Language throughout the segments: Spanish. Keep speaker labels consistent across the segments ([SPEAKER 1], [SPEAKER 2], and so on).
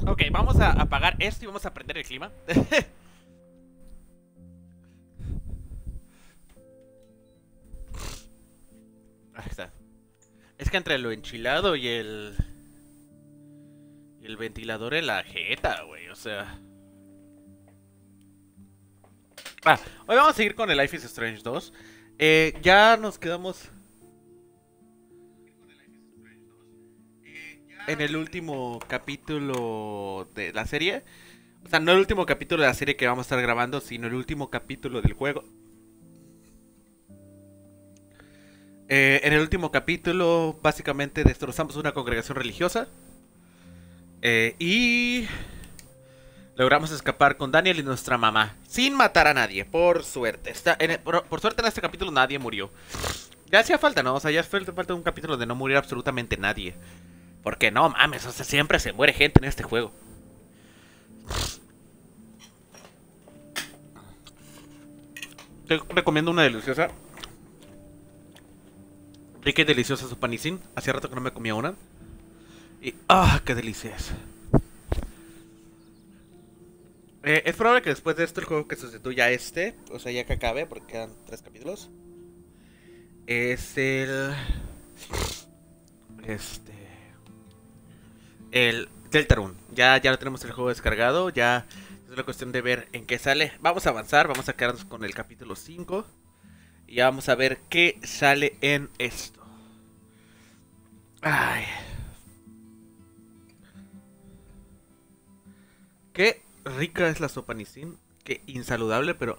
[SPEAKER 1] Ok, vamos a apagar esto y vamos a prender el clima. Ahí está. Es que entre lo enchilado y el ventilador en la jeta, güey, o sea. Ah, hoy vamos a seguir con el Life is Strange 2. Ya nos quedamos en el último capítulo de la serie. O sea, no el último capítulo de la serie que vamos a estar grabando, sino el último capítulo del juego. En el último capítulo, básicamente destrozamos una congregación religiosa. Y logramos escapar con Daniel y nuestra mamá. Sin matar a nadie, por suerte. Por suerte en este capítulo nadie murió. Ya hacía falta, ¿no? O sea, ya falta un capítulo donde no muriera absolutamente nadie. Porque no mames, o sea, siempre se muere gente en este juego. Te recomiendo una deliciosa. Rica y deliciosa su panicín. Hacía rato que no me comía una. Y ¡ah, qué delicia es! Es probable que después de esto el juego que sustituya a este, o sea, ya que acabe, porque quedan 3 capítulos, es el... Este... El Deltarune. Ya lo tenemos el juego descargado, ya es la cuestión de ver en qué sale. Vamos a avanzar, vamos a quedarnos con el capítulo 5 y ya vamos a ver qué sale en esto. Ay. Qué rica es la sopa Nissin. Qué insaludable, pero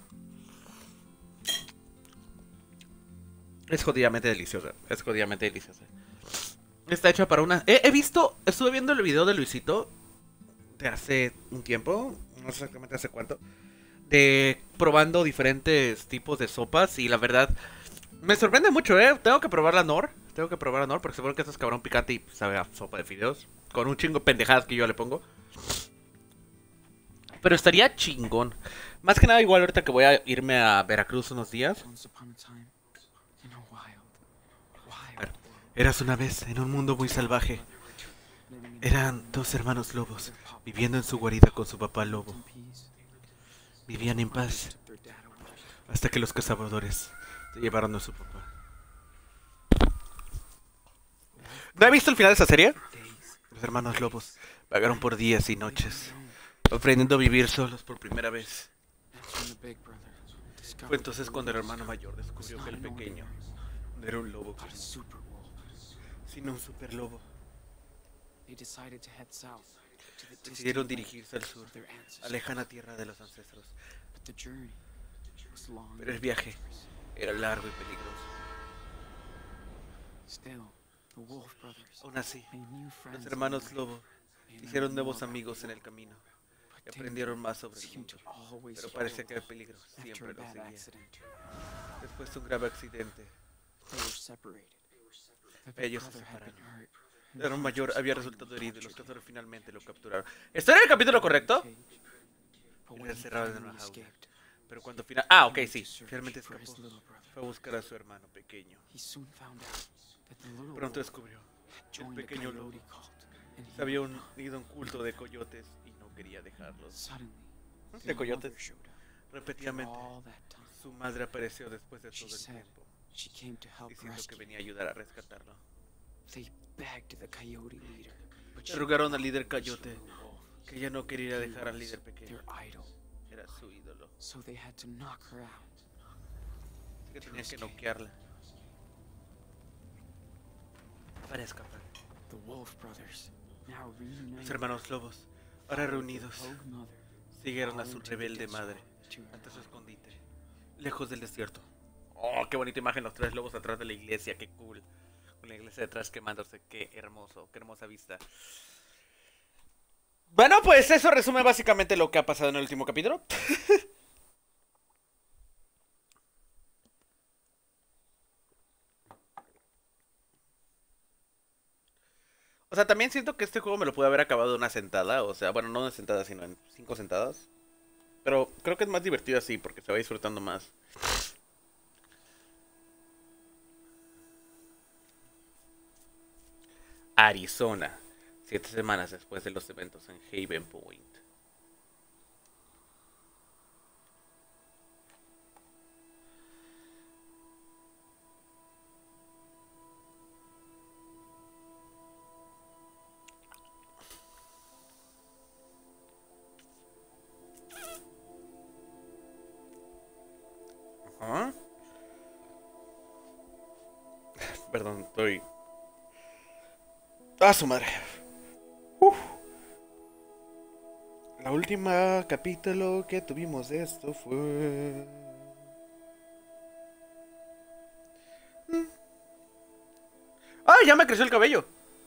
[SPEAKER 1] es jodidamente deliciosa. Es jodidamente deliciosa. Está hecha para una... estuve viendo el video de Luisito de hace un tiempo, no sé exactamente hace cuánto, de probando diferentes tipos de sopas y la verdad me sorprende mucho, Tengo que probar la Nor, porque seguro que esto es cabrón picante y sabe a sopa de fideos, con un chingo de pendejadas que yo le pongo. Pero estaría chingón. Más que nada igual ahorita que voy a irme a Veracruz unos días. Eras una vez en un mundo muy salvaje. Eran dos hermanos lobos, viviendo en su guarida con su papá lobo. Vivían en paz, hasta que los cazadores se llevaron a su papá. ¿No he visto el final de esa serie? Los hermanos lobos vagaron por días y noches, aprendiendo a vivir solos por primera vez. Fue entonces cuando el hermano mayor descubrió que el pequeño no era un lobo común, sino un super lobo. Decidieron dirigirse al sur, a la lejana tierra de los ancestros. Pero el viaje era largo y peligroso. Aún así, los hermanos lobo hicieron nuevos amigos en el camino y aprendieron más sobre el mundo. Pero parecía que el peligro siempre los seguía. Después de un grave accidente, ellos se separaron. El hermano mayor había resultado herido y los cazadores finalmente lo capturaron. ¿Estoy en el capítulo correcto? Era encerrado en una jaula. Pero cuando final... Ah, ok, sí. Finalmente escapó. Fue a buscar a su hermano pequeño. Pronto descubrió que el pequeño lobo se había unido a un culto de coyotes y no quería dejarlos. De coyotes. Repetidamente, su madre apareció después de todo el tiempo, diciendo que venía a ayudar a rescatarlo. Le rogaron al líder coyote que ya no quería dejar al líder pequeño. Era su ídolo. Así que tenía que noquearla para escapar. Los hermanos lobos, ahora reunidos, siguieron a su rebelde madre hasta su escondite, lejos del desierto. Oh, qué bonita imagen, los tres lobos atrás de la iglesia, qué cool. Con la iglesia detrás quemándose, qué hermoso, qué hermosa vista. Bueno, pues eso resume básicamente lo que ha pasado en el último capítulo. O sea, también siento que este juego me lo pude haber acabado de una sentada. O sea, bueno, no una sentada, sino en 5 sentadas. Pero creo que es más divertido así, porque se va disfrutando más. Arizona. 7 semanas después de los eventos en Haven Point. Ajá. Perdón, estoy... ¡Ah, su madre! Uf. La última capítulo que tuvimos de esto fue... ¡Ay, ya me creció el cabello!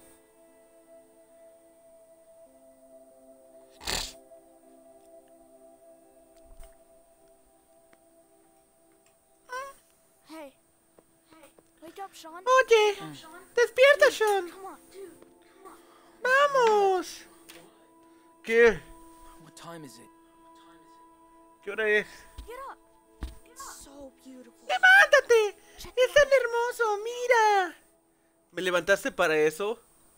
[SPEAKER 2] Hey, wake up, Sean.
[SPEAKER 1] Oye, despierta, Sean.
[SPEAKER 2] Come on, dude.
[SPEAKER 1] Vamos. ¿Qué?
[SPEAKER 3] What time is it?
[SPEAKER 1] ¿Qué hora es?
[SPEAKER 2] Get up. It's so beautiful.
[SPEAKER 1] ¡Levántate! ¡Es tan hermoso! ¡Mira! ¿Me levantaste para eso?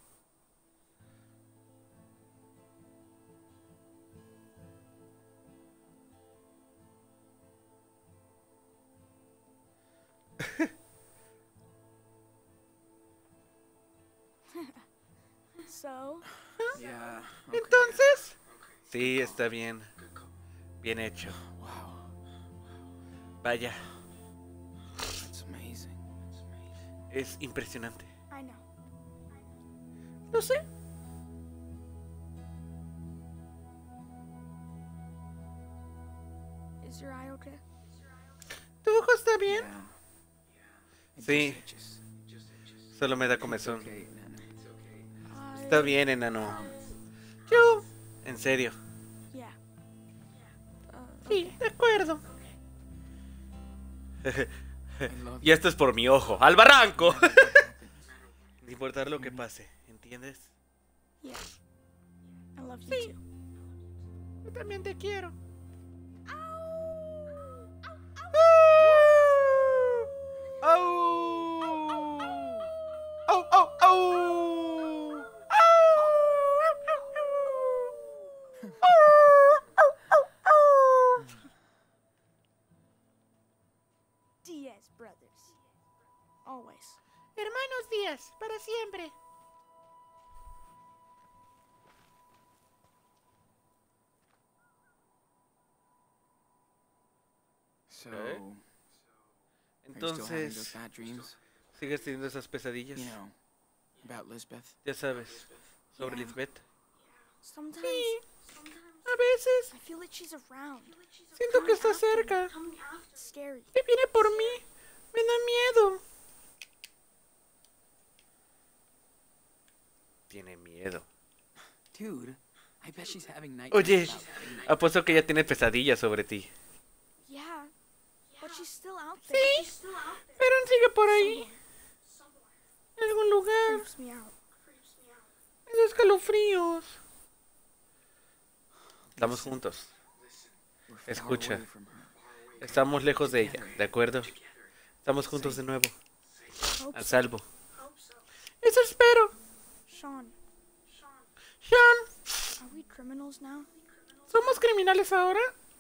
[SPEAKER 2] So,
[SPEAKER 3] Yeah. Okay.
[SPEAKER 1] ¿Entonces? Sí, está bien. Bien hecho.
[SPEAKER 3] Wow,
[SPEAKER 1] Vaya,
[SPEAKER 3] that's amazing.
[SPEAKER 1] es impresionante.
[SPEAKER 2] I know.
[SPEAKER 1] No sé.
[SPEAKER 2] Is your eye okay?
[SPEAKER 1] ¿Tu ojo está bien?
[SPEAKER 3] Yeah. It
[SPEAKER 1] Sí.
[SPEAKER 3] just itches.
[SPEAKER 1] Solo me da
[SPEAKER 3] It's
[SPEAKER 1] comezón.
[SPEAKER 3] okay, Nana.
[SPEAKER 1] Está bien, enano. Yo, en serio.
[SPEAKER 2] Yeah.
[SPEAKER 1] Sí, de acuerdo.
[SPEAKER 3] I love
[SPEAKER 1] Y esto es por mi ojo. ¡Al barranco! Sin importar lo que pase, ¿entiendes?
[SPEAKER 2] Yeah. I love you too.
[SPEAKER 1] Yo también te quiero. ¡Au! ¡Au, au, au!
[SPEAKER 2] Diaz brothers. Always.
[SPEAKER 1] Hermanos Díaz, para siempre.
[SPEAKER 3] So,
[SPEAKER 1] Okay.
[SPEAKER 3] are you still having
[SPEAKER 1] Entonces,
[SPEAKER 3] those bad dreams?
[SPEAKER 1] ¿sigues teniendo esas pesadillas?
[SPEAKER 3] You know, about Lisbeth.
[SPEAKER 1] Ya sabes, sobre
[SPEAKER 2] Yeah.
[SPEAKER 1] Lisbeth.
[SPEAKER 2] Sometimes
[SPEAKER 1] A veces
[SPEAKER 2] I feel like she's around.
[SPEAKER 1] siento que está cerca.
[SPEAKER 2] It's scary.
[SPEAKER 1] Que viene por mí. Me da miedo. Tiene miedo.
[SPEAKER 3] Dude, I bet she's having nightmares
[SPEAKER 1] Oye,
[SPEAKER 3] about me.
[SPEAKER 1] apuesto que ella tiene pesadillas sobre ti.
[SPEAKER 2] Yeah. But she's still out there.
[SPEAKER 1] Sí, pero aún sigue por ahí. En algún lugar.
[SPEAKER 2] Creeps me out.
[SPEAKER 1] Es escalofríos. Estamos juntos.
[SPEAKER 3] We're far
[SPEAKER 1] Escucha.
[SPEAKER 3] away from her.
[SPEAKER 1] Estamos lejos de ella, ¿de acuerdo? Estamos juntos de nuevo.
[SPEAKER 2] Hope
[SPEAKER 1] A
[SPEAKER 2] so.
[SPEAKER 1] salvo. Eso espero.
[SPEAKER 2] Sean,
[SPEAKER 1] Sean,
[SPEAKER 2] are we criminals now?
[SPEAKER 1] ¿somos criminales ahora?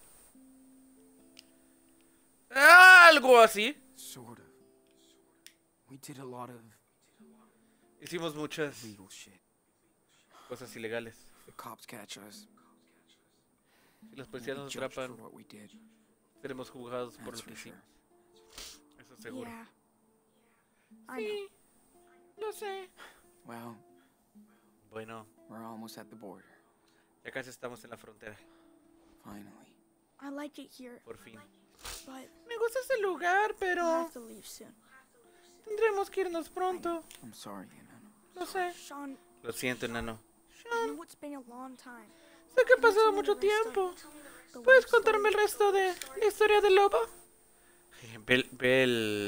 [SPEAKER 1] Algo así.
[SPEAKER 3] Sort of. We did a lot of
[SPEAKER 1] Hicimos muchas
[SPEAKER 3] legal shit.
[SPEAKER 1] cosas ilegales.
[SPEAKER 3] The cops catch us.
[SPEAKER 1] Si los
[SPEAKER 3] we'll
[SPEAKER 1] policías
[SPEAKER 3] be
[SPEAKER 1] nos
[SPEAKER 3] judged
[SPEAKER 1] atrapan,
[SPEAKER 3] for what we did.
[SPEAKER 1] seremos juzgados por
[SPEAKER 3] That's
[SPEAKER 1] lo que
[SPEAKER 3] for sure.
[SPEAKER 1] hicimos. Eso seguro.
[SPEAKER 2] Yeah. I know.
[SPEAKER 1] Sí, lo sé.
[SPEAKER 3] Well,
[SPEAKER 1] Bueno,
[SPEAKER 3] we're almost at the border.
[SPEAKER 1] ya casi estamos en la frontera.
[SPEAKER 3] Finally.
[SPEAKER 2] I like it here,
[SPEAKER 1] Por fin.
[SPEAKER 2] but
[SPEAKER 1] Me gusta este lugar,
[SPEAKER 2] we'll
[SPEAKER 1] pero
[SPEAKER 2] have to leave soon.
[SPEAKER 1] tendremos que irnos pronto.
[SPEAKER 3] I'm sorry, Nana.
[SPEAKER 1] Lo sé.
[SPEAKER 2] Sean,
[SPEAKER 1] Lo siento, enano.
[SPEAKER 2] I know it's been a long time.
[SPEAKER 1] Sé que ha pasado mucho tiempo.
[SPEAKER 2] The
[SPEAKER 1] ¿Puedes
[SPEAKER 2] wolf
[SPEAKER 1] contarme el
[SPEAKER 2] story.
[SPEAKER 1] resto de la historia del lobo? Ve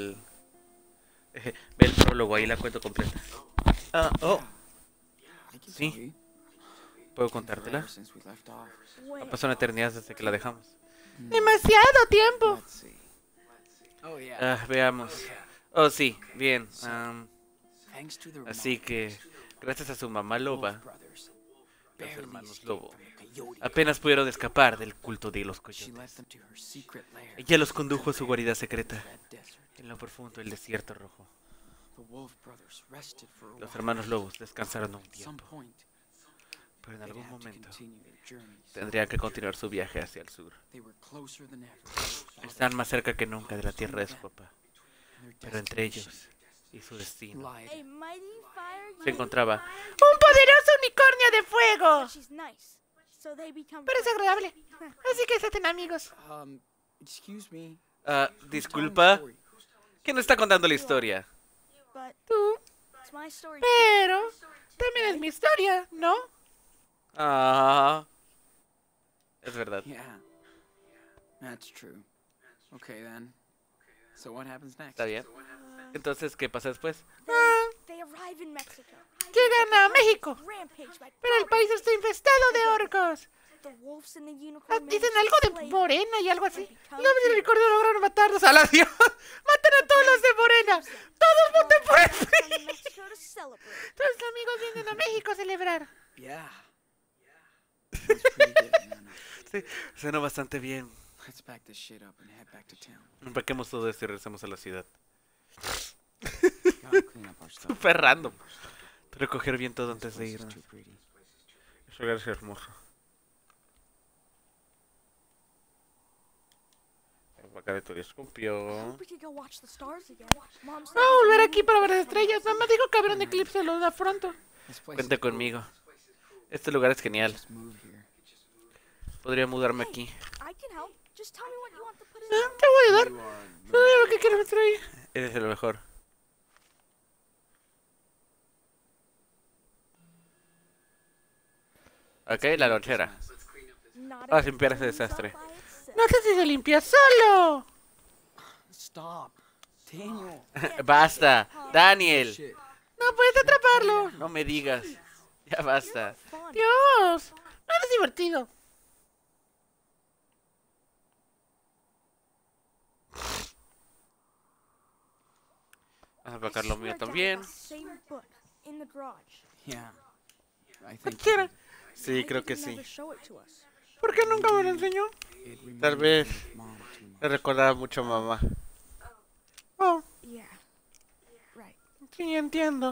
[SPEAKER 1] el prólogo, ahí la cuento completa. Ah, oh,
[SPEAKER 3] I can
[SPEAKER 1] Sí.
[SPEAKER 3] tell you.
[SPEAKER 1] ¿puedo
[SPEAKER 3] It's been
[SPEAKER 1] contártela?
[SPEAKER 3] forever since we left off.
[SPEAKER 1] Ha
[SPEAKER 2] Wait,
[SPEAKER 1] pasado una eternidad desde que la dejamos.
[SPEAKER 3] Hmm.
[SPEAKER 1] ¡Demasiado tiempo!
[SPEAKER 3] Let's see. Oh yeah.
[SPEAKER 1] Ah, veamos. Oh, sí, bien.
[SPEAKER 3] Thanks to the
[SPEAKER 1] Así que Gracias a su mamá loba,
[SPEAKER 3] Wolf brothers
[SPEAKER 1] los
[SPEAKER 3] barely
[SPEAKER 1] hermanos
[SPEAKER 3] escaped
[SPEAKER 1] lobo
[SPEAKER 3] from the coyote
[SPEAKER 1] apenas pudieron escapar del culto de los
[SPEAKER 3] She led
[SPEAKER 1] coyotes.
[SPEAKER 3] them to her secret lair
[SPEAKER 1] Ella los condujo a su guarida secreta
[SPEAKER 3] in the Red Desert.
[SPEAKER 1] en lo profundo del desierto rojo.
[SPEAKER 3] The Wolf brothers rested for a
[SPEAKER 1] Los
[SPEAKER 3] while.
[SPEAKER 1] hermanos lobos descansaron un
[SPEAKER 3] At some
[SPEAKER 1] tiempo,
[SPEAKER 3] point,
[SPEAKER 1] pero en
[SPEAKER 3] they'd
[SPEAKER 1] algún
[SPEAKER 3] have to
[SPEAKER 1] momento
[SPEAKER 3] continue their journeys.
[SPEAKER 1] tendrían que continuar su viaje hacia el sur.
[SPEAKER 3] They were closer than ever.
[SPEAKER 1] Están más cerca que nunca de la tierra de su papá,
[SPEAKER 3] And their
[SPEAKER 1] pero entre
[SPEAKER 3] destination
[SPEAKER 1] ellos y su destino
[SPEAKER 2] A
[SPEAKER 3] lied.
[SPEAKER 2] mighty fire.
[SPEAKER 1] se encontraba un poderoso unicornio de fuego.
[SPEAKER 2] But she's nice, so they become.
[SPEAKER 1] Pero es
[SPEAKER 2] friends.
[SPEAKER 1] agradable, así que se hacen amigos.
[SPEAKER 3] Excuse me.
[SPEAKER 1] Ah,
[SPEAKER 3] who's telling the
[SPEAKER 1] disculpa,
[SPEAKER 3] story?
[SPEAKER 1] ¿quién está contando la historia?
[SPEAKER 2] But
[SPEAKER 1] Tú,
[SPEAKER 2] it's my story.
[SPEAKER 1] pero también es mi historia, ¿no? Ah, es verdad.
[SPEAKER 3] Yeah. That's true. Okay then. So what happens next?
[SPEAKER 1] Está bien. Entonces, ¿qué pasa después?
[SPEAKER 2] They arrive in Mexico.
[SPEAKER 1] Llegan a México,
[SPEAKER 2] Rampage by
[SPEAKER 1] pero el país está infestado de orcos.
[SPEAKER 2] the wolves and the
[SPEAKER 1] Ah,
[SPEAKER 2] unicorn.
[SPEAKER 1] dicen
[SPEAKER 2] managed
[SPEAKER 1] algo
[SPEAKER 2] to
[SPEAKER 1] de
[SPEAKER 2] slay
[SPEAKER 1] Morena y algo así. Los misericordios lograron matarlos a la Dios. Matan a todos los de Morena. Todos voten por el
[SPEAKER 2] them
[SPEAKER 1] PRI.
[SPEAKER 2] in Mexico to celebrate.
[SPEAKER 1] Tus amigos vienen a México a celebrar.
[SPEAKER 3] Yeah. That's pretty good. No, no.
[SPEAKER 1] Sí, suena bastante bien.
[SPEAKER 3] Let's pack this shit up and head back to town.
[SPEAKER 1] Empaquemos todo esto y regresemos a la ciudad.
[SPEAKER 3] Gotta clean up our stuff.
[SPEAKER 1] Súper random. Recoger bien todo
[SPEAKER 3] This
[SPEAKER 1] antes de
[SPEAKER 3] place is
[SPEAKER 1] irnos.
[SPEAKER 3] too pretty.
[SPEAKER 1] Ese lugar es hermoso. Acá de telescopio.
[SPEAKER 2] We could go watch the stars again. Mom said
[SPEAKER 1] Voy a volver aquí para ver las estrellas. Mamá dijo que habrá un eclipse lo da pronto.
[SPEAKER 3] This place
[SPEAKER 1] Cuente
[SPEAKER 3] is cool.
[SPEAKER 1] conmigo. Este lugar es genial.
[SPEAKER 3] Just move here.
[SPEAKER 1] Podría mudarme aquí.
[SPEAKER 2] I can help. Just tell me what you want to put in.
[SPEAKER 1] Te voy a ayudar.
[SPEAKER 3] You are
[SPEAKER 1] No lo que quiero meter ahí. Eres el mejor. Ok, la lonchera.
[SPEAKER 2] Not
[SPEAKER 1] Ah,
[SPEAKER 2] if it
[SPEAKER 1] limpiar ese
[SPEAKER 2] cleans up
[SPEAKER 1] desastre.
[SPEAKER 2] by itself.
[SPEAKER 1] No sé si se limpia solo.
[SPEAKER 3] Stop. Daniel.
[SPEAKER 1] Basta. Daniel.
[SPEAKER 3] Shit.
[SPEAKER 1] No puedes atraparlo. No me digas. Ya basta.
[SPEAKER 2] Fun.
[SPEAKER 1] Dios. No eres divertido. Vamos a empacar lo mío
[SPEAKER 2] swear Dad
[SPEAKER 1] también.
[SPEAKER 2] got the same book in the garage.
[SPEAKER 3] Yeah. I think
[SPEAKER 1] Cualquiera. Sí,
[SPEAKER 2] Why
[SPEAKER 1] creo
[SPEAKER 2] did
[SPEAKER 1] que
[SPEAKER 2] he
[SPEAKER 1] sí.
[SPEAKER 2] never show it to us?
[SPEAKER 1] ¿Por qué nunca me lo enseñó?
[SPEAKER 3] it
[SPEAKER 1] Tal
[SPEAKER 3] reminded
[SPEAKER 1] vez
[SPEAKER 3] me of Mom too much.
[SPEAKER 1] le recordaba mucho a mamá. Oh,
[SPEAKER 2] Yeah. Right.
[SPEAKER 1] sí, entiendo.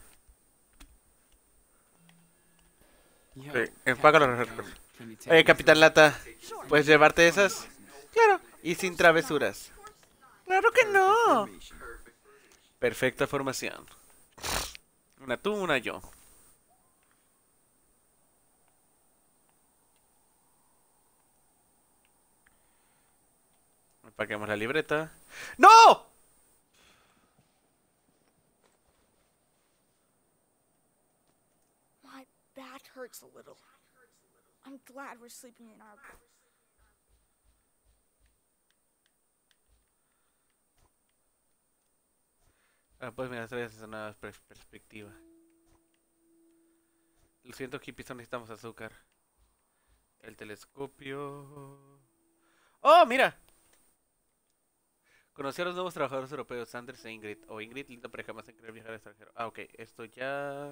[SPEAKER 3] Yo,
[SPEAKER 1] Ok, empaca los
[SPEAKER 3] Captain
[SPEAKER 1] refrescos.
[SPEAKER 3] Dan, can you take
[SPEAKER 1] Oye,
[SPEAKER 3] me
[SPEAKER 1] Capitán
[SPEAKER 3] through
[SPEAKER 1] Lata,
[SPEAKER 2] Sure.
[SPEAKER 1] ¿puedes llevarte esas? Claro, y sin travesuras. Claro que no.
[SPEAKER 3] formation?
[SPEAKER 1] Perfecta formación. Una tú, una yo. Empaquemos la libreta. ¡No!
[SPEAKER 2] My back hurts a little. I'm glad we're sleeping in our bed.
[SPEAKER 1] Ah, pues mira, traes esa nueva perspectiva. Lo siento, hippies, no necesitamos azúcar. El telescopio. ¡Oh, mira! Conocí a los nuevos trabajadores europeos, Sanders e Ingrid. O Ingrid, linda pareja más en querer viajar al extranjero. Ah, ok, esto ya.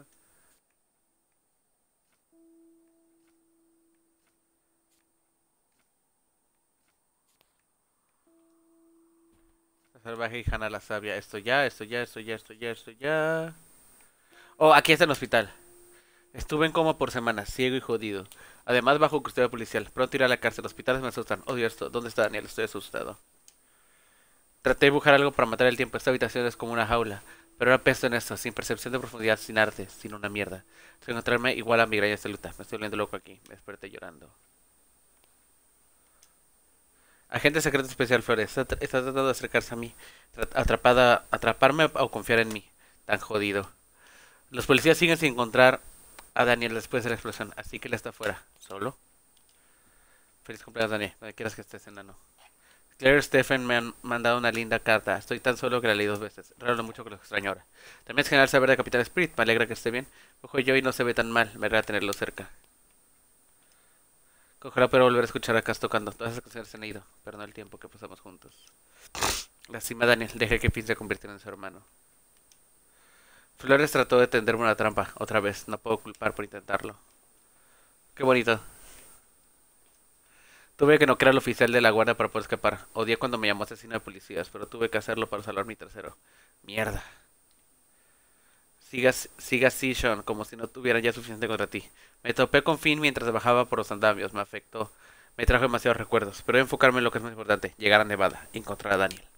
[SPEAKER 1] La salvaje y Hannah la sabia. Esto ya, esto ya, esto ya, esto ya, esto ya. Oh, aquí está el hospital. Estuve en coma por semanas, ciego y jodido. Además, bajo custodia policial. Pronto iré a la cárcel. Los hospitales me asustan. Odio esto. ¿Dónde está Daniel? Estoy asustado. Traté de buscar algo para matar el tiempo. Esta habitación es como una jaula. Pero ahora pesto en esto, sin percepción de profundidad, sin arte, sin una mierda. Sin encontrarme igual a migraña absoluta. Me estoy volviendo loco aquí. Me desperté llorando. Agente secreto especial Flores. Está tratando de acercarse a mí. Atraparme o confiar en mí. Tan jodido. Los policías siguen sin encontrar a Daniel después de la explosión. Así que él está afuera. ¿Solo? Feliz cumpleaños, Daniel. Donde quieras que estés, enano. Claire y Stephen me han mandado una linda carta. Estoy tan solo que la leí 2 veces. Raro lo mucho que lo extraño ahora. También es genial saber de Capitán Spirit. Me alegra que esté bien. Ojo yo y no se ve tan mal. Me agrada tenerlo cerca. Ojalá pueda volver a escuchar a Cass tocando. Todas esas canciones se han ido, pero no el tiempo que pasamos juntos. Lástima, Daniel. Deje que Finn se convirtiera en su hermano. Flores trató de tenderme una trampa, otra vez. No puedo culpar por intentarlo. Qué bonito. Tuve que noquear al oficial de la guardia para poder escapar. Odié cuando me llamó asesino de policías, pero tuve que hacerlo para salvar mi trasero. Mierda. Siga así, Sean, como si no tuviera ya suficiente contra ti. Me topé con Finn mientras bajaba por los andamios. Me afectó. Me trajo demasiados recuerdos. Pero voy a enfocarme en lo que es más importante. Llegar a Nevada. Encontrar a Daniel.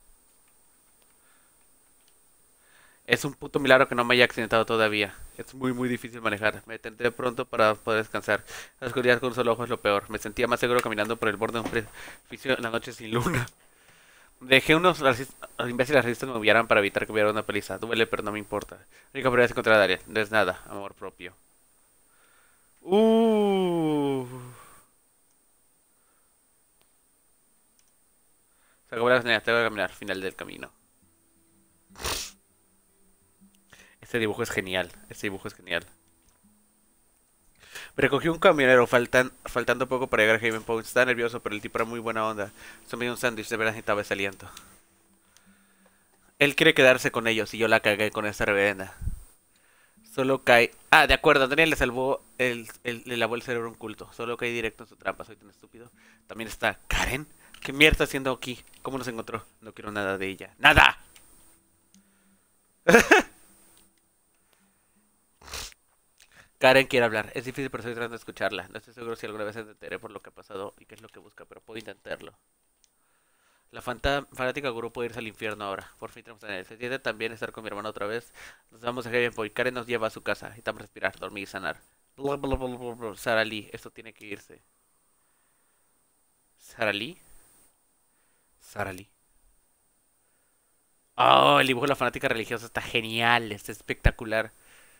[SPEAKER 1] Es un puto milagro que no me haya accidentado todavía. Es muy difícil manejar. Me detendré pronto para poder descansar. La oscuridad con un solo ojo es lo peor. Me sentía más seguro caminando por el borde de un precipicio en la noche sin luna. Dejé unos imbéciles racistas me huyeran para evitar que hubiera una paliza. Duele, pero no me importa. La única prioridad es encontrar a Dariel. No es nada. Amor propio. Se acabó la señal. Tengo que caminar. Final del camino. Este dibujo es genial. Este dibujo es genial. Me recogió un camionero faltando poco para llegar a Haven Point. Estaba nervioso, pero el tipo era muy buena onda. Se me dio un sándwich, de verdad necesitaba ese aliento. Él quiere quedarse con ellos y yo la cagué con esta reverenda. Solo cae... Ah, de acuerdo, Daniel le salvó le lavó el cerebro a un culto. Solo caí directo en su trampa, soy tan estúpido. También está Karen. ¿Qué mierda está haciendo aquí? ¿Cómo nos encontró? No quiero nada de ella. ¡Nada! Karen quiere hablar. Es difícil, pero estoy tratando de escucharla. No estoy seguro si alguna vez me enteré por lo que ha pasado y qué es lo que busca, pero puedo intentarlo. La fanática gurú puede irse al infierno ahora. Por fin tenemos a él. Se siente también estar con mi hermano otra vez. Nos vamos a Haven Point. Karen nos lleva a su casa. Necesitamos respirar, dormir y sanar. Sarah Lee, esto tiene que irse. ¿Sarah Lee? Sarah Lee. Oh, el dibujo de la fanática religiosa está genial. Está espectacular.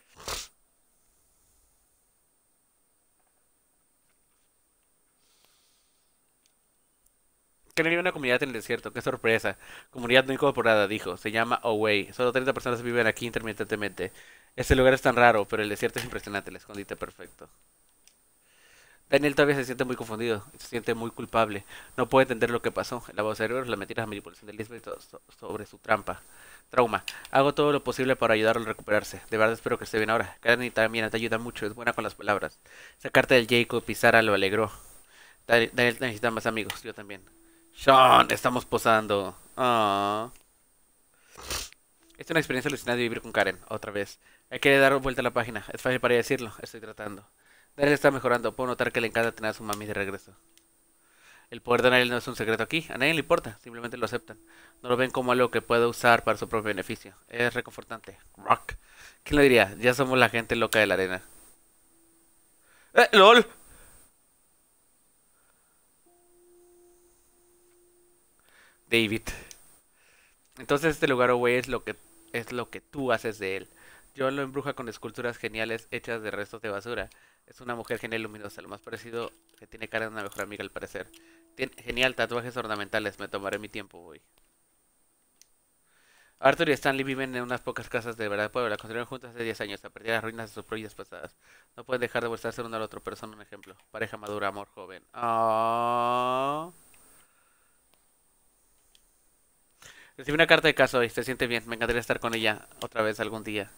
[SPEAKER 1] Karen vive una comunidad en el desierto. ¡Qué sorpresa! Comunidad no incorporada, dijo. Se llama Away. Solo 30 personas viven aquí intermitentemente. Este lugar es tan raro, pero el desierto es impresionante. El escondite perfecto. Daniel todavía se siente muy confundido, se siente muy culpable. No puede entender lo que pasó. El lavado de cerebros, la mentira, la manipulación de Lisbeth sobre su trauma. Hago todo lo posible para ayudarlo a recuperarse. De verdad espero que esté bien ahora. Karen también te ayuda mucho, es buena con las palabras. Esa carta del Jacob Pizarra lo alegró. Daniel necesita más amigos, yo también. Sean, estamos posando. Ah. Es una experiencia alucinante vivir con Karen, otra vez. Hay que dar vuelta a la página. Es fácil para decirlo, estoy tratando. Daniel está mejorando. Puedo notar que le encanta tener a su mami de regreso. El poder de Daniel no es un secreto aquí. A nadie le importa. Simplemente lo aceptan. No lo ven como algo que puede usar para su propio beneficio. Es reconfortante. Rock. ¿Quién lo diría? Ya somos la gente loca de la arena. ¡LOL! David. Entonces este lugar, güey, es lo que tú haces de él. Yo lo embruja con esculturas geniales hechas de restos de basura. Es una mujer genial y luminosa, lo más parecido que tiene cara de una mejor amiga al parecer. Tiene genial tatuajes ornamentales, me tomaré mi tiempo, güey. Arthur y Stanley viven en unas pocas casas de verdad pueblo. La construyeron juntas hace 10 años, a partir de las ruinas de sus propias pasadas. No pueden dejar de gustarse uno al otro, pero son un ejemplo. Pareja madura, amor joven. Oh. Recibí una carta de casa hoy, se siente bien. Me encantaría estar con ella otra vez algún día.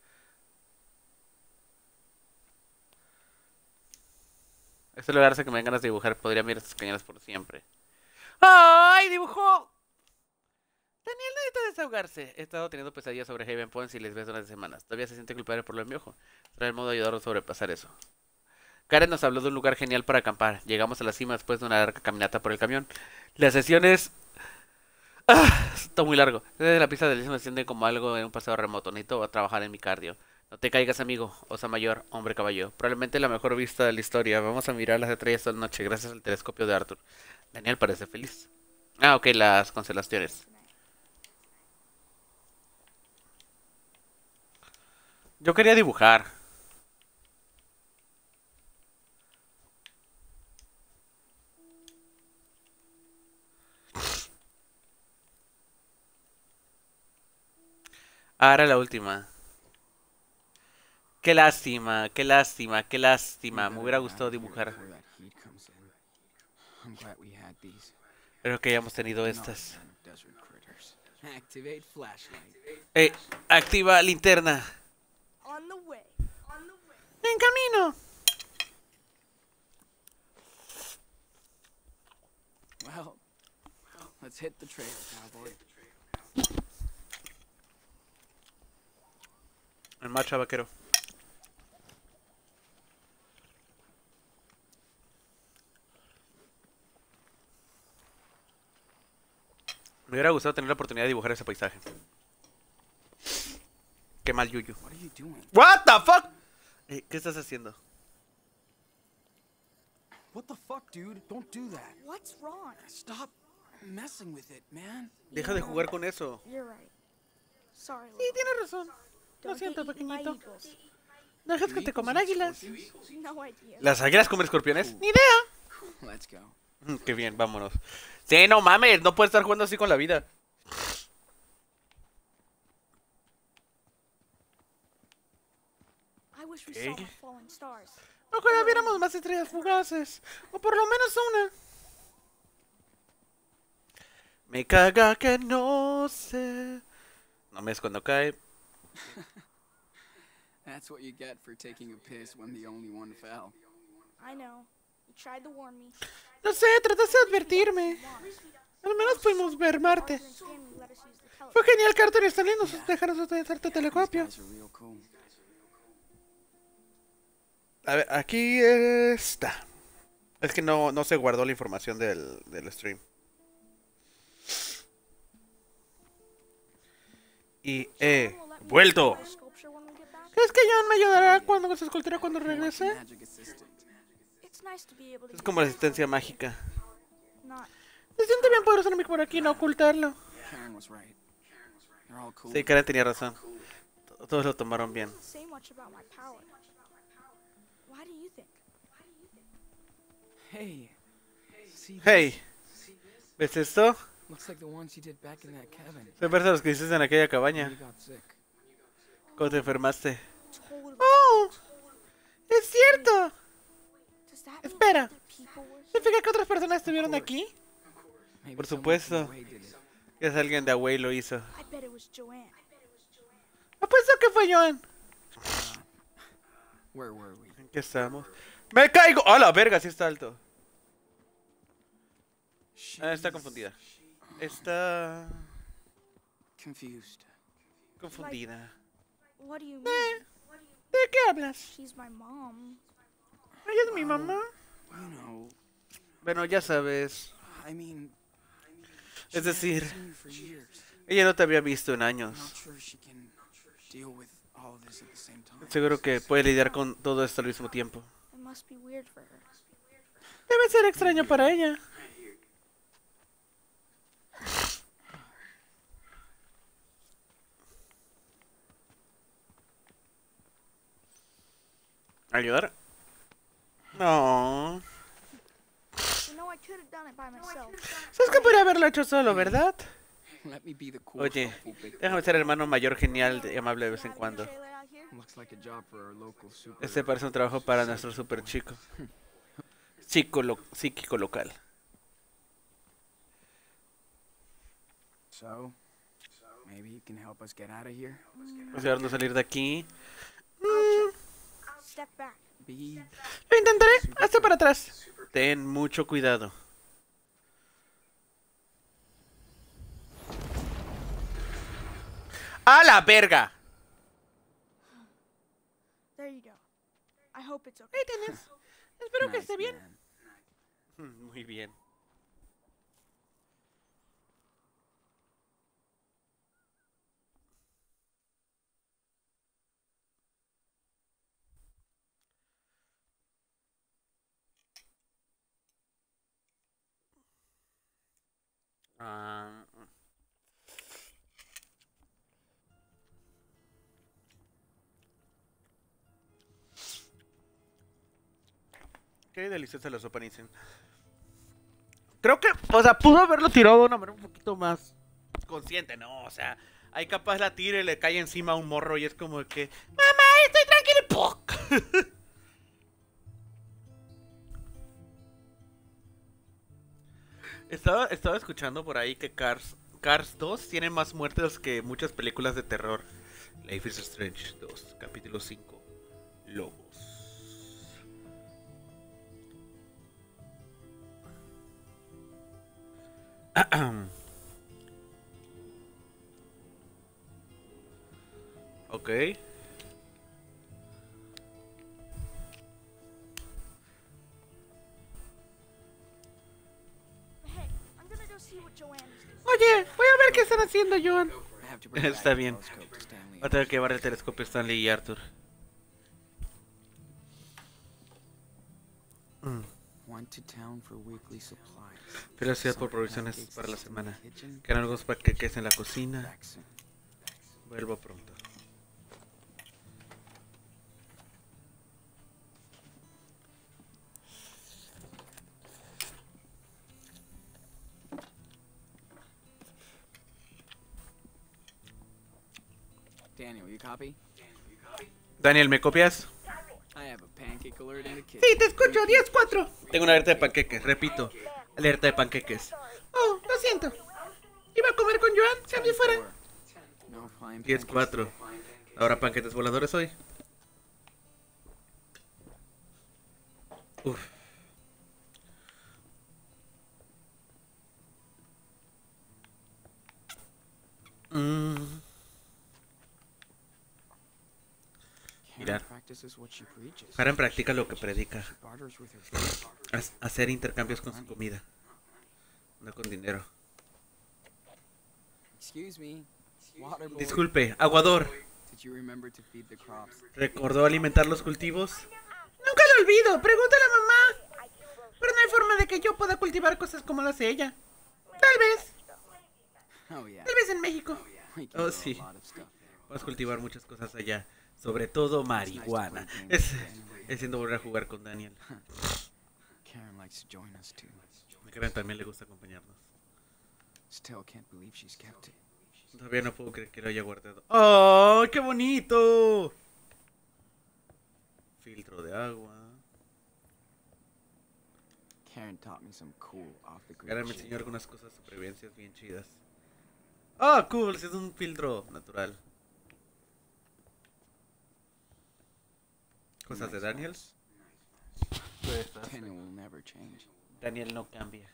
[SPEAKER 1] Este lugar hace que me den ganas de dibujar. Podría mirar sus cañones por siempre. ¡Ay, dibujó! Daniel necesita desahogarse. He estado teniendo pesadillas sobre Haven Point y les ves durante semanas. Todavía se siente culpable por lo de mi ojo. Trae el modo de ayudarlo a sobrepasar eso. Karen nos habló de un lugar genial para acampar. Llegamos a la cima después de una larga caminata por el camión. Las sesiones... está muy largo. Desde la pista del mismo me siente como algo en un paseo remoto. Necesito trabajar en mi cardio. No te caigas, amigo. Osa mayor, hombre caballo. Probablemente la mejor vista de la historia. Vamos a mirar las estrellas esta noche gracias al telescopio de Arthur. Daniel parece feliz. Ah, ok, las constelaciones. Yo quería dibujar. Ah, era la última. Qué lástima, qué lástima, qué lástima. Me hubiera gustado dibujar. Espero que hayamos tenido estas.
[SPEAKER 3] Activate flashlight.
[SPEAKER 1] Activa linterna.
[SPEAKER 3] Let's hit the trail, cowboy.
[SPEAKER 1] El macho vaquero. Me hubiera gustado tener la oportunidad de dibujar ese paisaje. Qué mal yuyu.
[SPEAKER 3] What are you doing?
[SPEAKER 1] What the fuck? ¿Qué estás haciendo?
[SPEAKER 3] What the fuck, dude? Don't do that.
[SPEAKER 2] What's wrong?
[SPEAKER 3] Stop messing with it, man.
[SPEAKER 1] Deja de jugar con eso.
[SPEAKER 2] You're right. Sorry,
[SPEAKER 1] Sí,
[SPEAKER 2] little.
[SPEAKER 1] tienes razón. Lo
[SPEAKER 2] Don't
[SPEAKER 1] siento,
[SPEAKER 2] get eaten by
[SPEAKER 1] pequeñito.
[SPEAKER 2] eagles.
[SPEAKER 1] No dejes que te coman águilas.
[SPEAKER 2] No idea.
[SPEAKER 1] ¿Las águilas comen escorpiones? Ni idea.
[SPEAKER 3] Let's go.
[SPEAKER 1] Qué bien, vámonos. Sí, no mames, no puedes estar jugando así con la vida.
[SPEAKER 2] I wish we
[SPEAKER 1] Okay.
[SPEAKER 2] saw more falling stars.
[SPEAKER 1] Ojalá viéramos más estrellas fugaces. O por lo menos una. Me caga que no sé. No me es cuando cae.
[SPEAKER 3] That's what you get for taking a piss when the only one fell.
[SPEAKER 2] I know. You tried to warn me.
[SPEAKER 1] No sé, trataste de advertirme. Al menos pudimos ver Marte.
[SPEAKER 2] Arthur and Stanley let us use the telescope.
[SPEAKER 1] Fue genial que Arthur y Stanley nos dejaron utilizar tu
[SPEAKER 3] These
[SPEAKER 1] telescopio.
[SPEAKER 3] guys are real cool.
[SPEAKER 1] A ver, aquí está. Es que no se guardó la información del stream. Y he
[SPEAKER 2] Someone will let me
[SPEAKER 1] vuelto.
[SPEAKER 2] use my sculpture when we get back.
[SPEAKER 1] ¿Crees que John me ayudará cuando se escultura cuando
[SPEAKER 3] Like a
[SPEAKER 1] regrese?
[SPEAKER 3] magic assistant.
[SPEAKER 2] It's nice to be able to
[SPEAKER 1] Es
[SPEAKER 2] use
[SPEAKER 1] como la
[SPEAKER 2] my
[SPEAKER 1] asistencia
[SPEAKER 2] power.
[SPEAKER 1] mágica.
[SPEAKER 2] Not
[SPEAKER 1] Se siente bien poder usar por aquí y no ocultarlo.
[SPEAKER 3] Karen was right. They're all cool.
[SPEAKER 1] Sí, Karen tenía razón. Todos lo tomaron bien.
[SPEAKER 2] doesn't say much about my power. Why do you think?
[SPEAKER 3] Hey. See,
[SPEAKER 1] Hey, ¿ves esto?
[SPEAKER 3] looks like the ones you did back in that cabin.
[SPEAKER 1] Se parece a los que hiciste en aquella
[SPEAKER 3] When
[SPEAKER 1] cabaña.
[SPEAKER 3] you got sick.
[SPEAKER 1] Cuando te enfermaste.
[SPEAKER 2] Totally.
[SPEAKER 1] ¡Oh! ¡Es cierto!
[SPEAKER 2] Does that mean
[SPEAKER 1] Espera.
[SPEAKER 2] other people were here?
[SPEAKER 1] ¿Significa que otras personas estuvieron aquí?
[SPEAKER 3] Maybe
[SPEAKER 1] Por
[SPEAKER 3] someone
[SPEAKER 1] supuesto.
[SPEAKER 3] from Way did it.
[SPEAKER 1] Que es alguien de Away lo hizo.
[SPEAKER 2] I bet it was Joanne.
[SPEAKER 1] Apuesto que fue Joan.
[SPEAKER 3] Where were we?
[SPEAKER 1] ¿En qué estamos? ¡Me caigo! ¡Oh, la verga! Sí está alto. Está confundida. Está
[SPEAKER 3] Confused.
[SPEAKER 1] confundida.
[SPEAKER 2] What do you mean?
[SPEAKER 1] ¿De qué hablas?
[SPEAKER 2] She's my mom.
[SPEAKER 1] ¿Ella es mi mamá?
[SPEAKER 3] You know,
[SPEAKER 1] Bueno, ya sabes.
[SPEAKER 3] I mean,
[SPEAKER 1] Es
[SPEAKER 3] she hasn't
[SPEAKER 1] decir,
[SPEAKER 3] seen you for years.
[SPEAKER 1] ella no te había visto en
[SPEAKER 3] I'm
[SPEAKER 1] años.
[SPEAKER 3] not sure she can deal with all of this at the same time.
[SPEAKER 1] Seguro que puede lidiar con todo esto al mismo tiempo.
[SPEAKER 2] It must be weird for her.
[SPEAKER 1] Debe ser extraño para ella. ¿Ayudar? No.
[SPEAKER 2] You know, I could have done it by myself.
[SPEAKER 1] ¿Sabes que podría haberlo hecho solo, verdad?
[SPEAKER 3] Let me be the cool,
[SPEAKER 1] Oye,
[SPEAKER 3] helpful big
[SPEAKER 1] déjame ser el hermano mayor genial y amable de vez en cuando.
[SPEAKER 2] Shayla out here?
[SPEAKER 3] Looks like a job for our local super.
[SPEAKER 1] Este parece un trabajo para nuestro super chico. Psíquico local.
[SPEAKER 3] So, maybe you can help us get out of here.
[SPEAKER 1] Ayudarnos a salir de aquí.
[SPEAKER 2] Step back.
[SPEAKER 3] Be
[SPEAKER 1] Lo intentaré. Hasta para atrás. Ten mucho cuidado. ¡A la verga!
[SPEAKER 2] There you go. I hope it's okay.
[SPEAKER 1] Ahí tienes. Espero que
[SPEAKER 3] nice,
[SPEAKER 1] esté bien.
[SPEAKER 3] man.
[SPEAKER 1] Muy bien. Ah, qué deliciosa la sopa Nissin. Creo que, o sea, pudo haberlo tirado de una manera un poquito más consciente, ¿no? O sea, ahí capaz la tira y le cae encima a un morro y es como que, mamá, estoy tranquilo y ¡poc! Estaba escuchando por ahí que Cars 2 tiene más muertes que muchas películas de terror. Life is Strange 2, capítulo 5. Lobos. Ok.
[SPEAKER 2] Hey, I'm gonna go see what Joanne is doing.
[SPEAKER 1] Oye, voy a ver qué están haciendo, Joan.
[SPEAKER 3] I have to bring back
[SPEAKER 1] Está
[SPEAKER 3] the
[SPEAKER 1] bien.
[SPEAKER 3] telescope to Stanley.
[SPEAKER 1] Va a tener que llevar el telescopio Stanley y Arthur.
[SPEAKER 3] Went to town for weekly supplies.
[SPEAKER 1] Fui a la ciudad por provisiones para la semana. Quedan algunos paquetes en la cocina.
[SPEAKER 3] Back soon.
[SPEAKER 1] Vuelvo pronto.
[SPEAKER 3] Daniel, you copy?
[SPEAKER 1] Daniel, ¿me copias?
[SPEAKER 3] I have a pancake alert in the kitchen.
[SPEAKER 1] Sí, te escucho, 10-4. Tengo una alerta de panqueques, repito. Alerta de panqueques. Oh, lo siento. Iba a comer con Joan, si a mí fuera.
[SPEAKER 3] No flying
[SPEAKER 1] 10-4. ¿Habrá panqueques voladores hoy? Uf. Mirar. Karen practica lo que predica. Hacer intercambios con su comida. No con dinero.
[SPEAKER 3] Excuse me. Water boy.
[SPEAKER 1] Disculpe, aguador.
[SPEAKER 3] Did you remember to feed the crops?
[SPEAKER 1] ¿Recordó alimentar los cultivos? Nunca lo olvido, pregúntale a mamá. Pero no hay forma de que yo pueda cultivar cosas como lo hace ella. Tal vez.
[SPEAKER 3] Oh yeah.
[SPEAKER 1] Tal vez en México.
[SPEAKER 3] We can
[SPEAKER 1] Oh,
[SPEAKER 3] grow
[SPEAKER 1] sí.
[SPEAKER 3] a lot of stuff.
[SPEAKER 1] Puedes cultivar muchas cosas allá. Sobre todo marihuana. Es lindo volver a jugar con Daniel.
[SPEAKER 3] Karen likes to join us too.
[SPEAKER 1] A Karen también le gusta acompañarnos.
[SPEAKER 3] Still can't believe she's kept it.
[SPEAKER 1] Todavía no puedo creer que lo haya guardado. ¡Oh, qué bonito! Filtro de agua.
[SPEAKER 3] Karen taught me some cool off the grid
[SPEAKER 1] Karen me
[SPEAKER 3] shit.
[SPEAKER 1] enseñó algunas cosas de supervivencia bien chidas. ¡Ah, cool! Es un filtro natural. ¿Cosas de Daniel?
[SPEAKER 3] Daniel will never change.
[SPEAKER 1] Daniel no cambia.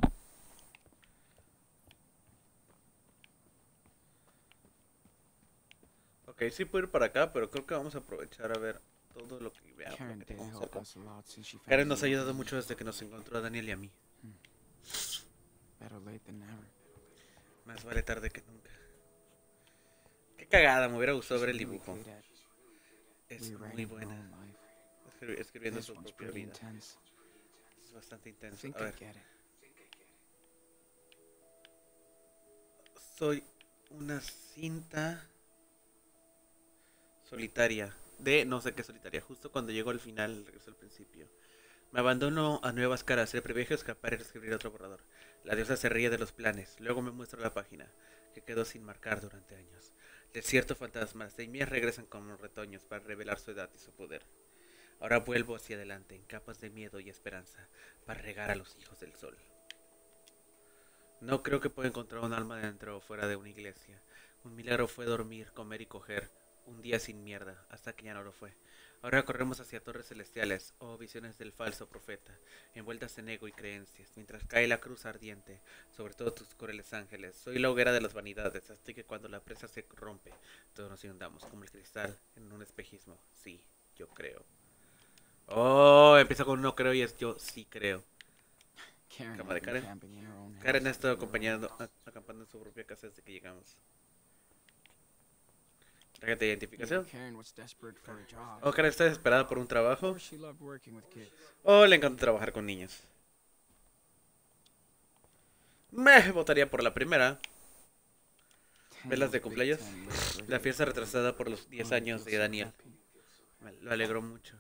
[SPEAKER 1] Ok, sí puedo ir para acá, pero creo que vamos a aprovechar a ver todo lo que veamos.
[SPEAKER 3] Karen
[SPEAKER 1] Lo que
[SPEAKER 3] did
[SPEAKER 1] tenemos
[SPEAKER 3] help
[SPEAKER 1] cerca.
[SPEAKER 3] us a lot since she found
[SPEAKER 1] Karen nos ha
[SPEAKER 3] me.
[SPEAKER 1] ayudado mucho desde que nos encontró a Daniel y a mí.
[SPEAKER 3] Better late than never.
[SPEAKER 1] Más vale tarde que nunca. Qué cagada, me hubiera gustado ver el
[SPEAKER 3] She's really
[SPEAKER 1] dibujo.
[SPEAKER 3] good at
[SPEAKER 1] Es muy
[SPEAKER 3] rewriting her
[SPEAKER 1] buena.
[SPEAKER 3] own life.
[SPEAKER 1] Escribiendo
[SPEAKER 3] This
[SPEAKER 1] su
[SPEAKER 3] one's
[SPEAKER 1] propia
[SPEAKER 3] pretty
[SPEAKER 1] vida.
[SPEAKER 3] intense.
[SPEAKER 1] Es bastante
[SPEAKER 3] I
[SPEAKER 1] intenso.
[SPEAKER 3] think
[SPEAKER 1] A
[SPEAKER 3] I
[SPEAKER 1] ver,
[SPEAKER 3] get it.
[SPEAKER 1] soy una cinta solitaria. De no sé qué solitaria. Justo cuando llego al final, regreso al principio. Me abandono a nuevas caras. El privilegio es escapar y escribir otro borrador. La diosa se ríe de los planes. Luego me muestra la página, que quedó sin marcar durante años. Desierto fantasmas. De mías regresan como retoños para revelar su edad y su poder. Ahora vuelvo hacia adelante, en capas de miedo y esperanza, para regar a los hijos del sol. No creo que pueda encontrar un alma dentro o fuera de una iglesia. Un milagro fue dormir, comer y coger. Un día sin mierda, hasta que ya no lo fue. Ahora corremos hacia torres celestiales, o visiones del falso profeta, envueltas en ego y creencias, mientras cae la cruz ardiente, sobre todo tus crueles ángeles. Soy la hoguera de las vanidades, así que cuando la presa se rompe, todos nos inundamos, como el cristal en un espejismo. Sí, yo creo. Oh, empieza con no creo y es yo sí creo.
[SPEAKER 3] Karen
[SPEAKER 1] Cama de
[SPEAKER 3] had been
[SPEAKER 1] Karen.
[SPEAKER 3] camping in her own house
[SPEAKER 1] Karen ha estado
[SPEAKER 3] for a while.
[SPEAKER 1] acampando en su propia casa desde que llegamos. Tarjeta de
[SPEAKER 3] Maybe
[SPEAKER 1] identificación.
[SPEAKER 3] Karen was desperate for a job.
[SPEAKER 1] Oh, Karen está desesperada por un trabajo.
[SPEAKER 3] Or she loved working with kids.
[SPEAKER 1] Oh, le encanta trabajar con niños. Me votaría por la primera. ¿Velas de cumpleaños? La fiesta retrasada por los 10 años de Daniel. Lo alegró mucho.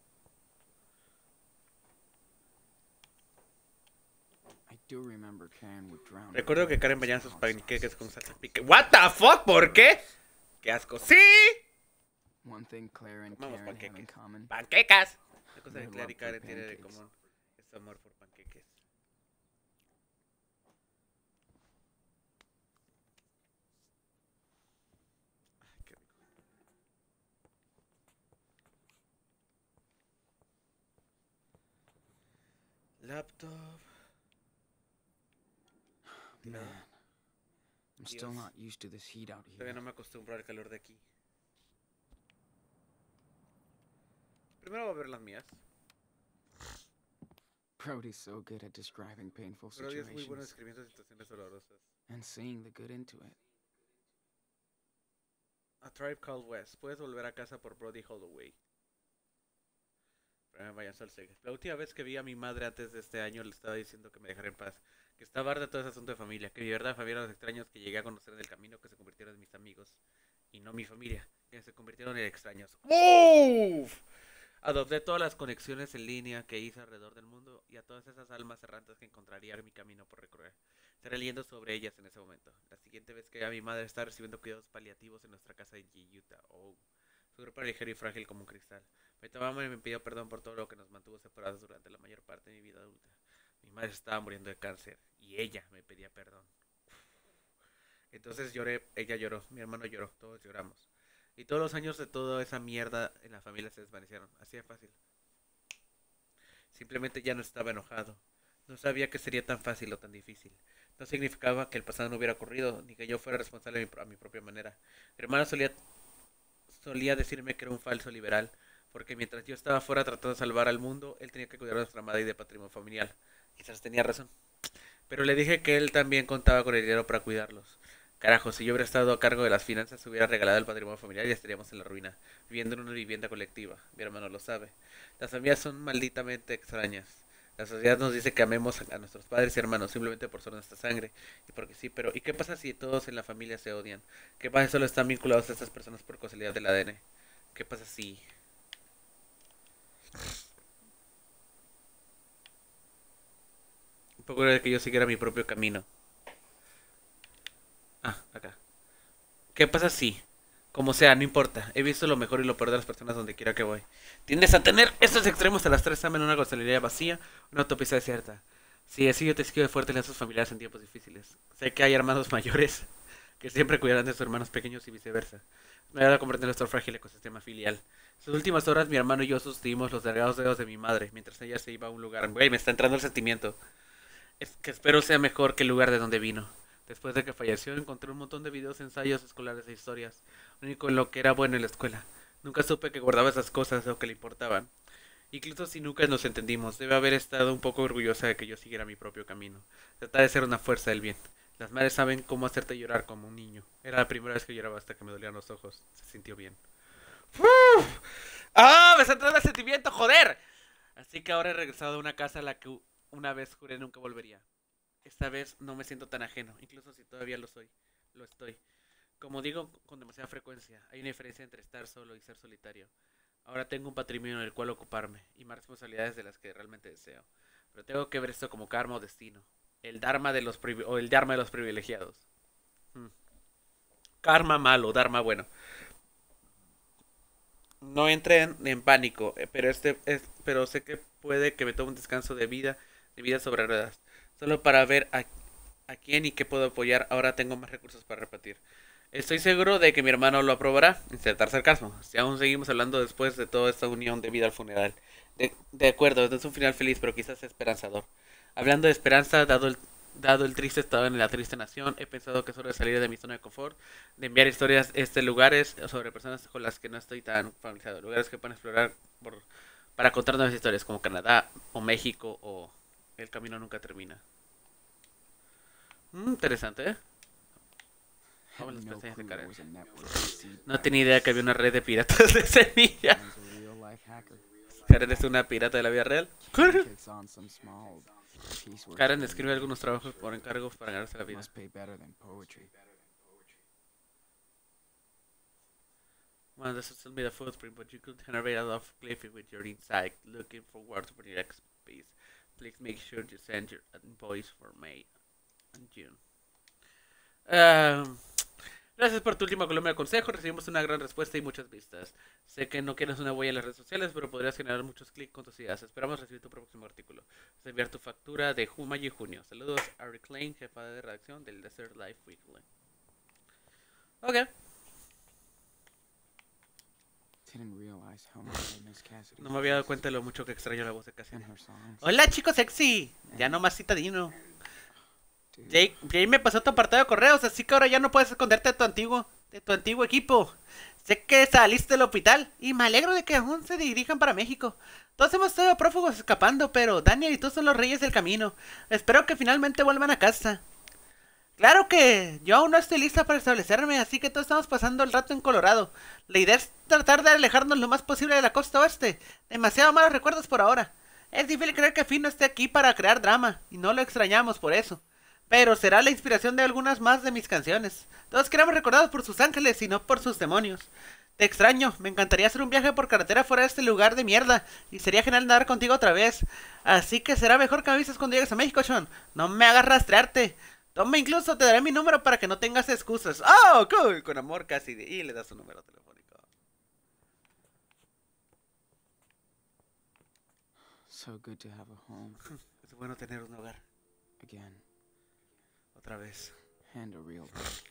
[SPEAKER 3] I do remember Karen would drown her
[SPEAKER 1] Recuerdo que
[SPEAKER 3] in
[SPEAKER 1] Karen
[SPEAKER 3] hot
[SPEAKER 1] bañaba sus
[SPEAKER 3] sauce.
[SPEAKER 1] panqueques con salsa pique. ¿What the fuck? ¿Por qué? ¡Qué asco! ¡Sí!
[SPEAKER 3] One thing Claire and
[SPEAKER 1] Comamos
[SPEAKER 3] Karen have in
[SPEAKER 1] panqueques.
[SPEAKER 3] common.
[SPEAKER 1] ¡Panquecas! La cosa que
[SPEAKER 3] My
[SPEAKER 1] Claire y
[SPEAKER 3] love for
[SPEAKER 1] Karen tienen de
[SPEAKER 3] pancakes.
[SPEAKER 1] común es su amor por panqueques. Ay, qué rico. Laptop.
[SPEAKER 3] Man, I'm still
[SPEAKER 1] Dios.
[SPEAKER 3] not used to this heat out
[SPEAKER 1] Todavía
[SPEAKER 3] here.
[SPEAKER 1] no me acostumbro al calor de aquí. Primero va a ver las mías.
[SPEAKER 3] Brody's so good at describing painful
[SPEAKER 1] Brody es muy bueno
[SPEAKER 3] situations
[SPEAKER 1] describiendo situaciones dolorosas.
[SPEAKER 3] and seeing the good into it.
[SPEAKER 1] A Tribe Called West. Puedes volver a casa por Brody Holloway. Vayan al Sega. La última vez que vi a mi madre antes de este año le estaba diciendo que me dejara en paz. Que estaba harta de todo ese asunto de familia. Que mi verdad familia los extraños que llegué a conocer en el camino que se convirtieron en mis amigos. Y no mi familia. Que se convirtieron en extraños. ¡Uf! Adopté todas las conexiones en línea que hice alrededor del mundo y a todas esas almas errantes que encontraría en mi camino por recorrer. Estaré leyendo sobre ellas en ese momento. La siguiente vez que vea a mi madre está recibiendo cuidados paliativos en nuestra casa de Utah. Oh. Su cuerpo era ligero y frágil como un cristal. Mi mamá me pidió perdón por todo lo que nos mantuvo separados durante la mayor parte de mi vida adulta. Mi madre estaba muriendo de cáncer y ella me pedía perdón. Entonces lloré, ella lloró, mi hermano lloró, todos lloramos. Y todos los años de toda esa mierda en la familia se desvanecieron. Así de fácil. Simplemente ya no estaba enojado. No sabía que sería tan fácil o tan difícil. No significaba que el pasado no hubiera ocurrido, ni que yo fuera responsable a mi propia manera. Mi hermana solía decirme que era un falso liberal, porque mientras yo estaba fuera tratando de salvar al mundo, él tenía que cuidar de nuestra madre y de patrimonio familiar. Quizás tenía razón. Pero le dije que él también contaba con el dinero para cuidarlos. Carajo, si yo hubiera estado a cargo de las finanzas, hubiera regalado el patrimonio familiar y estaríamos en la ruina, viviendo en una vivienda colectiva. Mi hermano lo sabe. Las familias son malditamente extrañas. La sociedad nos dice que amemos a nuestros padres y hermanos simplemente por ser nuestra sangre. Y porque sí, pero ¿y qué pasa si todos en la familia se odian? ¿Qué pasa si solo están vinculados a estas personas por causalidad del ADN? ¿Qué pasa si...? Un poco de que yo siguiera mi propio camino. Ah, acá. ¿Qué pasa si? Como sea, no importa. He visto lo mejor y lo peor de las personas donde quiera que voy. Tiendes a tener estos extremos a las 3 en una gasolinera vacía, una autopista desierta. Sí, así yo te sigo de fuerte en esos familiares en tiempos difíciles. Sé que hay hermanos mayores que siempre cuidarán de sus hermanos pequeños y viceversa. Me agrada comprender nuestro frágil ecosistema filial. En sus últimas horas, mi hermano y yo sostuvimos los delgados dedos de mi madre, mientras ella se iba a un lugar. Güey, me está entrando el sentimiento. Es que espero sea mejor que el lugar de donde vino. Después de que falleció, encontré un montón de videos, ensayos escolares e historias. Lo único en lo que era bueno en la escuela. Nunca supe que guardaba esas cosas o que le importaban. Incluso si nunca nos entendimos, debe haber estado un poco orgullosa de que yo siguiera mi propio camino. Tratar de ser una fuerza del bien. Las madres saben cómo hacerte llorar como un niño. Era la primera vez que lloraba hasta que me dolían los ojos. Se sintió bien. ¡Uf! ¡Ah! ¡Me está entrando el sentimiento, joder! Así que ahora he regresado a una casa a la que una vez juré nunca volvería. Esta vez no me siento tan ajeno, incluso si todavía lo soy. Lo estoy. Como digo con demasiada frecuencia, hay una diferencia entre estar solo y ser solitario. Ahora tengo un patrimonio en el cual ocuparme, y más responsabilidades de las que realmente deseo. Pero tengo que ver esto como karma o destino. El dharma de los privilegiados. Karma malo, dharma bueno. No entren en pánico, pero sé que puede que me tome un descanso de vida sobre ruedas. Solo para ver a quién y qué puedo apoyar, ahora tengo más recursos para repartir. Estoy seguro de que mi hermano lo aprobará, insertar sarcasmo, si aún seguimos hablando después de toda esta unión debido al funeral. De acuerdo, no es un final feliz, pero quizás esperanzador. Hablando de esperanza, dado el triste estado en la triste nación, he pensado que es hora de salir de mi zona de confort, de enviar historias lugares sobre personas con las que no estoy tan familiarizado, lugares que puedan explorar para contar nuevas historias, como Canadá, o México, o El camino nunca termina. Interesante, ¿eh? Vamos a las pestañas de Karen. No tenía idea que había una red de piratas de semillas. Karen es una pirata de la vida real. Karen escribe algunos trabajos por encargos para ganarse la vida. Well, this is made a footprint, but you could generate a lot of glyph with your insight, looking for words for your next piece. Please make sure you send your invoice for May and June. Gracias por tu última columna de consejo. Recibimos una gran respuesta y muchas vistas. Sé que no quieres una huella en las redes sociales, pero podrías generar muchos clics con tus ideas. Esperamos recibir tu próximo artículo. Vas a enviar tu factura de mayo y junio. Saludos a Rick Lane, jefa de redacción del Desert Life Weekly. Ok. No me había dado cuenta de lo mucho que extraño la voz de Cassidy. Hola, chico sexy. Ya no más citadino. Jay me pasó tu apartado de correos, así que ahora ya no puedes esconderte de tu antiguo equipo. Sé que saliste del hospital y me alegro de que aún se dirijan para México. Todos hemos estado prófugos escapando, pero Daniel y tú son los reyes del camino. Espero que finalmente vuelvan a casa. Claro que yo aún no estoy lista para establecerme, así que todos estamos pasando el rato en Colorado. La idea es tratar de alejarnos lo más posible de la costa oeste. Demasiado malos recuerdos por ahora. Es difícil creer que Finn no esté aquí para crear drama, y no lo extrañamos por eso. Pero será la inspiración de algunas más de mis canciones. Todos queremos recordados por sus ángeles y no por sus demonios. Te extraño, me encantaría hacer un viaje por carretera fuera de este lugar de mierda, y sería genial nadar contigo otra vez. Así que será mejor que me avises cuando llegues a México, Sean. No me hagas rastrearte. Toma, incluso te daré mi número para que no tengas excusas. ¡Oh, cool! Con amor casi. Y le das su número telefónico.
[SPEAKER 3] So good to have a home
[SPEAKER 1] Es bueno tener un hogar.
[SPEAKER 3] again.
[SPEAKER 1] Otra vez.
[SPEAKER 3] And a real one.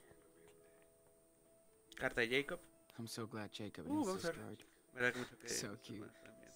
[SPEAKER 1] Carta de Jacob.
[SPEAKER 3] I'm so glad Jacob and his
[SPEAKER 1] vamos a
[SPEAKER 3] sister
[SPEAKER 1] ver.
[SPEAKER 3] are...
[SPEAKER 1] Me da mucho que...
[SPEAKER 3] So cute.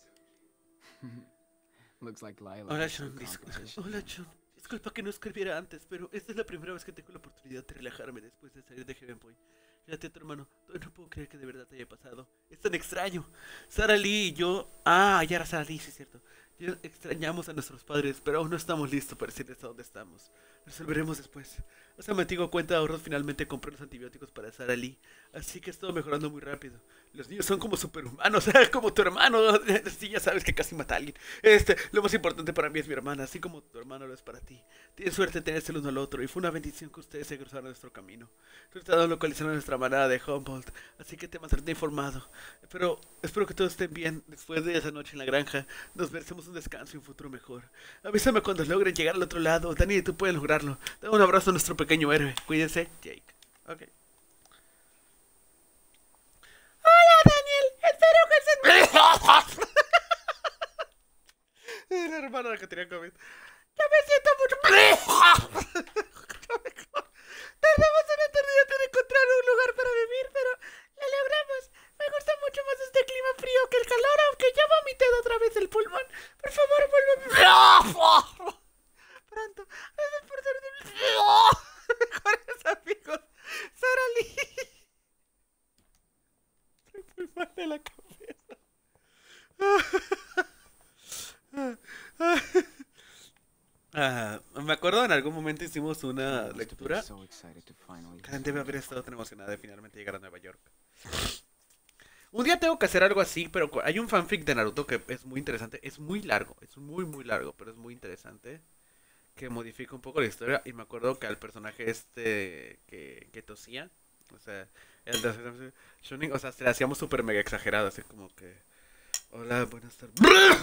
[SPEAKER 3] Looks like Lila
[SPEAKER 1] Hola,
[SPEAKER 3] has some
[SPEAKER 1] Sean.
[SPEAKER 3] competition.
[SPEAKER 1] Hola, Sean. Disculpa que no escribiera antes, pero esta es la primera vez que tengo la oportunidad de relajarme después de salir de Heaven Point. Fíjate, tu hermano, todavía no puedo creer que de verdad te haya pasado. Es tan extraño. Sara Lee y yo... Ah, ya era Sara Lee, sí es cierto. Ya extrañamos a nuestros padres, pero aún no estamos listos para decirles a dónde estamos. Resolveremos después. Hace mi antigua cuenta de ahorros finalmente compré los antibióticos para Sara Lee, así que he estado mejorando muy rápido. Los niños son como superhumanos, como tu hermano. Sí, ya sabes que casi mata a alguien. Lo más importante para mí es mi hermana, así como tu hermano lo es para ti. Tienes suerte de tenerse el uno al otro, y fue una bendición que ustedes se cruzaron nuestro camino. Tratando de localizar a nuestra manada de Humboldt, así que te mantendré informado. Pero espero que todos estén bien después de esa noche en la granja. Nos merecemos un descanso y un futuro mejor. Avísame cuando logren llegar al otro lado. Dani y tú pueden lograrlo. Da un abrazo a nuestro pequeño héroe. Cuídense, Jake. Ok. Hola, Daniel. Espero que se... La hermana que tenía COVID. Ya me siento mucho... Tardamos una eternidad en encontrar un lugar para vivir, pero lo logramos. Me gusta mucho más este clima frío que el calor, aunque ya vomité otra vez el pulmón. Por favor, vuelve pronto. Gracias por ser de mis mejores amigos. Sara Lee. Estoy muy mal de la cabeza. Me acuerdo en algún momento hicimos una lectura.
[SPEAKER 3] So excited to finally...
[SPEAKER 1] Karen debe haber estado tan emocionada de finalmente llegar a Nueva York. Un día tengo que hacer algo así, pero hay un fanfic de Naruto que es muy interesante. Es muy largo, es muy largo, pero es muy interesante. Que modifica un poco la historia. Y me acuerdo que al personaje que tosía, o sea, el de Shunin, o sea, se le hacíamos súper mega exagerado, así como que... Hola, buenas tardes.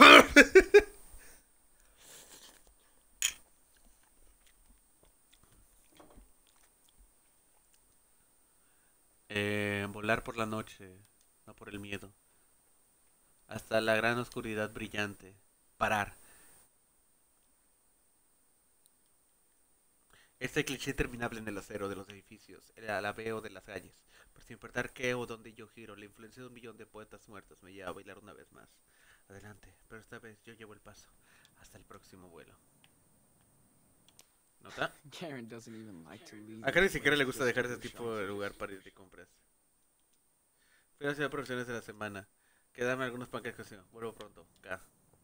[SPEAKER 1] Volar por la noche, no por el miedo. Hasta la gran oscuridad brillante. Parar. Este cliché interminable en el acero de los edificios, el alabeo de las calles. Pero sin importar qué o dónde yo giro, la influencia de un millón de poetas muertos me lleva a bailar una vez más. Adelante, pero esta vez yo llevo el paso. Hasta el próximo vuelo. ¿Nota?
[SPEAKER 3] Karen doesn't even like to leave.
[SPEAKER 1] Acá ni siquiera le gusta dejar ese tipo de lugar para ir de compras. Fui a hacer profesiones de la semana. Quédame algunos panqueques. Vuelvo pronto. K.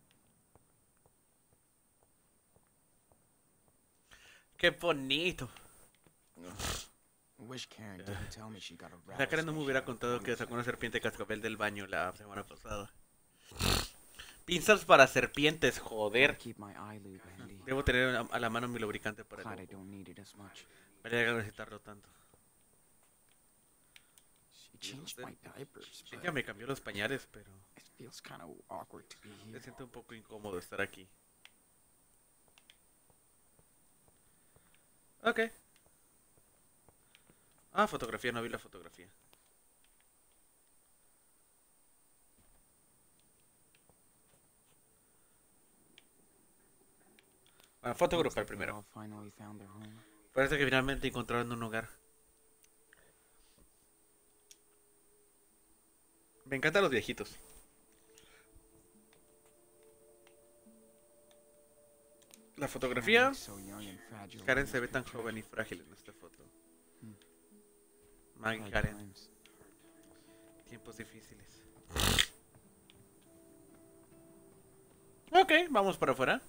[SPEAKER 1] ¡Qué bonito!
[SPEAKER 3] Wish Karen didn't tell me she got a
[SPEAKER 1] La Karen no me hubiera
[SPEAKER 3] rattlesnake
[SPEAKER 1] contado
[SPEAKER 3] out
[SPEAKER 1] que
[SPEAKER 3] of
[SPEAKER 1] sacó una serpiente cascabel del baño la semana pasada. Pinzas para serpientes,
[SPEAKER 3] Gotta
[SPEAKER 1] joder.
[SPEAKER 3] keep my eye lube handy.
[SPEAKER 1] Debo tener a la mano mi lubricante para
[SPEAKER 3] Glad I
[SPEAKER 1] el ojo.
[SPEAKER 3] don't need it as much.
[SPEAKER 1] Me alegra necesitarlo tanto.
[SPEAKER 3] She changed my diapers, but
[SPEAKER 1] Ella me cambió los pañales, pero
[SPEAKER 3] it feels kind of awkward to be
[SPEAKER 1] me
[SPEAKER 3] here.
[SPEAKER 1] siento un poco incómodo estar aquí. Ok. Ah, fotografía, no vi la fotografía. Bueno, foto
[SPEAKER 3] Looks
[SPEAKER 1] grupal
[SPEAKER 3] like they
[SPEAKER 1] primero.
[SPEAKER 3] all finally found their home.
[SPEAKER 1] Parece que finalmente encontraron un hogar. Me encantan los viejitos. La fotografía.
[SPEAKER 3] looks so young and fragile
[SPEAKER 1] Karen
[SPEAKER 3] in
[SPEAKER 1] se ve
[SPEAKER 3] this
[SPEAKER 1] tan
[SPEAKER 3] picture.
[SPEAKER 1] joven y frágil en esta foto.
[SPEAKER 3] Hmm.
[SPEAKER 1] Maggie
[SPEAKER 3] Hard
[SPEAKER 1] Karen.
[SPEAKER 3] times.
[SPEAKER 1] Tiempos difíciles. Ok, vamos para afuera.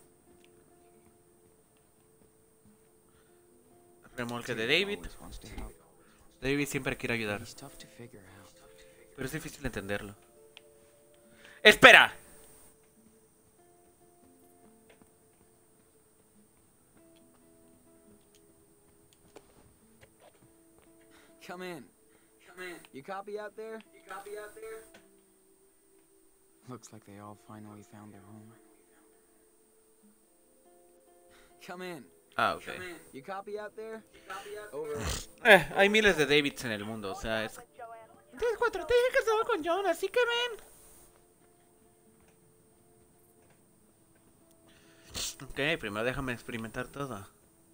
[SPEAKER 1] Remolque de David.
[SPEAKER 3] Always wants to help.
[SPEAKER 1] David siempre quiere ayudar,
[SPEAKER 3] He's tough to figure out.
[SPEAKER 1] pero es difícil entenderlo. ¡Espera!
[SPEAKER 3] Come in. You copy out there? Looks like they all finally found their home. Come in.
[SPEAKER 1] Ah, ok.
[SPEAKER 3] You copy out there? Over.
[SPEAKER 1] Hay miles de Davids en el mundo, o sea, es... 3-4, te dije que estaba con John, así que ven. Ok, primero déjame experimentar todo.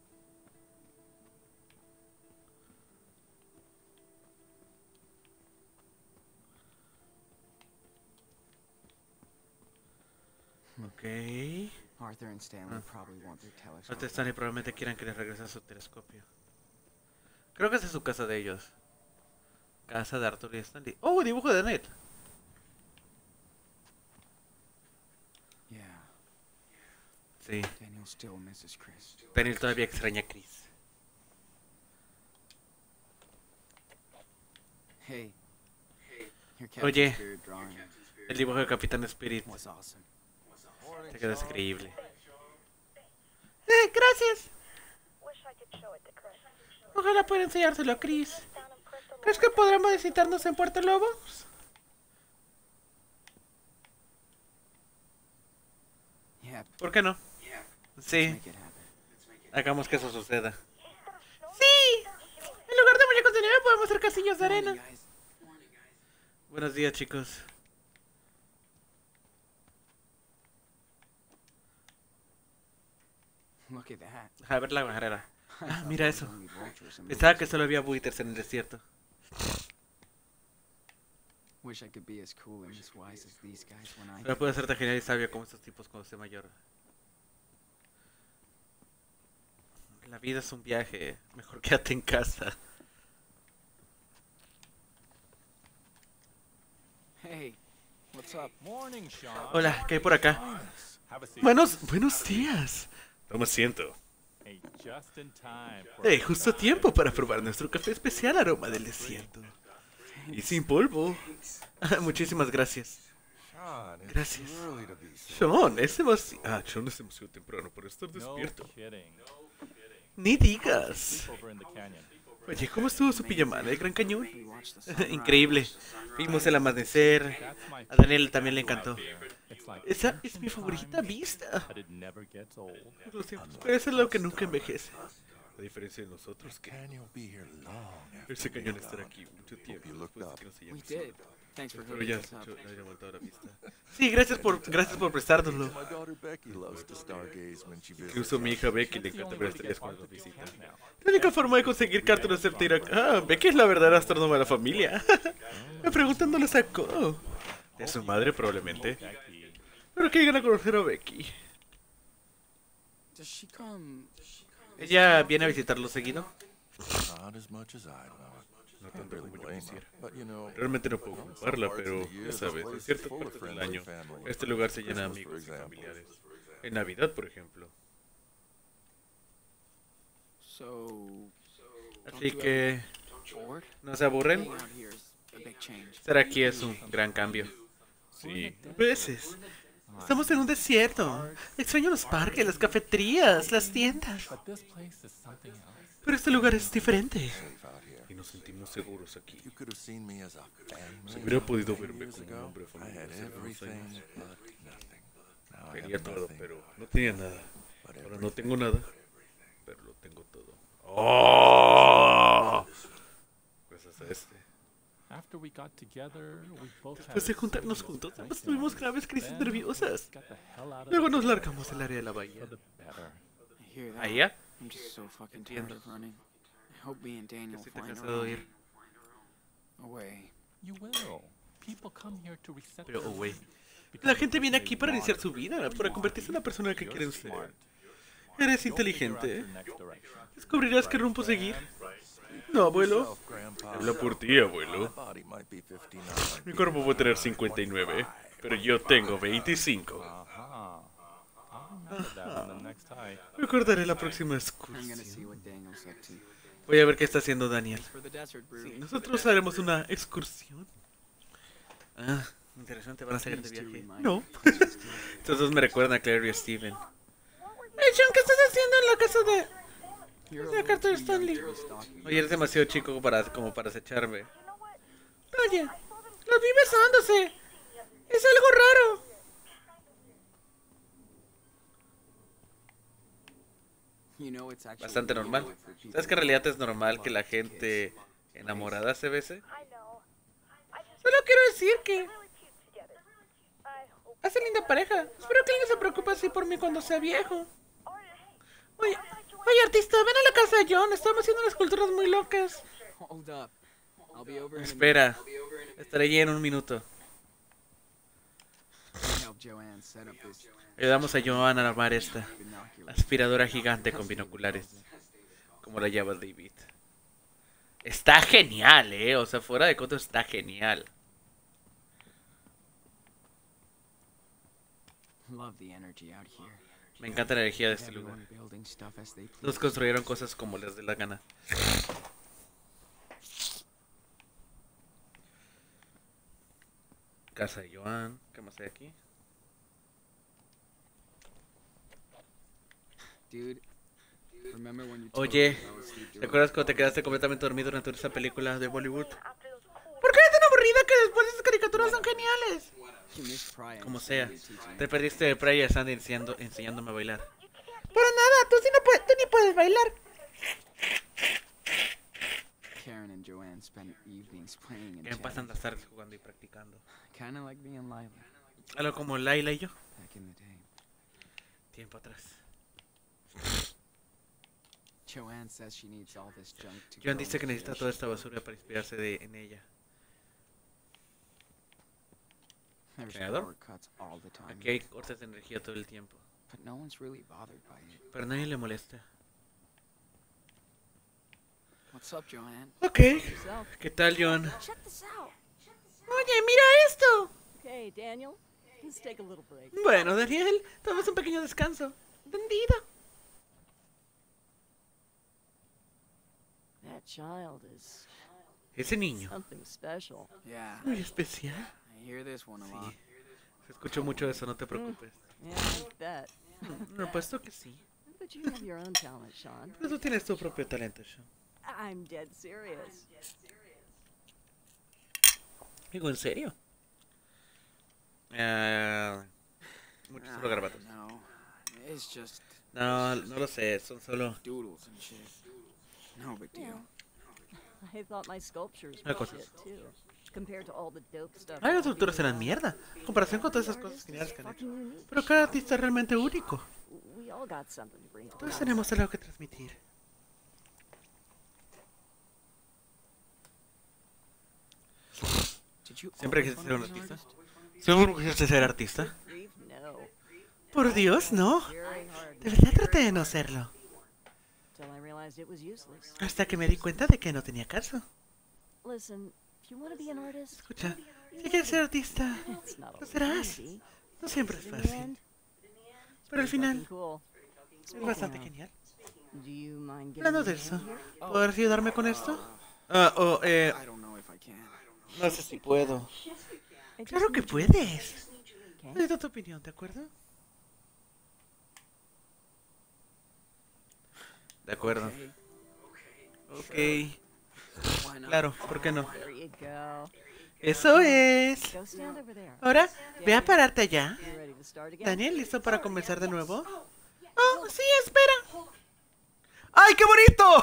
[SPEAKER 1] Ok.
[SPEAKER 3] Arthur and Stanley probably want their telescope.
[SPEAKER 1] Ahorita están y probablemente quieran que les regrese su telescopio. Creo que esa es su casa de ellos. Casa de Arthur y Stanley. ¡Oh, dibujo de Ned!
[SPEAKER 3] Yeah,
[SPEAKER 1] Sí,
[SPEAKER 3] Daniel still misses Chris.
[SPEAKER 1] Daniel todavía extraña a Chris.
[SPEAKER 3] Hey. Your
[SPEAKER 1] Oye.
[SPEAKER 3] Captain Spirit drawing
[SPEAKER 1] El dibujo de Capitán Spirit
[SPEAKER 3] was awesome.
[SPEAKER 1] te quedó increíble. Gracias.
[SPEAKER 2] Wish I could show it to Chris.
[SPEAKER 1] Ojalá pueda enseñárselo a Chris.
[SPEAKER 2] Down in Crystal
[SPEAKER 1] ¿Crees que podremos visitarnos en Puerto Lobos?
[SPEAKER 3] Yep.
[SPEAKER 1] ¿Por qué no? Sí,
[SPEAKER 3] Make it happen.
[SPEAKER 1] hagamos que eso suceda. ¡Sí! En lugar de muñecos de nieve podemos hacer castillos de arena.
[SPEAKER 3] Morning, guys.
[SPEAKER 1] Buenos días, chicos.
[SPEAKER 3] Look at that.
[SPEAKER 1] A ver la barrera.
[SPEAKER 3] I
[SPEAKER 1] Ah,
[SPEAKER 3] thought
[SPEAKER 1] mira
[SPEAKER 3] there was
[SPEAKER 1] eso.
[SPEAKER 3] only vultures in
[SPEAKER 1] Pensaba
[SPEAKER 3] movies.
[SPEAKER 1] que solo había buitres en el desierto.
[SPEAKER 3] Wish I could be as cool and as wise as these guys when I
[SPEAKER 1] No puedo ser tan genial y sabio como estos tipos cuando sea mayor. La vida es un viaje. Mejor quédate en casa.
[SPEAKER 3] Hey, what's up?
[SPEAKER 4] Morning, Sean.
[SPEAKER 1] Hola, ¿qué hay por acá?
[SPEAKER 4] Have a seat.
[SPEAKER 1] Buenos días. Toma asiento.
[SPEAKER 4] Hey, just in time for
[SPEAKER 1] Justo a tiempo para probar nuestro café especial aroma del desierto. Y sin polvo. Muchísimas gracias.
[SPEAKER 5] Sean, it's
[SPEAKER 1] Gracias.
[SPEAKER 5] early to be so.
[SPEAKER 1] Sean, es demasiado... Sean es demasiado temprano para estar
[SPEAKER 4] no
[SPEAKER 1] despierto.
[SPEAKER 4] kidding.
[SPEAKER 1] Ni digas.
[SPEAKER 4] Over in the canyon.
[SPEAKER 1] Oye, ¿cómo estuvo su pijamada en el Gran Cañón?
[SPEAKER 3] We watched the sunrise.
[SPEAKER 1] Increíble. Vimos el amanecer.
[SPEAKER 4] That's my
[SPEAKER 1] A Daniel también le encantó.
[SPEAKER 4] It's like
[SPEAKER 1] Esa es mi favorita vista.
[SPEAKER 4] but it never gets old.
[SPEAKER 1] Lo siento, pero eso es lo que nunca envejece. A diferencia de nosotros, que
[SPEAKER 5] Daniel will be here long after
[SPEAKER 1] ese
[SPEAKER 5] we
[SPEAKER 1] cañón
[SPEAKER 5] get
[SPEAKER 1] estará
[SPEAKER 5] done.
[SPEAKER 1] aquí mucho tiempo
[SPEAKER 5] you looked
[SPEAKER 1] después de
[SPEAKER 5] up.
[SPEAKER 1] que nos
[SPEAKER 3] We
[SPEAKER 1] hayamos
[SPEAKER 3] did.
[SPEAKER 1] ido.
[SPEAKER 3] Thanks for
[SPEAKER 1] Pero
[SPEAKER 3] hooking
[SPEAKER 1] ya
[SPEAKER 3] us up.
[SPEAKER 1] le haya levantado la vista. Sí, gracias por prestárnoslo.
[SPEAKER 5] My daughter Becky loves to stargaze when she visits.
[SPEAKER 1] Incluso mi hija Becky le
[SPEAKER 4] That's the
[SPEAKER 1] encanta
[SPEAKER 4] only
[SPEAKER 1] ver
[SPEAKER 4] way to
[SPEAKER 1] estrellas
[SPEAKER 4] get
[SPEAKER 1] cuando
[SPEAKER 4] Arthur to
[SPEAKER 1] visita.
[SPEAKER 4] camp now.
[SPEAKER 1] La única forma de conseguir Carter es ir a... Becky es la verdadera astrónoma de la familia. Me preguntan dónde la sacó. De su madre, probablemente.
[SPEAKER 4] Becky.
[SPEAKER 1] Pero que llegan a conocer a Becky.
[SPEAKER 3] Does she come?
[SPEAKER 1] ¿Ella viene a visitarlo seguido?
[SPEAKER 5] Not as much as I'd want.
[SPEAKER 1] No
[SPEAKER 5] Can't
[SPEAKER 1] tanto
[SPEAKER 5] really
[SPEAKER 1] como yo
[SPEAKER 5] blame her.
[SPEAKER 1] quisiera.
[SPEAKER 5] But you know,
[SPEAKER 1] Realmente no puedo
[SPEAKER 5] some
[SPEAKER 1] culparla,
[SPEAKER 5] parts of
[SPEAKER 1] pero
[SPEAKER 5] the year,
[SPEAKER 1] ya
[SPEAKER 5] this
[SPEAKER 1] sabes,
[SPEAKER 5] place
[SPEAKER 1] en
[SPEAKER 5] is
[SPEAKER 1] ciertas
[SPEAKER 5] full of
[SPEAKER 1] partes del
[SPEAKER 5] friendly
[SPEAKER 1] año
[SPEAKER 5] family.
[SPEAKER 1] este lugar se llena de
[SPEAKER 5] Christmas, for
[SPEAKER 1] amigos y
[SPEAKER 5] example.
[SPEAKER 1] familiares. En Navidad, por ejemplo.
[SPEAKER 3] So.
[SPEAKER 1] Así que
[SPEAKER 3] Bored?
[SPEAKER 1] no se aburren.
[SPEAKER 3] Being out here is a big change.
[SPEAKER 1] Estar aquí es un gran cambio. Sí, a veces. Estamos en un desierto. Extraño los parques, las cafeterías, las tiendas.
[SPEAKER 4] But this place is something else.
[SPEAKER 1] Pero este lugar es diferente.
[SPEAKER 5] Safe out here.
[SPEAKER 1] Y nos sentimos seguros aquí.
[SPEAKER 5] You could have seen me as a family.
[SPEAKER 1] Si hubiera podido
[SPEAKER 5] 10
[SPEAKER 1] verme
[SPEAKER 5] years
[SPEAKER 1] como un
[SPEAKER 5] ago,
[SPEAKER 1] hombre
[SPEAKER 5] I
[SPEAKER 1] familiar
[SPEAKER 5] had
[SPEAKER 1] hace unos
[SPEAKER 5] everything
[SPEAKER 1] años.
[SPEAKER 5] but nothing. Now I
[SPEAKER 1] Quería
[SPEAKER 5] have
[SPEAKER 1] todo,
[SPEAKER 5] nothing
[SPEAKER 1] pero no tenía nada.
[SPEAKER 5] but
[SPEAKER 1] Ahora no
[SPEAKER 5] everything.
[SPEAKER 1] tengo nada, pero lo tengo todo. ¡Oh! Gracias a este.
[SPEAKER 4] After we got together, we both
[SPEAKER 1] Después de
[SPEAKER 4] had
[SPEAKER 1] juntarnos
[SPEAKER 4] serious
[SPEAKER 1] juntos, ambos
[SPEAKER 4] breakdowns.
[SPEAKER 1] tuvimos graves crisis
[SPEAKER 4] Then
[SPEAKER 1] nerviosas.
[SPEAKER 4] got the hell out of
[SPEAKER 1] Luego
[SPEAKER 4] the
[SPEAKER 1] nos
[SPEAKER 4] place
[SPEAKER 1] largamos al área de la bahía.
[SPEAKER 4] for the better.
[SPEAKER 3] I hear that.
[SPEAKER 1] ¿A ella?
[SPEAKER 3] I'm just so fucking tired
[SPEAKER 1] Entiendo.
[SPEAKER 3] of running. I hope me and Daniel
[SPEAKER 1] Estoy tan
[SPEAKER 3] find
[SPEAKER 1] cansado
[SPEAKER 3] our
[SPEAKER 1] de
[SPEAKER 3] own
[SPEAKER 1] ir.
[SPEAKER 3] away.
[SPEAKER 4] You will. People come here to reset
[SPEAKER 1] Pero,
[SPEAKER 4] their
[SPEAKER 1] oh, güey.
[SPEAKER 4] mind,
[SPEAKER 1] La
[SPEAKER 4] become
[SPEAKER 1] gente
[SPEAKER 4] the
[SPEAKER 1] viene
[SPEAKER 4] person
[SPEAKER 1] aquí
[SPEAKER 4] they
[SPEAKER 1] para
[SPEAKER 4] want
[SPEAKER 1] iniciar
[SPEAKER 4] to
[SPEAKER 1] su
[SPEAKER 4] be.
[SPEAKER 1] vida, para convertirse en la persona que
[SPEAKER 4] You're
[SPEAKER 1] quieren ser.
[SPEAKER 4] smart.
[SPEAKER 1] Eres
[SPEAKER 4] You'll figure out
[SPEAKER 1] inteligente.
[SPEAKER 4] your next direction.
[SPEAKER 1] Descubrirás qué rumbo seguir. No, abuelo.
[SPEAKER 5] Yourself, Grandpa.
[SPEAKER 1] Habla por ti, abuelo.
[SPEAKER 5] My body might be 59.
[SPEAKER 1] Mi cuerpo puede tener 59, pero yo tengo 25.
[SPEAKER 4] Aha. I'll remember that on the next hike.
[SPEAKER 1] Recordaré la próxima
[SPEAKER 3] I'm gonna see
[SPEAKER 1] excursión.
[SPEAKER 3] what Daniel's up to.
[SPEAKER 1] Voy a ver qué está haciendo Daniel.
[SPEAKER 3] For the desert brew.
[SPEAKER 1] Nosotros haremos una excursión. Ah, interesante, ¿van a salir de
[SPEAKER 3] These two
[SPEAKER 1] viaje?
[SPEAKER 3] remind
[SPEAKER 1] No.
[SPEAKER 3] me of Christmas too.
[SPEAKER 1] Estos dos me recuerdan a Claire y a Steven. Hey, John, ¿qué estás haciendo en la casa de...?
[SPEAKER 3] You're a
[SPEAKER 1] Mira,
[SPEAKER 3] little
[SPEAKER 1] Carter
[SPEAKER 3] too
[SPEAKER 1] Stanley.
[SPEAKER 3] young to be stalking.
[SPEAKER 1] Oye, eres demasiado chico como para acecharme. Oye, los vi besándose. Es algo raro.
[SPEAKER 3] You know, it's actually
[SPEAKER 1] Bastante normal.
[SPEAKER 3] illegal for people
[SPEAKER 1] ¿Sabes que en realidad es normal que la gente enamorada se bese? Solo quiero decir que... Hace linda pareja. Espero que alguien se preocupe así por mí cuando sea viejo. Oye, artista, ven a la casa de John. Estamos haciendo unas esculturas muy locas.
[SPEAKER 3] Hold up. I'll be over in a
[SPEAKER 1] Espera. Estaré allí en un minuto.
[SPEAKER 3] minute. Help Joanne set up this
[SPEAKER 1] Ayudamos a Joan a armar esta
[SPEAKER 3] binocular.
[SPEAKER 1] aspiradora gigante con binoculares. Como la llama David. Está genial, o sea, fuera de coto está genial.
[SPEAKER 3] Love the energy out here.
[SPEAKER 1] Me encanta la energía de este lugar.
[SPEAKER 3] Everyone building stuff as they please.
[SPEAKER 1] Los construyeron cosas como les dé la gana. Casa de Joan. ¿Qué más hay aquí?
[SPEAKER 3] Dude, remember when you told
[SPEAKER 1] Oye,
[SPEAKER 3] me I was asleep
[SPEAKER 1] ¿te
[SPEAKER 3] during
[SPEAKER 1] acuerdas cuando te quedaste completamente dormido durante esa película de Bollywood? ¿Por qué eres tan aburrida que después esas caricaturas son geniales?
[SPEAKER 3] You missed Pry and
[SPEAKER 1] Como sea,
[SPEAKER 3] Sandy teaching
[SPEAKER 1] te
[SPEAKER 3] me.
[SPEAKER 1] perdiste de Praya y Sandy enseñándome a bailar. Pero nada, tú ni puedes bailar.
[SPEAKER 3] Karen and Joanne spent evenings playing and
[SPEAKER 1] Que me pasan
[SPEAKER 3] chatting.
[SPEAKER 1] las tardes jugando y practicando.
[SPEAKER 3] Kinda like me and Lila
[SPEAKER 1] Algo como Laila y yo.
[SPEAKER 3] back in the day.
[SPEAKER 1] Tiempo atrás.
[SPEAKER 3] Joanne says she needs all this junk to
[SPEAKER 1] Joan
[SPEAKER 3] grow
[SPEAKER 1] dice que
[SPEAKER 3] into
[SPEAKER 1] necesita
[SPEAKER 3] the
[SPEAKER 1] toda
[SPEAKER 3] shape
[SPEAKER 1] esta basura para inspirarse en ella.
[SPEAKER 3] There's
[SPEAKER 1] Creador.
[SPEAKER 3] power cuts all the time,
[SPEAKER 1] Aquí hay cortes de energía todo el tiempo.
[SPEAKER 3] but no one's really bothered by it.
[SPEAKER 1] Pero a nadie le molesta.
[SPEAKER 3] What's up, Joanne?
[SPEAKER 1] Ok. ¿Qué tal, Joan?
[SPEAKER 2] Check this out.
[SPEAKER 1] Oye, mira esto.
[SPEAKER 6] Okay, Daniel, let's take a little break.
[SPEAKER 1] Bueno, Daniel, tomas un pequeño descanso. Entendido.
[SPEAKER 6] That child is
[SPEAKER 1] Ese niño.
[SPEAKER 6] something special.
[SPEAKER 3] Yeah,
[SPEAKER 1] Muy especial.
[SPEAKER 3] I hear this one a lot.
[SPEAKER 1] Sí. Se escuchó mucho eso, no te preocupes.
[SPEAKER 6] Yeah, I bet.
[SPEAKER 1] No, puesto que sí.
[SPEAKER 6] But you have your own talent, Sean.
[SPEAKER 1] Pero tú tienes tu propio talento, Sean.
[SPEAKER 6] I'm dead serious.
[SPEAKER 1] Digo, ¿en serio? Muchos solo garabatos.
[SPEAKER 3] No, it's just
[SPEAKER 1] No, no lo sé, son solo...
[SPEAKER 3] doodles and shit. No big deal.
[SPEAKER 6] I thought my sculptures
[SPEAKER 1] Hay
[SPEAKER 6] were
[SPEAKER 1] cosas.
[SPEAKER 6] shit too, compared to all the dope stuff.
[SPEAKER 1] Ay, las
[SPEAKER 6] other
[SPEAKER 1] estructuras
[SPEAKER 6] people
[SPEAKER 1] eran
[SPEAKER 6] do.
[SPEAKER 1] mierda. En comparación con todas esas
[SPEAKER 6] Every
[SPEAKER 1] cosas
[SPEAKER 6] artist
[SPEAKER 1] geniales
[SPEAKER 6] is
[SPEAKER 1] que han hecho.
[SPEAKER 6] fucking unique.
[SPEAKER 1] Pero cada artista es realmente único.
[SPEAKER 6] We all got something to bring to the
[SPEAKER 1] Todos
[SPEAKER 6] table.
[SPEAKER 1] tenemos algo que transmitir.
[SPEAKER 3] Did you
[SPEAKER 1] Siempre
[SPEAKER 3] always
[SPEAKER 1] quisiste ser un
[SPEAKER 3] wanna be an
[SPEAKER 1] artista.
[SPEAKER 3] artist?
[SPEAKER 1] ¿Seguro que quisiste ser artista?
[SPEAKER 6] Grief, no.
[SPEAKER 1] Por Dios, no.
[SPEAKER 6] Very hard.
[SPEAKER 1] De verdad traté de no serlo.
[SPEAKER 6] Till I realized it was useless.
[SPEAKER 1] Hasta que me di cuenta de que no tenía caso.
[SPEAKER 6] Listen, if you want to be an artist,
[SPEAKER 1] Escucha, si quieres ser artista,
[SPEAKER 6] it's not
[SPEAKER 1] lo
[SPEAKER 6] always
[SPEAKER 1] serás.
[SPEAKER 6] easy.
[SPEAKER 1] No siempre es
[SPEAKER 6] But in the
[SPEAKER 1] fácil.
[SPEAKER 6] end,
[SPEAKER 1] Pero al
[SPEAKER 6] pretty
[SPEAKER 1] final
[SPEAKER 6] fucking cool.
[SPEAKER 1] es bastante genial.
[SPEAKER 6] Do you mind giving
[SPEAKER 1] Hablando
[SPEAKER 6] me
[SPEAKER 1] de
[SPEAKER 6] a
[SPEAKER 1] eso,
[SPEAKER 6] hand here?
[SPEAKER 1] ¿podrás ayudarme con esto?
[SPEAKER 3] I don't know if I can.
[SPEAKER 1] No sé si puedo.
[SPEAKER 6] I just
[SPEAKER 1] Claro que
[SPEAKER 6] need you-
[SPEAKER 1] puedes.
[SPEAKER 6] Okay.
[SPEAKER 1] Necesito tu opinión, ¿de acuerdo? De acuerdo.
[SPEAKER 3] Okay,
[SPEAKER 1] Ok.
[SPEAKER 3] why not?
[SPEAKER 1] Claro, ¿por qué no?
[SPEAKER 6] There you go.
[SPEAKER 1] Eso es.
[SPEAKER 6] Go stand over there.
[SPEAKER 1] Ahora, ve a pararte allá.
[SPEAKER 6] You ready to start again?
[SPEAKER 1] Daniel, ¿listo para comenzar de nuevo? Oh, sí, espera. ¡Ay, qué bonito!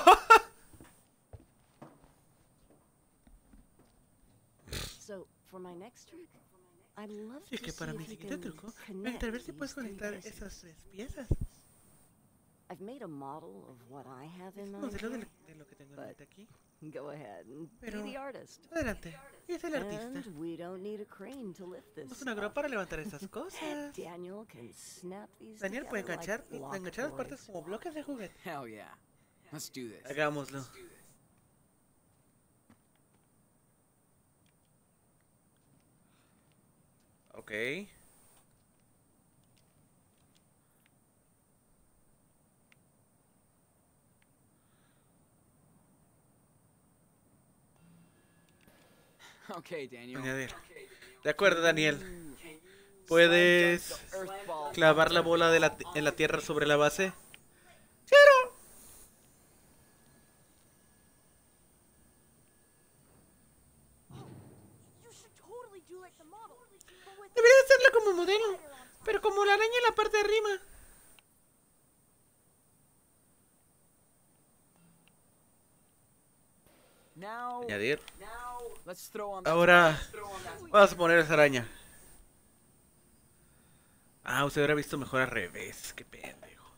[SPEAKER 6] So, for my next trick, I'd love
[SPEAKER 1] Sí,
[SPEAKER 6] to
[SPEAKER 1] que para
[SPEAKER 6] see
[SPEAKER 1] mi
[SPEAKER 6] if you
[SPEAKER 1] siguiente
[SPEAKER 6] can
[SPEAKER 1] truco, me
[SPEAKER 6] connect
[SPEAKER 1] gustaría ver si
[SPEAKER 6] these
[SPEAKER 1] puedes
[SPEAKER 6] three
[SPEAKER 1] conectar
[SPEAKER 6] pieces.
[SPEAKER 1] esas tres piezas.
[SPEAKER 6] I've made a model of what I have in
[SPEAKER 1] Es un
[SPEAKER 6] mind.
[SPEAKER 1] modelo
[SPEAKER 6] here.
[SPEAKER 1] de lo que tengo en
[SPEAKER 6] But-
[SPEAKER 1] mente aquí.
[SPEAKER 6] Go ahead and
[SPEAKER 1] Pero-
[SPEAKER 6] be the artist.
[SPEAKER 1] Adelante. Y es el artista.
[SPEAKER 6] And we don't need a crane to lift this.
[SPEAKER 1] Es una grúa
[SPEAKER 6] stuff.
[SPEAKER 1] para levantar estas cosas.
[SPEAKER 6] Daniel can snap these
[SPEAKER 1] Daniel puede
[SPEAKER 6] together
[SPEAKER 1] enganchar
[SPEAKER 6] like block
[SPEAKER 1] las partes
[SPEAKER 6] toys.
[SPEAKER 1] como bloques de juguete.
[SPEAKER 3] Hell yeah. Let's do this.
[SPEAKER 1] Hagámoslo. Ok.
[SPEAKER 3] Okay, Daniel.
[SPEAKER 1] Añadir. De acuerdo, Daniel.
[SPEAKER 3] Slide
[SPEAKER 1] ¿Puedes
[SPEAKER 3] jump the earth ball
[SPEAKER 1] clavar la bola de en la tierra sobre la base?
[SPEAKER 2] You should totally do like the model. But with
[SPEAKER 1] Debería hacerlo como modelo, pero como la araña en la parte de arriba.
[SPEAKER 3] Now,
[SPEAKER 1] Añadir.
[SPEAKER 3] let's throw on that.
[SPEAKER 1] Ahora
[SPEAKER 3] Throw on that.
[SPEAKER 1] vamos a poner esa araña. Ah, usted hubiera visto mejor al revés. Qué pendejo.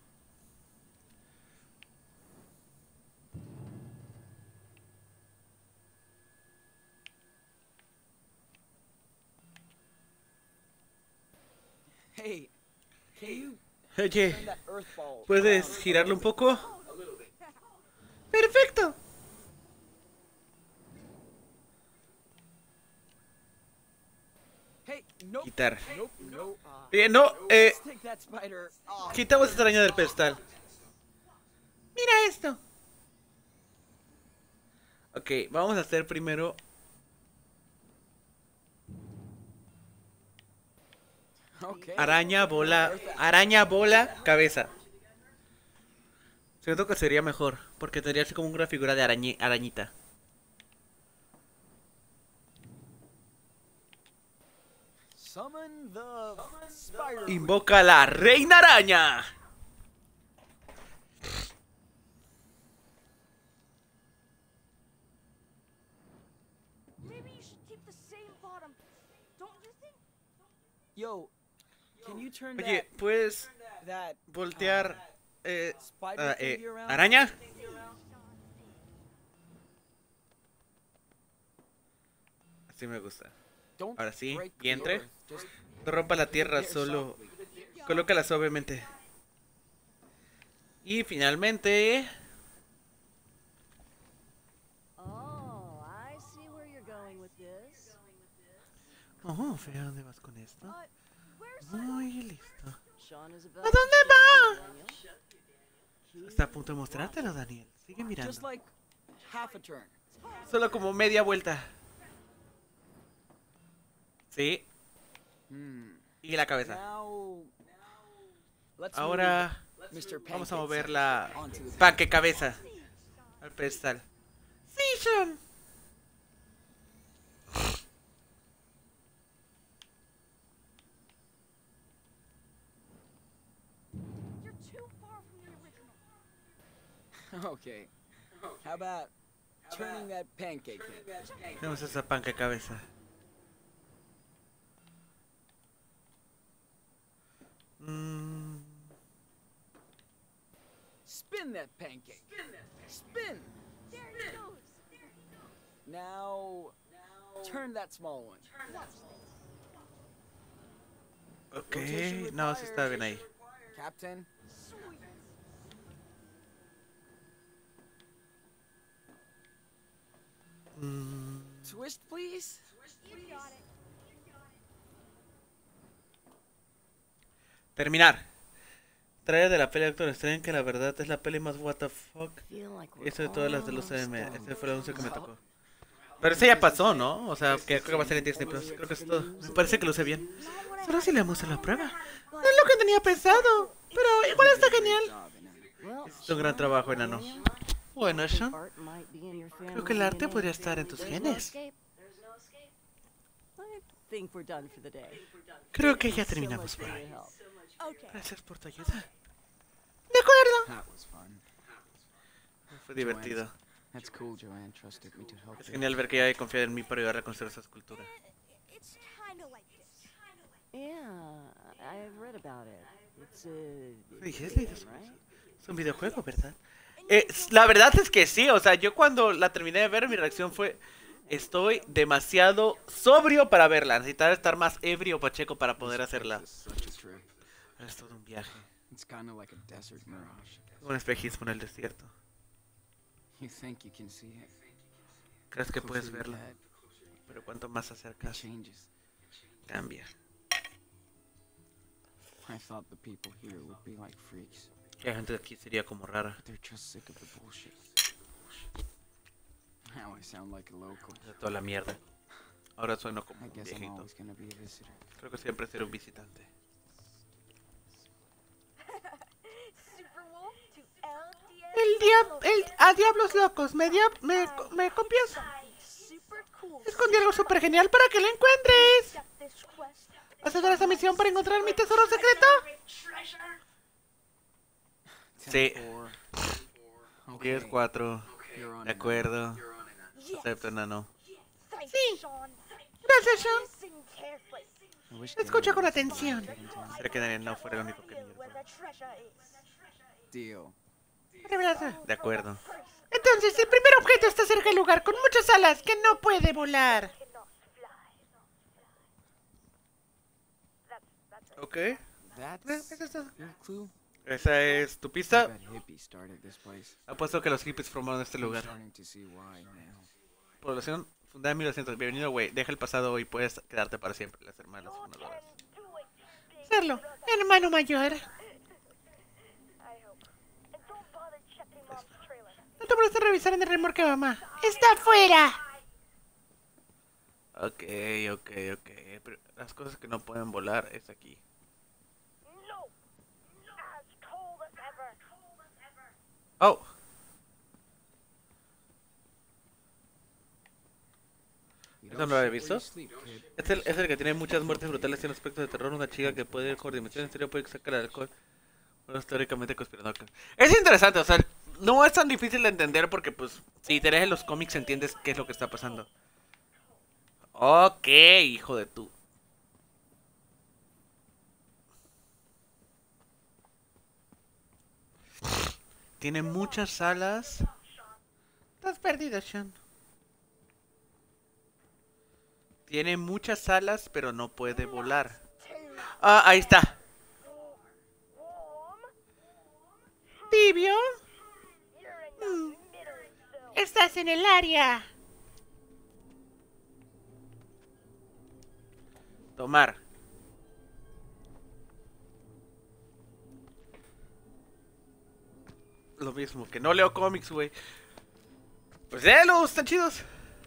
[SPEAKER 3] Hey, can you
[SPEAKER 1] Oye,
[SPEAKER 3] turn that earth ball?
[SPEAKER 1] ¿puedes girarlo un poco? Perfecto.
[SPEAKER 3] Hey, nope.
[SPEAKER 1] Quitar.
[SPEAKER 3] Nope. No.
[SPEAKER 1] Bien, no,
[SPEAKER 3] Let's take that spider off.
[SPEAKER 1] quitamos esta araña del pedestal. Mira esto. Ok, vamos a hacer primero.
[SPEAKER 3] Okay.
[SPEAKER 1] Araña, bola, cabeza. Siento que sería mejor, porque tendría así como una figura de arañita.
[SPEAKER 3] Summon the spider.
[SPEAKER 1] Invoca a la reina araña.
[SPEAKER 2] maybe you should keep the same bottom. Don't you think?
[SPEAKER 3] Yo, can you turn
[SPEAKER 1] Oye, ¿puedes
[SPEAKER 3] that
[SPEAKER 1] voltear
[SPEAKER 3] spider thingy around?
[SPEAKER 1] araña? Así me gusta.
[SPEAKER 3] Don't
[SPEAKER 1] Ahora sí,
[SPEAKER 3] break the
[SPEAKER 1] vientre.
[SPEAKER 3] earth, just
[SPEAKER 1] No rompa la tierra,
[SPEAKER 3] hit it
[SPEAKER 1] solo
[SPEAKER 3] softly.
[SPEAKER 1] colócala suavemente. Y finalmente...
[SPEAKER 6] Oh, I see where you're going with this.
[SPEAKER 1] Oh, ¿a dónde vas con esto?
[SPEAKER 2] Where's
[SPEAKER 1] Muy listo.
[SPEAKER 6] Sean is about
[SPEAKER 1] ¿A
[SPEAKER 6] to
[SPEAKER 1] dónde
[SPEAKER 6] show
[SPEAKER 1] va?
[SPEAKER 6] you, Daniel.
[SPEAKER 1] Está a punto de mostrártelo, Daniel. Sigue
[SPEAKER 3] Just
[SPEAKER 1] mirando.
[SPEAKER 3] like half a turn.
[SPEAKER 1] Solo como media vuelta. Sí. Y la cabeza.
[SPEAKER 3] Now, let's
[SPEAKER 1] Ahora
[SPEAKER 3] move Mr.
[SPEAKER 1] vamos a
[SPEAKER 3] Pancake
[SPEAKER 1] mover
[SPEAKER 3] Set
[SPEAKER 1] la
[SPEAKER 3] onto the
[SPEAKER 1] panque cabeza al pedestal. Sí, Sean.
[SPEAKER 2] you're too far from the original.
[SPEAKER 3] Okay. How about turning that pancake head?
[SPEAKER 1] Vamos a esa panque cabeza.
[SPEAKER 3] Spin that pancake. Spin.
[SPEAKER 2] There it goes.
[SPEAKER 3] Now, turn that small one.
[SPEAKER 1] Ok, no, sí está bien ahí.
[SPEAKER 3] Captain.
[SPEAKER 2] Sweet.
[SPEAKER 3] Twist, please.
[SPEAKER 2] You got it.
[SPEAKER 1] Terminar. Trailer de la peli de Doctor Strange, que la verdad es la peli más what the fuck.
[SPEAKER 6] Feel like we're
[SPEAKER 1] Eso de todas las de los
[SPEAKER 6] almost
[SPEAKER 1] CM.
[SPEAKER 6] done.
[SPEAKER 1] Ese fue el anuncio que me tocó. Pero ese ya pasó, ¿no? O sea, que creo que va a ser en Disney Plus. Creo que es todo. Me parece que luce bien. Solo si le damos a la prueba. No es lo que tenía pensado. Pero igual está genial.
[SPEAKER 6] Well,
[SPEAKER 1] Es un gran trabajo, enano. Bueno, Sean.
[SPEAKER 6] art might be in your
[SPEAKER 1] Creo que el arte
[SPEAKER 6] family
[SPEAKER 1] podría
[SPEAKER 6] DNA.
[SPEAKER 1] estar en tus
[SPEAKER 6] There's no
[SPEAKER 1] genes.
[SPEAKER 6] escape. I think we're done for the day.
[SPEAKER 1] Creo que ya
[SPEAKER 6] So much
[SPEAKER 1] terminamos
[SPEAKER 6] for
[SPEAKER 1] por
[SPEAKER 6] your
[SPEAKER 1] hoy.
[SPEAKER 6] help.
[SPEAKER 2] Okay.
[SPEAKER 1] Gracias por tu ayuda. De acuerdo.
[SPEAKER 3] That was fun.
[SPEAKER 1] Fue divertido.
[SPEAKER 3] That's cool, Joanne trusted me to help
[SPEAKER 1] Es
[SPEAKER 3] you.
[SPEAKER 1] genial ver que ella haya confiado en mí para ayudar a construir esa escultura.
[SPEAKER 2] It's kind of like this.
[SPEAKER 6] Yeah, I've read about it. It's a
[SPEAKER 1] Dije, es leído
[SPEAKER 6] game,
[SPEAKER 1] sobre
[SPEAKER 6] right?
[SPEAKER 1] eso. Es un videojuego, ¿verdad? La verdad es que sí, o sea, yo cuando la terminé de ver, mi reacción fue: estoy demasiado sobrio para verla. Necesitaba estar más ebrio pacheco para poder hacerla.
[SPEAKER 3] It's such a trip.
[SPEAKER 1] Es todo un viaje.
[SPEAKER 3] It's kind of like a desert mirage.
[SPEAKER 1] Un espejismo en el desierto.
[SPEAKER 3] You think you can see it.
[SPEAKER 1] Crees que
[SPEAKER 3] Closer
[SPEAKER 1] puedes
[SPEAKER 3] you
[SPEAKER 1] verlo,
[SPEAKER 3] get,
[SPEAKER 1] pero cuanto más se
[SPEAKER 3] it
[SPEAKER 1] acercas,
[SPEAKER 3] changes.
[SPEAKER 1] cambia.
[SPEAKER 3] I thought the people here would be like freaks,
[SPEAKER 1] La gente de aquí sería como rara.
[SPEAKER 3] but they're just sick of the bullshit. Now I sound like a local.
[SPEAKER 1] De toda la mierda. Ahora sueno como
[SPEAKER 3] I
[SPEAKER 1] un
[SPEAKER 3] guess I'm
[SPEAKER 1] viejito.
[SPEAKER 3] always gonna be a visitor.
[SPEAKER 1] Creo que siempre seré un visitante.
[SPEAKER 2] Superwolf to LDS.
[SPEAKER 1] A diablos locos, me copias.
[SPEAKER 2] Super cool.
[SPEAKER 1] Escondí algo súper genial para que lo encuentres.
[SPEAKER 2] Accept this quest.
[SPEAKER 1] ¿Vas a dar esa misión para encontrar mi tesoro secreto? Sí.
[SPEAKER 3] 10-4.
[SPEAKER 1] 10-4.
[SPEAKER 3] You're on
[SPEAKER 1] De
[SPEAKER 3] it.
[SPEAKER 1] acuerdo.
[SPEAKER 2] Yes.
[SPEAKER 1] Acepto, enano.
[SPEAKER 2] Thanks,
[SPEAKER 1] Sí.
[SPEAKER 2] Sean.
[SPEAKER 1] Gracias, Sean.
[SPEAKER 2] Listen carefully.
[SPEAKER 3] I wish
[SPEAKER 1] Escucha
[SPEAKER 3] Daniel
[SPEAKER 1] con
[SPEAKER 3] was
[SPEAKER 1] atención.
[SPEAKER 3] here in town.
[SPEAKER 1] Espero que Daniel no fuera el único que
[SPEAKER 2] Tell you
[SPEAKER 1] mierda.
[SPEAKER 2] where the treasure is.
[SPEAKER 3] Deal.
[SPEAKER 1] De acuerdo. Entonces, el primer objeto está cerca del lugar con muchas alas que no puede volar.
[SPEAKER 2] Cannot fly. That's
[SPEAKER 1] Ok.
[SPEAKER 3] That's
[SPEAKER 1] Eso es todo.
[SPEAKER 3] your clue?
[SPEAKER 1] Esa es tu
[SPEAKER 3] I
[SPEAKER 1] pista.
[SPEAKER 3] bet hippies started this place.
[SPEAKER 1] Apuesto que los hippies formaron este
[SPEAKER 3] I'm
[SPEAKER 1] lugar.
[SPEAKER 3] starting to see why now.
[SPEAKER 1] Población fundada en 1900. Bienvenido, güey. Deja el pasado y puedes quedarte para siempre. Las hermanas fundadoras. Serlo, hermano mayor.
[SPEAKER 2] I hope. And don't bother checking Mom's trailer.
[SPEAKER 1] No te molestes revisar en el remolque, mamá. ¡Está afuera! Ok. Pero las cosas que no pueden volar es aquí.
[SPEAKER 2] No. As cold as ever.
[SPEAKER 1] Oh.
[SPEAKER 3] You
[SPEAKER 1] ¿Eso
[SPEAKER 3] don't
[SPEAKER 1] no lo había
[SPEAKER 3] shit where
[SPEAKER 1] visto?
[SPEAKER 3] you sleep, kid.
[SPEAKER 1] Es el que tiene muchas muertes brutales y un aspecto de terror. Una chica que puede ir con dimensión en serio puede sacar el alcohol. Bueno, teóricamente conspirando acá. Es interesante, o sea, no es tan difícil de entender porque, pues, si te lees en los cómics entiendes qué es lo que está pasando. Ok, hijo de tú. Tiene muchas alas. Estás perdido, Sean. Tiene muchas alas, pero no puede volar. Ah, ahí está.
[SPEAKER 2] Warm.
[SPEAKER 1] Tibio.
[SPEAKER 2] You're in the middle zone.
[SPEAKER 1] Estás en el área. Tomar. Lo mismo, que no leo cómics, güey. Pues léelos, están chidos.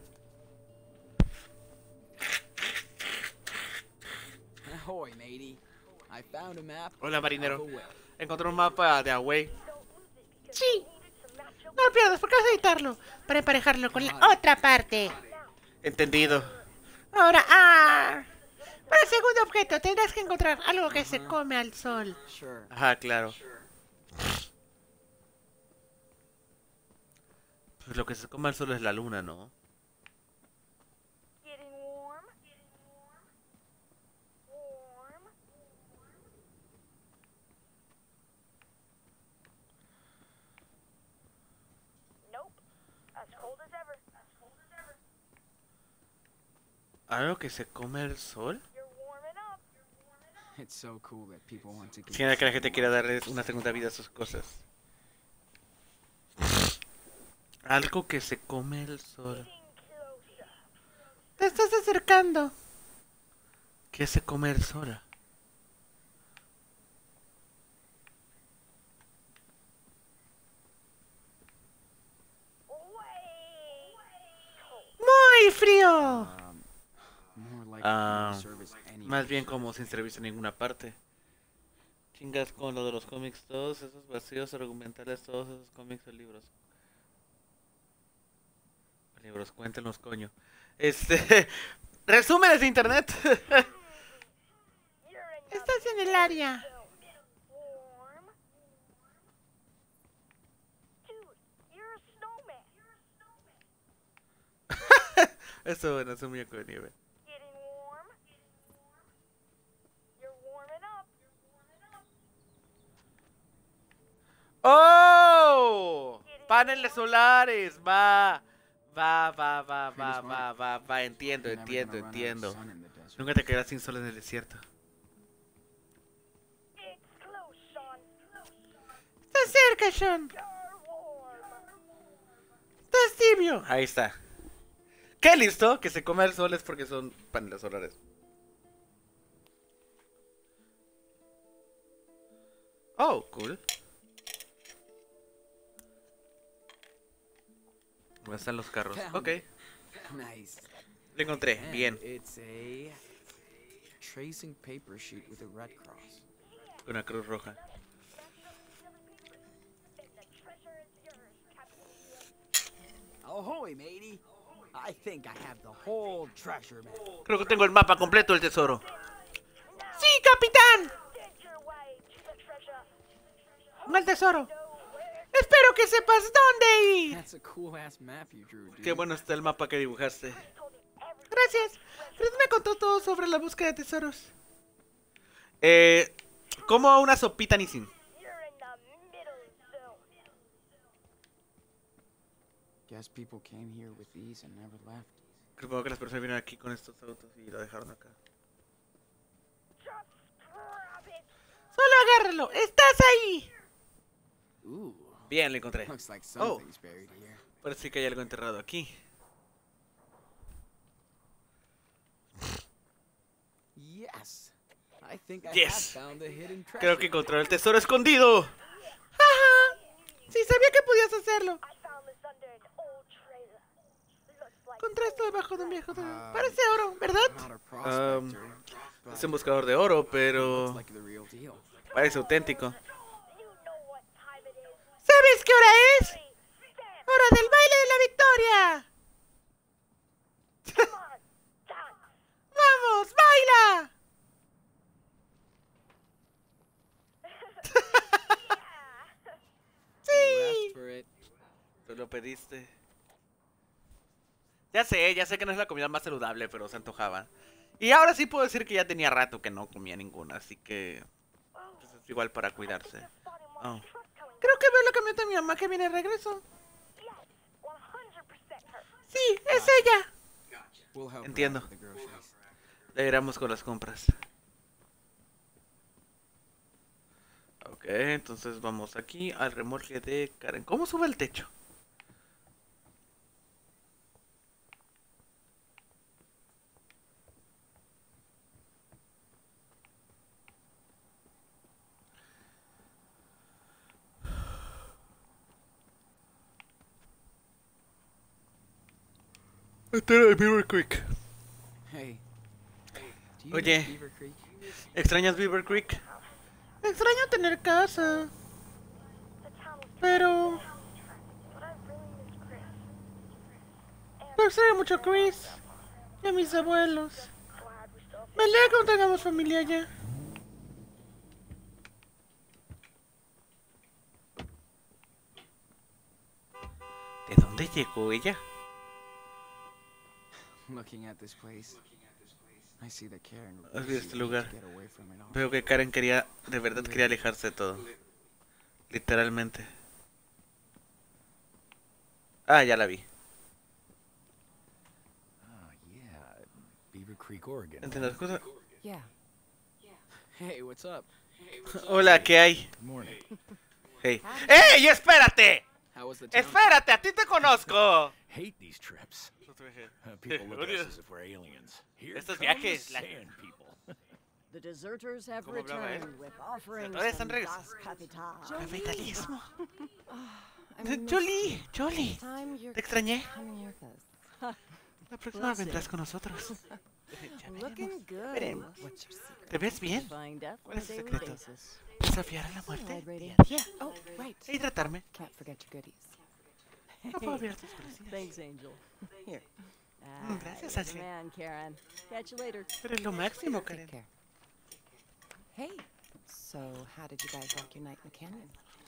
[SPEAKER 3] Ahoy, matey. I found a map.
[SPEAKER 1] Hola,
[SPEAKER 3] of
[SPEAKER 1] marinero.
[SPEAKER 3] a way.
[SPEAKER 1] Encontré un mapa de Away.
[SPEAKER 2] Sí.
[SPEAKER 1] No lo pierdas, porque vas a editarlo. Para emparejarlo con la otra parte. Entendido. Ahora, para el segundo objeto tendrás que encontrar algo que se come al sol.
[SPEAKER 3] Sure.
[SPEAKER 1] Ajá, claro. Pues lo que se come al sol es la luna, ¿no?
[SPEAKER 2] Getting warm. Warm. Nope. As cold as ever.
[SPEAKER 1] ¿Algo que se come al sol?
[SPEAKER 2] You're warming up.
[SPEAKER 3] It's so cool that people want to get
[SPEAKER 1] Siento que la gente quiere darles una segunda vida a sus cosas. Algo que se come el sol.
[SPEAKER 2] Getting closer.
[SPEAKER 1] Te estás acercando. ¿Qué se come el sol?
[SPEAKER 2] Way cold.
[SPEAKER 1] Muy frío.
[SPEAKER 3] more like
[SPEAKER 1] Ah,
[SPEAKER 3] no service anyway.
[SPEAKER 1] Más bien como sin servicio en ninguna parte. Chingas con lo de los cómics, todos esos vacíos argumentales, todos esos cómics o libros. Libros, cuéntenos, coño. Resúmenes de internet.
[SPEAKER 2] You're in the
[SPEAKER 1] Estás en el área.
[SPEAKER 2] zone. Warm. Dude, you're a snowman.
[SPEAKER 1] Eso, bueno, es un muñeco de nieve.
[SPEAKER 2] Getting warm. You're warming up.
[SPEAKER 1] ¡Oh! Paneles solares, va. Va. Entiendo.
[SPEAKER 3] You're never gonna run out of
[SPEAKER 1] Entiendo.
[SPEAKER 3] sun in the desert.
[SPEAKER 1] Nunca te quedarás sin sol en el desierto.
[SPEAKER 2] It's close, Sean.
[SPEAKER 1] Estás cerca, Sean.
[SPEAKER 2] You're warm.
[SPEAKER 1] Estás tibio. Ahí está. ¿Qué listo? Que se come el sol es porque son paneles solares. Oh, cool. ¿Dónde están los carros? Ok,
[SPEAKER 3] Nice.
[SPEAKER 1] lo encontré.
[SPEAKER 3] And
[SPEAKER 1] Bien.
[SPEAKER 3] it's a tracing paper sheet with a red cross.
[SPEAKER 1] Una cruz roja.
[SPEAKER 3] Ahoy, matey. I think I have the whole treasure map.
[SPEAKER 1] Creo que tengo el mapa completo del tesoro. ¡Sí, capitán! ¡El tesoro! ¡Espero que sepas dónde ir!
[SPEAKER 3] That's a cool ass map you drew, dude.
[SPEAKER 1] Qué bueno está el mapa que dibujaste. Gracias. Fred me contó todo sobre la búsqueda de tesoros. Como una sopita Nissin.
[SPEAKER 3] Guess people came here with these and never left.
[SPEAKER 1] Supongo que las personas vinieron aquí con estos autos y lo dejaron acá. Solo agárralo. ¡Estás ahí!
[SPEAKER 3] Ooh.
[SPEAKER 1] Bien, lo encontré.
[SPEAKER 3] Looks like something's buried here.
[SPEAKER 1] Parece que hay algo enterrado aquí.
[SPEAKER 3] Yes. I think I
[SPEAKER 1] Yes.
[SPEAKER 3] have found the hidden treasure.
[SPEAKER 1] Creo que encontré el tesoro escondido. ¡Jaja! Sí, sabía que podías hacerlo. Encontré esto debajo de un viejo tesoro. Parece oro, ¿verdad?
[SPEAKER 3] Not a prospector, but
[SPEAKER 1] Es un buscador de oro,
[SPEAKER 3] looks
[SPEAKER 1] pero
[SPEAKER 3] like the real deal.
[SPEAKER 1] parece auténtico. ¿Sabes qué hora es? ¡Hora del baile de la victoria! ¡Vamos, baila!
[SPEAKER 3] You asked for it.
[SPEAKER 1] Tú lo pediste. Ya sé que no es la comida más saludable, pero se antojaba. Y ahora sí puedo decir que ya tenía rato que no comía ninguna, así que pues, es igual para cuidarse. Oh. Creo que veo la camioneta de mi mamá que viene de regreso. Sí, es ella.
[SPEAKER 3] We'll help her
[SPEAKER 1] Entiendo.
[SPEAKER 3] out with the groceries.
[SPEAKER 1] Le iremos con las compras. Ok, entonces vamos aquí al remolque de Karen. ¿Cómo sube el techo? Este era de Beaver Creek.
[SPEAKER 3] Hey. Do you
[SPEAKER 1] Oye.
[SPEAKER 3] miss Beaver Creek?
[SPEAKER 1] ¿Extrañas Beaver Creek? Extraño tener casa. Pero extraño mucho a Chris y a mis abuelos. Me alegro que tengamos familia allá. ¿De dónde llegó ella?
[SPEAKER 3] Looking at this place, I see that Karen
[SPEAKER 1] Has
[SPEAKER 3] really
[SPEAKER 1] visto este lugar.
[SPEAKER 3] wants to get away from it all.
[SPEAKER 1] Veo que Karen quería, de verdad quería alejarse de todo. Literalmente. Ah, ya la vi.
[SPEAKER 7] Ah, yeah. Beaver Creek, Oregon.
[SPEAKER 1] Entre las cosas...
[SPEAKER 6] Yeah.
[SPEAKER 3] Hey, what's up?
[SPEAKER 1] Hola, ¿qué hay?
[SPEAKER 7] Good morning.
[SPEAKER 1] Hey. ¡Ey, espérate!
[SPEAKER 3] How was the town?
[SPEAKER 1] ¡Espérate! ¡A ti te conozco!
[SPEAKER 7] Hate these trips. People look at
[SPEAKER 1] Odio
[SPEAKER 7] us as if we're aliens. Here
[SPEAKER 1] estos
[SPEAKER 7] come the
[SPEAKER 1] viajes, la-
[SPEAKER 7] sand people.
[SPEAKER 6] The deserters have
[SPEAKER 1] ¿Cómo hablaba él?
[SPEAKER 6] returned with offerings
[SPEAKER 1] Todavía están
[SPEAKER 6] from
[SPEAKER 1] regresando.
[SPEAKER 6] Das Kapital.
[SPEAKER 1] Capitalismo.
[SPEAKER 6] I miss
[SPEAKER 1] Jolie,
[SPEAKER 6] you.
[SPEAKER 1] Jolie.
[SPEAKER 6] Time you're
[SPEAKER 1] Te extrañé.
[SPEAKER 6] coming with us.
[SPEAKER 1] La próxima vendrás con nosotros. Ya
[SPEAKER 6] Looking
[SPEAKER 1] veremos.
[SPEAKER 6] good.
[SPEAKER 1] Veremos.
[SPEAKER 6] What's your secret?
[SPEAKER 1] ¿Te ves bien?
[SPEAKER 6] Defying death
[SPEAKER 1] ¿Cuál
[SPEAKER 6] on
[SPEAKER 1] es
[SPEAKER 6] a
[SPEAKER 1] tu
[SPEAKER 6] daily
[SPEAKER 1] secreto?
[SPEAKER 6] basis.
[SPEAKER 1] Desafiar a la muerte
[SPEAKER 6] Alright,
[SPEAKER 1] día
[SPEAKER 6] Brady.
[SPEAKER 1] a día.
[SPEAKER 6] Oh, right.
[SPEAKER 1] Y tratarme.
[SPEAKER 6] Can't forget your goodies.
[SPEAKER 1] No puedo olvidar tus precios.
[SPEAKER 6] Thanks, Angel. Here.
[SPEAKER 1] gracias,
[SPEAKER 6] you're the
[SPEAKER 1] Ashley.
[SPEAKER 6] man, Karen. Catch you later.
[SPEAKER 1] Pero es lo máximo,
[SPEAKER 6] Take
[SPEAKER 1] Karen.
[SPEAKER 6] care. Hey, so how did you guys like your night in the canyon?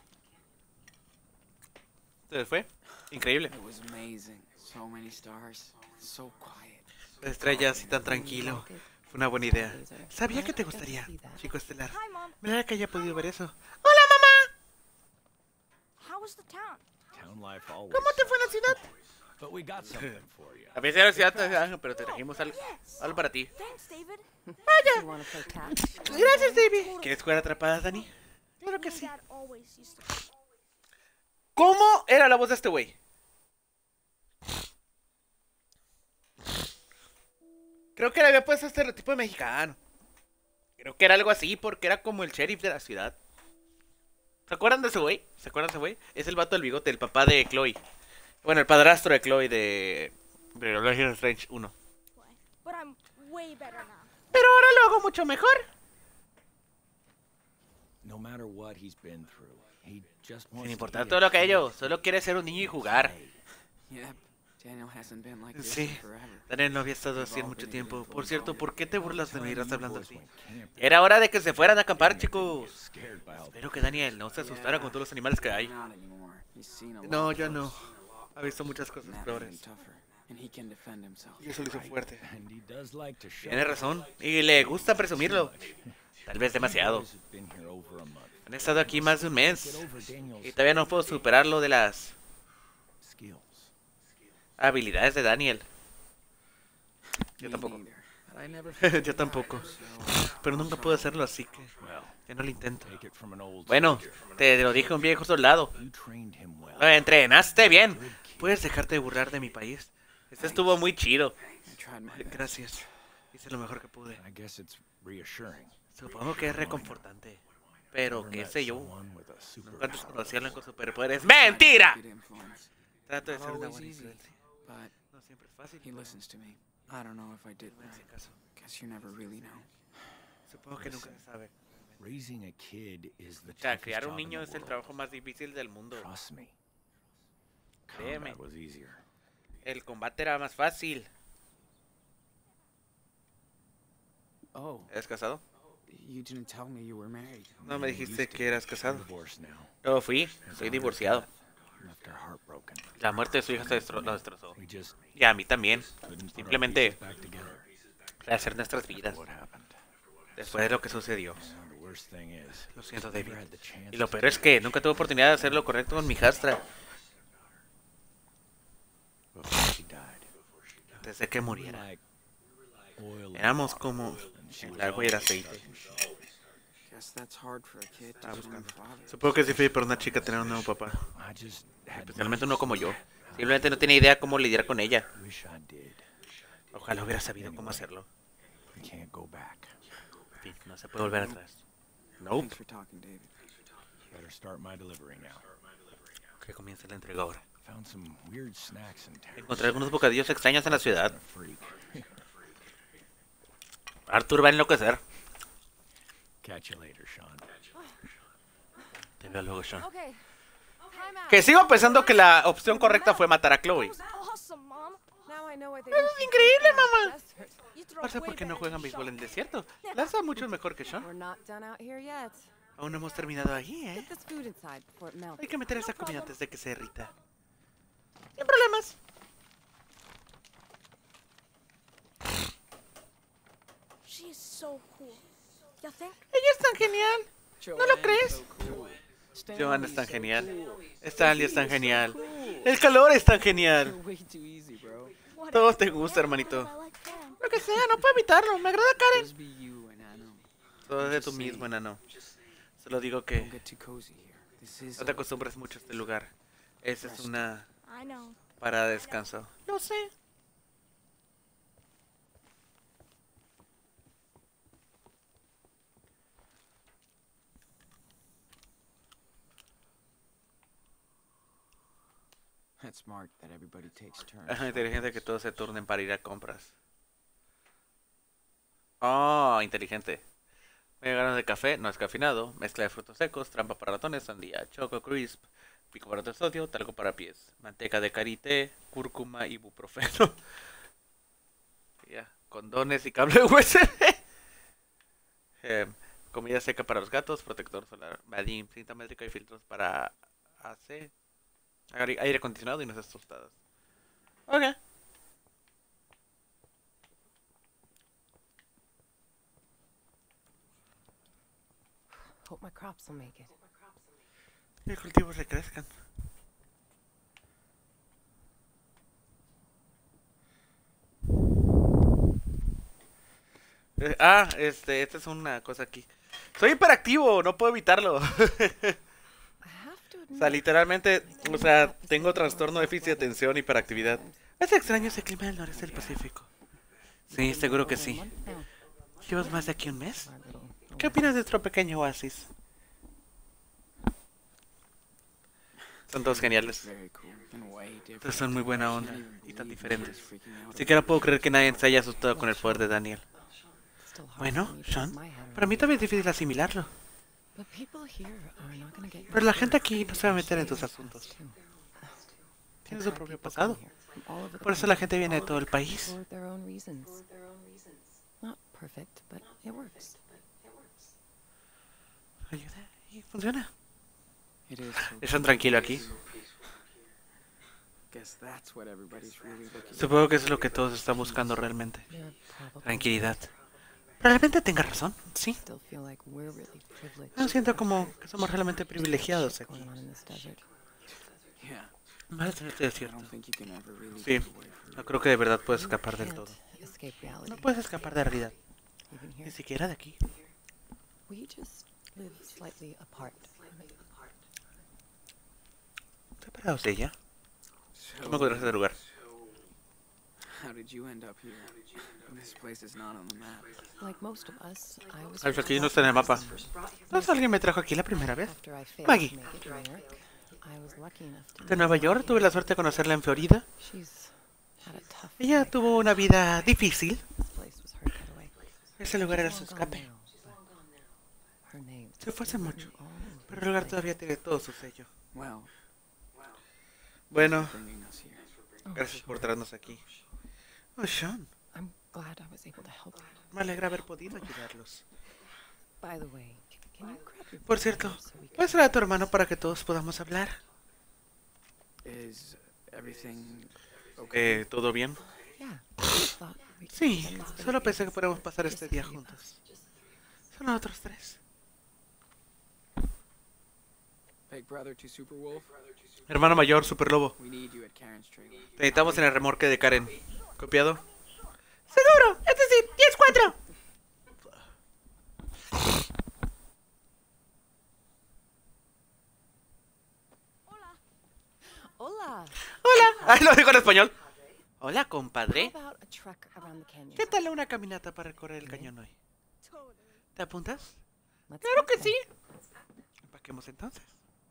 [SPEAKER 1] ¿Se fue? Increíble.
[SPEAKER 3] It was amazing. So many stars. So quiet.
[SPEAKER 1] Las estrellas y tan tranquilo. Fue una buena idea. Sabía que te gustaría, chico estelar.
[SPEAKER 2] Hi, Mom.
[SPEAKER 1] Me alegra que haya podido ver eso. ¡Hola, mamá!
[SPEAKER 2] How was the town?
[SPEAKER 7] Town life always.
[SPEAKER 1] ¿Cómo te fue en la ciudad?
[SPEAKER 7] But we got something for you.
[SPEAKER 1] A veces en la ciudad, pero te trajimos algo para ti.
[SPEAKER 2] Thanks, David.
[SPEAKER 6] You want to play tag?
[SPEAKER 1] Gracias, David. ¿Quieres jugar atrapadas, Dani? Claro que
[SPEAKER 2] Me and
[SPEAKER 1] sí.
[SPEAKER 2] Dad always used to.
[SPEAKER 1] ¿Cómo era la voz de este güey? Creo que le había puesto estereotipo de mexicano. Creo que era algo así porque era como el sheriff de la ciudad. ¿Se acuerdan de ese güey? ¿Se acuerdan de ese güey? Es el vato del bigote, el papá de Chloe. Bueno, el padrastro de Chloe de Life is Strange 1.
[SPEAKER 2] But I'm way better now.
[SPEAKER 1] Pero ahora lo hago mucho mejor.
[SPEAKER 7] No matter what he's been through, he just wants
[SPEAKER 1] Sin
[SPEAKER 7] to
[SPEAKER 1] importar
[SPEAKER 7] be
[SPEAKER 1] todo
[SPEAKER 7] a
[SPEAKER 1] lo que
[SPEAKER 7] kid.
[SPEAKER 1] ello, solo quiere ser un niño y jugar.
[SPEAKER 3] Yep, Daniel hasn't been like this
[SPEAKER 1] Sí,
[SPEAKER 3] in forever.
[SPEAKER 1] Daniel no había estado así en mucho tiempo. Por cierto, ¿por qué te burlas de mí? Estás hablando
[SPEAKER 7] Boys
[SPEAKER 1] así.
[SPEAKER 7] went camping.
[SPEAKER 1] Era hora de que se fueran a acampar,
[SPEAKER 7] Get
[SPEAKER 1] chicos.
[SPEAKER 7] scared by all
[SPEAKER 1] Espero que Daniel no se asustara con todos los animales que hay.
[SPEAKER 3] Not anymore. He's seen a lot
[SPEAKER 1] No, ya no.
[SPEAKER 3] worse.
[SPEAKER 1] Ha visto muchas cosas
[SPEAKER 3] That made him
[SPEAKER 1] peores.
[SPEAKER 3] tougher, and he can defend himself.
[SPEAKER 1] Y eso lo hizo fuerte.
[SPEAKER 7] And he does like to show
[SPEAKER 1] Tiene razón. Y le gusta presumirlo. Tal vez demasiado.
[SPEAKER 7] boys have been here over a month.
[SPEAKER 1] Han estado aquí más de un
[SPEAKER 7] Get
[SPEAKER 1] mes.
[SPEAKER 7] over Daniel's
[SPEAKER 1] Y todavía no puedo superar lo de las
[SPEAKER 7] skills.
[SPEAKER 1] habilidades de Daniel. Yo
[SPEAKER 3] Me
[SPEAKER 1] tampoco.
[SPEAKER 3] neither, but I never
[SPEAKER 1] Yo tampoco.
[SPEAKER 3] so
[SPEAKER 1] Pero nunca puedo hacerlo, así que
[SPEAKER 7] Well,
[SPEAKER 1] ya no lo intento.
[SPEAKER 7] take it from an old
[SPEAKER 1] Bueno,
[SPEAKER 7] soldier.
[SPEAKER 1] te lo dije un viejo soldado.
[SPEAKER 7] You trained him well.
[SPEAKER 1] Lo entrenaste bien. Puedes dejarte de burlar de mi país. Este estuvo muy chido.
[SPEAKER 3] I tried my best.
[SPEAKER 1] Gracias. Hice lo mejor que pude.
[SPEAKER 7] I guess it's reassuring.
[SPEAKER 1] Supongo que es reconfortante. Pero
[SPEAKER 7] Never
[SPEAKER 1] qué
[SPEAKER 7] met
[SPEAKER 1] sé yo.
[SPEAKER 7] someone with a super
[SPEAKER 1] Nunca antes
[SPEAKER 7] power.
[SPEAKER 1] conocí a alguien con superpoderes. ¡Mentira!
[SPEAKER 3] Good influence,
[SPEAKER 1] Trato de
[SPEAKER 3] Not
[SPEAKER 1] ser una
[SPEAKER 3] always
[SPEAKER 1] buena
[SPEAKER 3] easy,
[SPEAKER 1] influencia.
[SPEAKER 3] but
[SPEAKER 1] No siempre es fácil.
[SPEAKER 3] he listens to me. I don't know if I did
[SPEAKER 1] En ese
[SPEAKER 3] right.
[SPEAKER 1] caso,
[SPEAKER 3] Guess you never really know.
[SPEAKER 1] supongo que nunca se sabe.
[SPEAKER 7] Raising a kid is the
[SPEAKER 1] O sea,
[SPEAKER 7] toughest
[SPEAKER 1] criar un
[SPEAKER 7] job in
[SPEAKER 1] niño
[SPEAKER 7] the
[SPEAKER 1] es el
[SPEAKER 7] world.
[SPEAKER 1] trabajo más difícil del mundo.
[SPEAKER 7] Trust me.
[SPEAKER 1] Créeme.
[SPEAKER 7] Combat was easier.
[SPEAKER 1] El combate era más fácil.
[SPEAKER 3] Oh,
[SPEAKER 1] ¿Eres casado?
[SPEAKER 3] you didn't tell me you were married.
[SPEAKER 1] No me dijiste que eras casado.
[SPEAKER 7] Divorced now.
[SPEAKER 1] Yo fui. Soy divorciado.
[SPEAKER 7] Left her heartbroken.
[SPEAKER 1] La muerte de su hija lo destrozó.
[SPEAKER 7] We just
[SPEAKER 1] Y a mí también.
[SPEAKER 7] couldn't put our
[SPEAKER 1] Simplemente
[SPEAKER 7] pieces back together.
[SPEAKER 1] rehacer nuestras vidas.
[SPEAKER 7] What happened?
[SPEAKER 1] Después de lo que sucedió.
[SPEAKER 7] And the worst thing is,
[SPEAKER 1] Lo siento,
[SPEAKER 7] never
[SPEAKER 1] David.
[SPEAKER 7] had the chance
[SPEAKER 1] Y lo
[SPEAKER 7] to
[SPEAKER 1] peor es que nunca tuve oportunidad de hacer lo correcto con mi hijastra.
[SPEAKER 7] before she died.
[SPEAKER 1] Antes de que
[SPEAKER 7] We were
[SPEAKER 1] muriera.
[SPEAKER 7] like oil and
[SPEAKER 1] Éramos
[SPEAKER 7] water,
[SPEAKER 1] como
[SPEAKER 7] and she was
[SPEAKER 1] el agua y el
[SPEAKER 7] always
[SPEAKER 1] aceite.
[SPEAKER 7] starting shit.
[SPEAKER 3] Guess that's hard for a kid to
[SPEAKER 1] Ah,
[SPEAKER 3] find a
[SPEAKER 1] buscando.
[SPEAKER 3] father.
[SPEAKER 1] Supongo que es difícil para una chica tener un nuevo papá.
[SPEAKER 7] I just had
[SPEAKER 1] Especialmente uno como yo. Simplemente no tenía idea cómo lidiar con ella.
[SPEAKER 7] wish I did.
[SPEAKER 1] Ojalá hubiera sabido cómo hacerlo.
[SPEAKER 7] We can't go back.
[SPEAKER 1] En fin, no se puede volver atrás. Nope.
[SPEAKER 3] Thanks for talking, David.
[SPEAKER 7] Better start my delivery now.
[SPEAKER 1] Que comience la entrega ahora.
[SPEAKER 7] Found some weird snacks in town.
[SPEAKER 1] Encontré algunos bocadillos extraños en la ciudad.
[SPEAKER 7] I'm a freak.
[SPEAKER 1] Arthur va a enloquecer.
[SPEAKER 7] Catch you later, Sean.
[SPEAKER 1] Te veo luego, Sean.
[SPEAKER 6] Okay. Time out.
[SPEAKER 1] Que sigo pensando que la opción correcta fue matar a Chloe.
[SPEAKER 2] That was awesome, Mom.
[SPEAKER 6] Now I know what they
[SPEAKER 1] Eso es increíble, mamá.
[SPEAKER 2] You throw
[SPEAKER 1] No sé
[SPEAKER 2] way
[SPEAKER 1] por qué no
[SPEAKER 2] better
[SPEAKER 1] juegan
[SPEAKER 2] than
[SPEAKER 1] béisbol en
[SPEAKER 2] Sean.
[SPEAKER 1] el desierto. Lanza mucho mejor que Sean.
[SPEAKER 6] We're not done out here yet.
[SPEAKER 1] Aún no hemos terminado ahí,
[SPEAKER 6] Get
[SPEAKER 1] ¿eh?
[SPEAKER 6] this food inside before it melts.
[SPEAKER 1] Hay que meter esa comida antes de que se derrita. Sin problemas.
[SPEAKER 2] She is so cool. You think?
[SPEAKER 1] Ella es tan genial. ¿No lo crees? Joan es tan genial. Stanley es tan genial. El calor es tan genial.
[SPEAKER 3] Way too easy, bro.
[SPEAKER 2] What
[SPEAKER 1] Todo te gusta, hermanito.
[SPEAKER 2] I like Karen.
[SPEAKER 1] Lo que sea, no puedo evitarlo. Me agrada Karen.
[SPEAKER 3] Just be you and I know.
[SPEAKER 1] Todo es de tú mismo, enano. Solo digo
[SPEAKER 3] Don't
[SPEAKER 1] que
[SPEAKER 3] get too cozy here. This is
[SPEAKER 1] no te acostumbres mucho a este lugar. Esa es una
[SPEAKER 2] I know.
[SPEAKER 1] parada de descanso. Lo sé.
[SPEAKER 3] That's smart that everybody takes turns.
[SPEAKER 1] Es inteligente que todos se turnen para ir a compras. Oh, inteligente. Medio grano de café, no descafeinado, mezcla de frutos secos, trampa para ratones, sandía, choco crisp, pico para de sodio, talco para pies, manteca de karité, cúrcuma, ibuprofeno. Ya, condones y cable USB. Comida seca para los gatos, protector solar, badín, cinta métrica y filtros para AC, aire acondicionado y nueces tostadas. Ok.
[SPEAKER 6] Hope my crops will make it.
[SPEAKER 1] Los cultivos se crezcan. Esta es una cosa aquí. Soy hiperactivo, no puedo evitarlo.
[SPEAKER 6] I have to
[SPEAKER 1] O
[SPEAKER 6] admit,
[SPEAKER 1] sea, literalmente, o sea, tengo trastorno de déficit de atención, hiperactividad. Es extraño ese clima del noreste del Pacífico. Sí, seguro que sí.
[SPEAKER 6] now,
[SPEAKER 1] ¿Llevas más de aquí un mes?
[SPEAKER 6] our little
[SPEAKER 1] ¿Qué opinas de nuestro pequeño oasis? Son todos geniales.
[SPEAKER 3] Very cool and way different.
[SPEAKER 1] Todos son muy buena
[SPEAKER 3] I
[SPEAKER 1] onda
[SPEAKER 3] can't even
[SPEAKER 1] y tan
[SPEAKER 3] believe
[SPEAKER 1] diferentes.
[SPEAKER 3] nobody's freaking out
[SPEAKER 1] Siquiera
[SPEAKER 3] over
[SPEAKER 1] puedo
[SPEAKER 3] it.
[SPEAKER 1] creer que nadie se haya asustado con el poder de Daniel.
[SPEAKER 6] Still hard
[SPEAKER 1] Bueno,
[SPEAKER 6] for me to
[SPEAKER 1] Sean,
[SPEAKER 6] wrap my head
[SPEAKER 1] para mí
[SPEAKER 6] around.
[SPEAKER 1] también es difícil asimilarlo.
[SPEAKER 6] But people here are not gonna get
[SPEAKER 1] Pero la
[SPEAKER 6] your
[SPEAKER 1] gente
[SPEAKER 6] story.
[SPEAKER 1] aquí no se va a meter en tus
[SPEAKER 6] They have
[SPEAKER 1] asuntos.
[SPEAKER 6] too.
[SPEAKER 1] Tiene
[SPEAKER 6] I've
[SPEAKER 1] su
[SPEAKER 6] had
[SPEAKER 1] propio
[SPEAKER 6] people
[SPEAKER 1] pasado.
[SPEAKER 6] come here from all over the
[SPEAKER 1] Por eso la
[SPEAKER 6] country
[SPEAKER 1] gente viene de todo el país.
[SPEAKER 6] for their own reasons. Not perfect, but it works.
[SPEAKER 1] Ayuda y funciona.
[SPEAKER 3] It is so
[SPEAKER 1] Están tranquilo aquí.
[SPEAKER 3] Guess that's what everybody's really looking for.
[SPEAKER 1] Supongo que eso es lo que todos están buscando realmente.
[SPEAKER 6] You're probably
[SPEAKER 1] Tranquilidad. Probablemente tenga razón, sí.
[SPEAKER 6] still feel like we're really privileged.
[SPEAKER 1] Me siento como que somos realmente privilegiados aquí.
[SPEAKER 6] Going on in this desert.
[SPEAKER 3] Yeah,
[SPEAKER 1] Más en este
[SPEAKER 3] I
[SPEAKER 1] desierto.
[SPEAKER 3] don't think you can ever really
[SPEAKER 1] Sí,
[SPEAKER 3] get away from
[SPEAKER 1] no creo que de verdad puedas
[SPEAKER 6] You
[SPEAKER 1] escapar del
[SPEAKER 6] can't
[SPEAKER 1] todo.
[SPEAKER 6] escape reality.
[SPEAKER 1] No puedes escapar de la realidad,
[SPEAKER 6] Even
[SPEAKER 1] ni
[SPEAKER 6] here.
[SPEAKER 1] siquiera de aquí.
[SPEAKER 6] We just live slightly apart from it.
[SPEAKER 1] ¿Separados de ella?
[SPEAKER 3] So,
[SPEAKER 1] ¿Cómo encontraste el lugar?
[SPEAKER 3] how did you end up here? This place is not on the map.
[SPEAKER 6] Like most of us, I was
[SPEAKER 1] Alfa, aquí no está en el mapa. ¿Entonces alguien me trajo aquí la primera vez?
[SPEAKER 6] After I failed
[SPEAKER 1] Maggie.
[SPEAKER 6] to make it to New York, I was lucky enough to
[SPEAKER 1] De
[SPEAKER 6] meet
[SPEAKER 1] Nueva York, tuve la suerte de conocerla en Florida.
[SPEAKER 6] She's had a tough
[SPEAKER 1] Ella
[SPEAKER 6] life.
[SPEAKER 1] tuvo una vida difícil.
[SPEAKER 6] This place was her getaway.
[SPEAKER 1] Ese lugar era
[SPEAKER 6] She's
[SPEAKER 1] su
[SPEAKER 6] long gone
[SPEAKER 1] escape.
[SPEAKER 6] now, but her name
[SPEAKER 1] Se fue hace
[SPEAKER 6] is
[SPEAKER 1] mucho,
[SPEAKER 6] written all over
[SPEAKER 1] pero
[SPEAKER 6] this
[SPEAKER 1] el lugar
[SPEAKER 6] place.
[SPEAKER 1] todavía tiene todo su sello.
[SPEAKER 3] Well,
[SPEAKER 1] Bueno,
[SPEAKER 3] bringing us here.
[SPEAKER 6] Oh,
[SPEAKER 1] gracias por traernos aquí. Oh, Sean,
[SPEAKER 6] I'm glad I was able to help you.
[SPEAKER 1] me alegra haber podido ayudarlos.
[SPEAKER 6] By the way, can you grab your
[SPEAKER 1] Por cierto,
[SPEAKER 6] brother so we can-
[SPEAKER 1] ¿puedes traer a tu hermano para que todos podamos hablar?
[SPEAKER 3] Is everything okay?
[SPEAKER 1] ¿Todo bien?
[SPEAKER 6] Yeah, I thought we could
[SPEAKER 1] Sí,
[SPEAKER 6] spend this
[SPEAKER 1] solo
[SPEAKER 6] day
[SPEAKER 1] pensé que podríamos pasar
[SPEAKER 6] just
[SPEAKER 1] este
[SPEAKER 6] the
[SPEAKER 1] día
[SPEAKER 6] three of
[SPEAKER 1] juntos.
[SPEAKER 6] us.
[SPEAKER 1] Son nosotros tres.
[SPEAKER 3] Big brother to Superwolf,
[SPEAKER 1] Hermano mayor, Super Lobo.
[SPEAKER 3] we need you at Karen's trailer.
[SPEAKER 1] Te necesitamos en el remolque de Karen. ¿Copiado? ¡Seguro! ¡Este sí! ¡10-4!
[SPEAKER 6] Hola.
[SPEAKER 1] ¡Hola! ¡Ay, lo digo en español! Hola,
[SPEAKER 6] How
[SPEAKER 1] compadre.
[SPEAKER 6] about a trek around the canyon?
[SPEAKER 1] ¿Qué tal una caminata para recorrer el cañón hoy?
[SPEAKER 2] Totally.
[SPEAKER 1] ¿Te apuntas?
[SPEAKER 6] Let's
[SPEAKER 1] ¡Claro
[SPEAKER 6] go
[SPEAKER 1] que
[SPEAKER 6] then.
[SPEAKER 1] sí! Empaquemos entonces.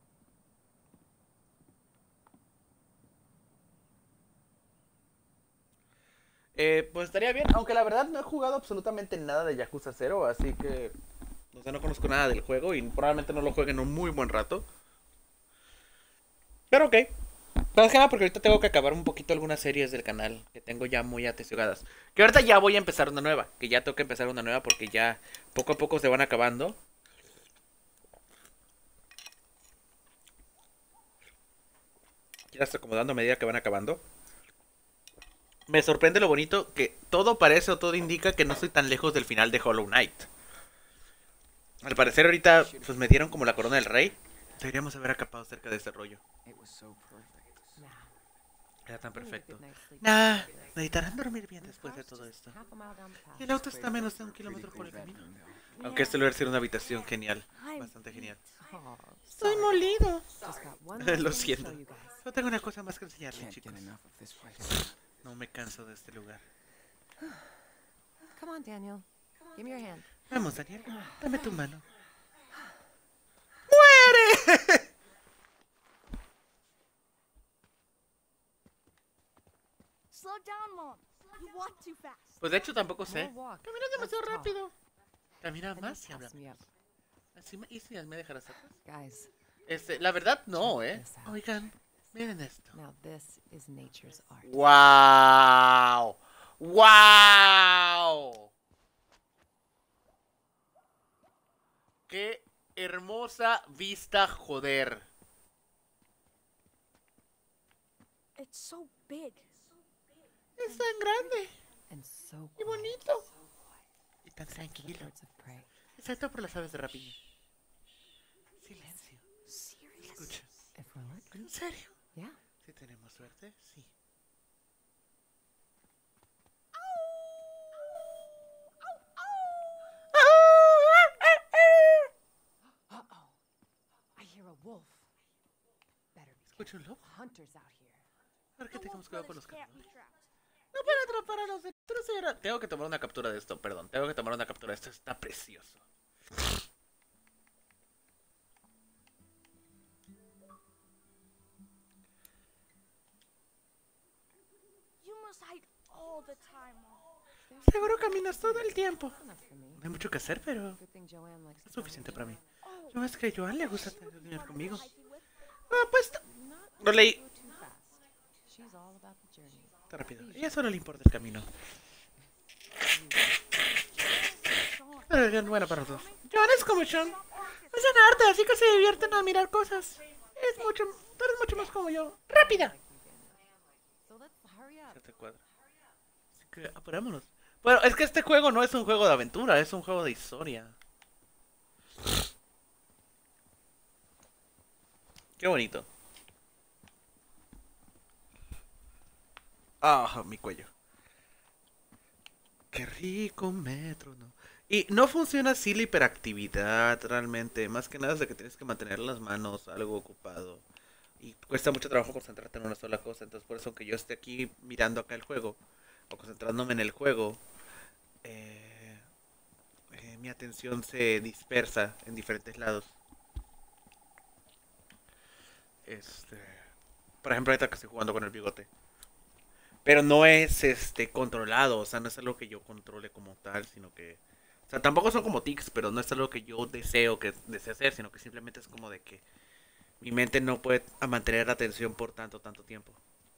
[SPEAKER 1] Pues estaría bien, aunque la verdad no he jugado absolutamente nada de Yakuza 0, así que o sea, no conozco nada del juego y probablemente no lo juegue en un muy buen rato. Pero ok. Más que nada porque ahorita tengo que acabar un poquito algunas series del canal que tengo ya muy atesoradas. Que ahorita ya voy a empezar una nueva, que ya tengo que empezar una nueva porque ya poco a poco se van acabando. Ya está acomodando a medida que van acabando. Me sorprende lo bonito que todo parece o todo indica que no estoy tan lejos del final de Hollow Knight. Al parecer ahorita pues me dieron como la corona del rey. Deberíamos haber acabado cerca de ese rollo.
[SPEAKER 3] It was so perfect.
[SPEAKER 6] Nah,
[SPEAKER 1] Era tan
[SPEAKER 6] we need a
[SPEAKER 1] perfecto.
[SPEAKER 6] good night's sleep
[SPEAKER 1] Nah,
[SPEAKER 6] after this.
[SPEAKER 1] necesitarán dormir bien
[SPEAKER 6] The
[SPEAKER 1] después de
[SPEAKER 6] house
[SPEAKER 1] todo
[SPEAKER 6] just
[SPEAKER 1] esto.
[SPEAKER 6] half a mile down the path.
[SPEAKER 1] Y el auto está a menos de 1
[SPEAKER 3] Pretty
[SPEAKER 1] kilómetro por
[SPEAKER 3] cool
[SPEAKER 1] el camino.
[SPEAKER 3] bedroom, though.
[SPEAKER 1] Aunque este lugar sería una habitación genial.
[SPEAKER 2] I'm
[SPEAKER 1] Bastante genial.
[SPEAKER 6] Oh,
[SPEAKER 1] Estoy
[SPEAKER 6] sorry.
[SPEAKER 1] molido.
[SPEAKER 6] Just got one last
[SPEAKER 1] Lo
[SPEAKER 6] thing to
[SPEAKER 1] siento.
[SPEAKER 6] show you guys.
[SPEAKER 1] Solo tengo una cosa más que enseñarles,
[SPEAKER 3] Can't
[SPEAKER 1] chicos.
[SPEAKER 3] get enough of this place.
[SPEAKER 1] No me canso de este lugar.
[SPEAKER 6] Come on, Daniel. Give me your hand.
[SPEAKER 1] Vamos, Daniel. Dame tu mano. ¡Muere!
[SPEAKER 2] Slow down, Mom. You walk too fast.
[SPEAKER 1] Pues de hecho tampoco sé.
[SPEAKER 6] More walk.
[SPEAKER 1] Caminas demasiado
[SPEAKER 6] Let's talk.
[SPEAKER 1] rápido. Camina
[SPEAKER 6] And
[SPEAKER 1] más
[SPEAKER 6] this
[SPEAKER 1] y habla
[SPEAKER 6] puffs me
[SPEAKER 1] menos.
[SPEAKER 6] up.
[SPEAKER 1] Así ¿Y si me dejarás atrás?
[SPEAKER 6] Guys,
[SPEAKER 1] La verdad no,
[SPEAKER 6] Check this out.
[SPEAKER 1] Oigan, miren esto.
[SPEAKER 6] now this is nature's art.
[SPEAKER 1] ¡Wow! ¡Wow! ¡Qué hermosa vista, joder!
[SPEAKER 2] It's so big.
[SPEAKER 1] Es tan grande
[SPEAKER 6] And so
[SPEAKER 1] y
[SPEAKER 6] quiet.
[SPEAKER 1] bonito. Y tan
[SPEAKER 6] The
[SPEAKER 1] tranquilo.
[SPEAKER 6] birds of prey.
[SPEAKER 1] Excepto por las aves de rapiña. Silencio.
[SPEAKER 2] Serious?
[SPEAKER 1] Escucha.
[SPEAKER 6] If we're lucky,
[SPEAKER 1] ¿En serio?
[SPEAKER 6] yeah.
[SPEAKER 1] Si tenemos suerte, sí.
[SPEAKER 6] Uh-oh. I hear a wolf. Better be
[SPEAKER 1] Escucha un lobo.
[SPEAKER 6] careful. Hunters out here.
[SPEAKER 1] Ahora que
[SPEAKER 2] The
[SPEAKER 1] tengamos
[SPEAKER 2] wolf
[SPEAKER 1] cuidado con los
[SPEAKER 2] brothers can't be
[SPEAKER 1] cazadores.
[SPEAKER 2] trapped.
[SPEAKER 1] No pueden atrapar a los de... Tengo que tomar una captura de esto, perdón. Tengo que tomar una captura de esto. Está precioso.
[SPEAKER 2] all the time, Mom.
[SPEAKER 1] Seguro caminas todo el tiempo.
[SPEAKER 6] Enough for me.
[SPEAKER 1] No hay mucho que hacer, pero
[SPEAKER 6] Good thing Joanne likes to
[SPEAKER 1] es suficiente para mí.
[SPEAKER 2] Oh,
[SPEAKER 1] No es que a Joan le gusta tener conmigo.
[SPEAKER 2] hiking with?
[SPEAKER 1] Ah, pues
[SPEAKER 6] Not
[SPEAKER 1] lo leí.
[SPEAKER 6] go too fast. She's all about the journey.
[SPEAKER 1] Está rápido. Y eso no le importa el camino. Pero es buena para los dos. Joan es como Sean. Es un arte, así que se divierten a mirar cosas. Tú eres mucho más como yo. ¡Rápida!
[SPEAKER 6] So let's hurry up.
[SPEAKER 1] Este cuadro. Así que apurémonos. Bueno, es que este juego no es un juego de aventura, es un juego de historia. Qué bonito. Ah, mi cuello. Qué rico metro, ¿no? Y no funciona así la hiperactividad realmente. Más que nada es de que tienes que mantener las manos algo ocupado. Y cuesta mucho trabajo concentrarte en una sola cosa. Entonces por eso aunque yo esté aquí mirando acá el juego, o concentrándome en el juego, mi atención se dispersa en diferentes lados. Por ejemplo, ahorita que estoy jugando con el bigote. Pero no es controlado, o sea, no es algo que yo controle como tal, sino que... O sea, tampoco son como tics, pero no es algo que yo desee hacer, sino que simplemente es como de que mi mente no puede mantener la atención por tanto tiempo.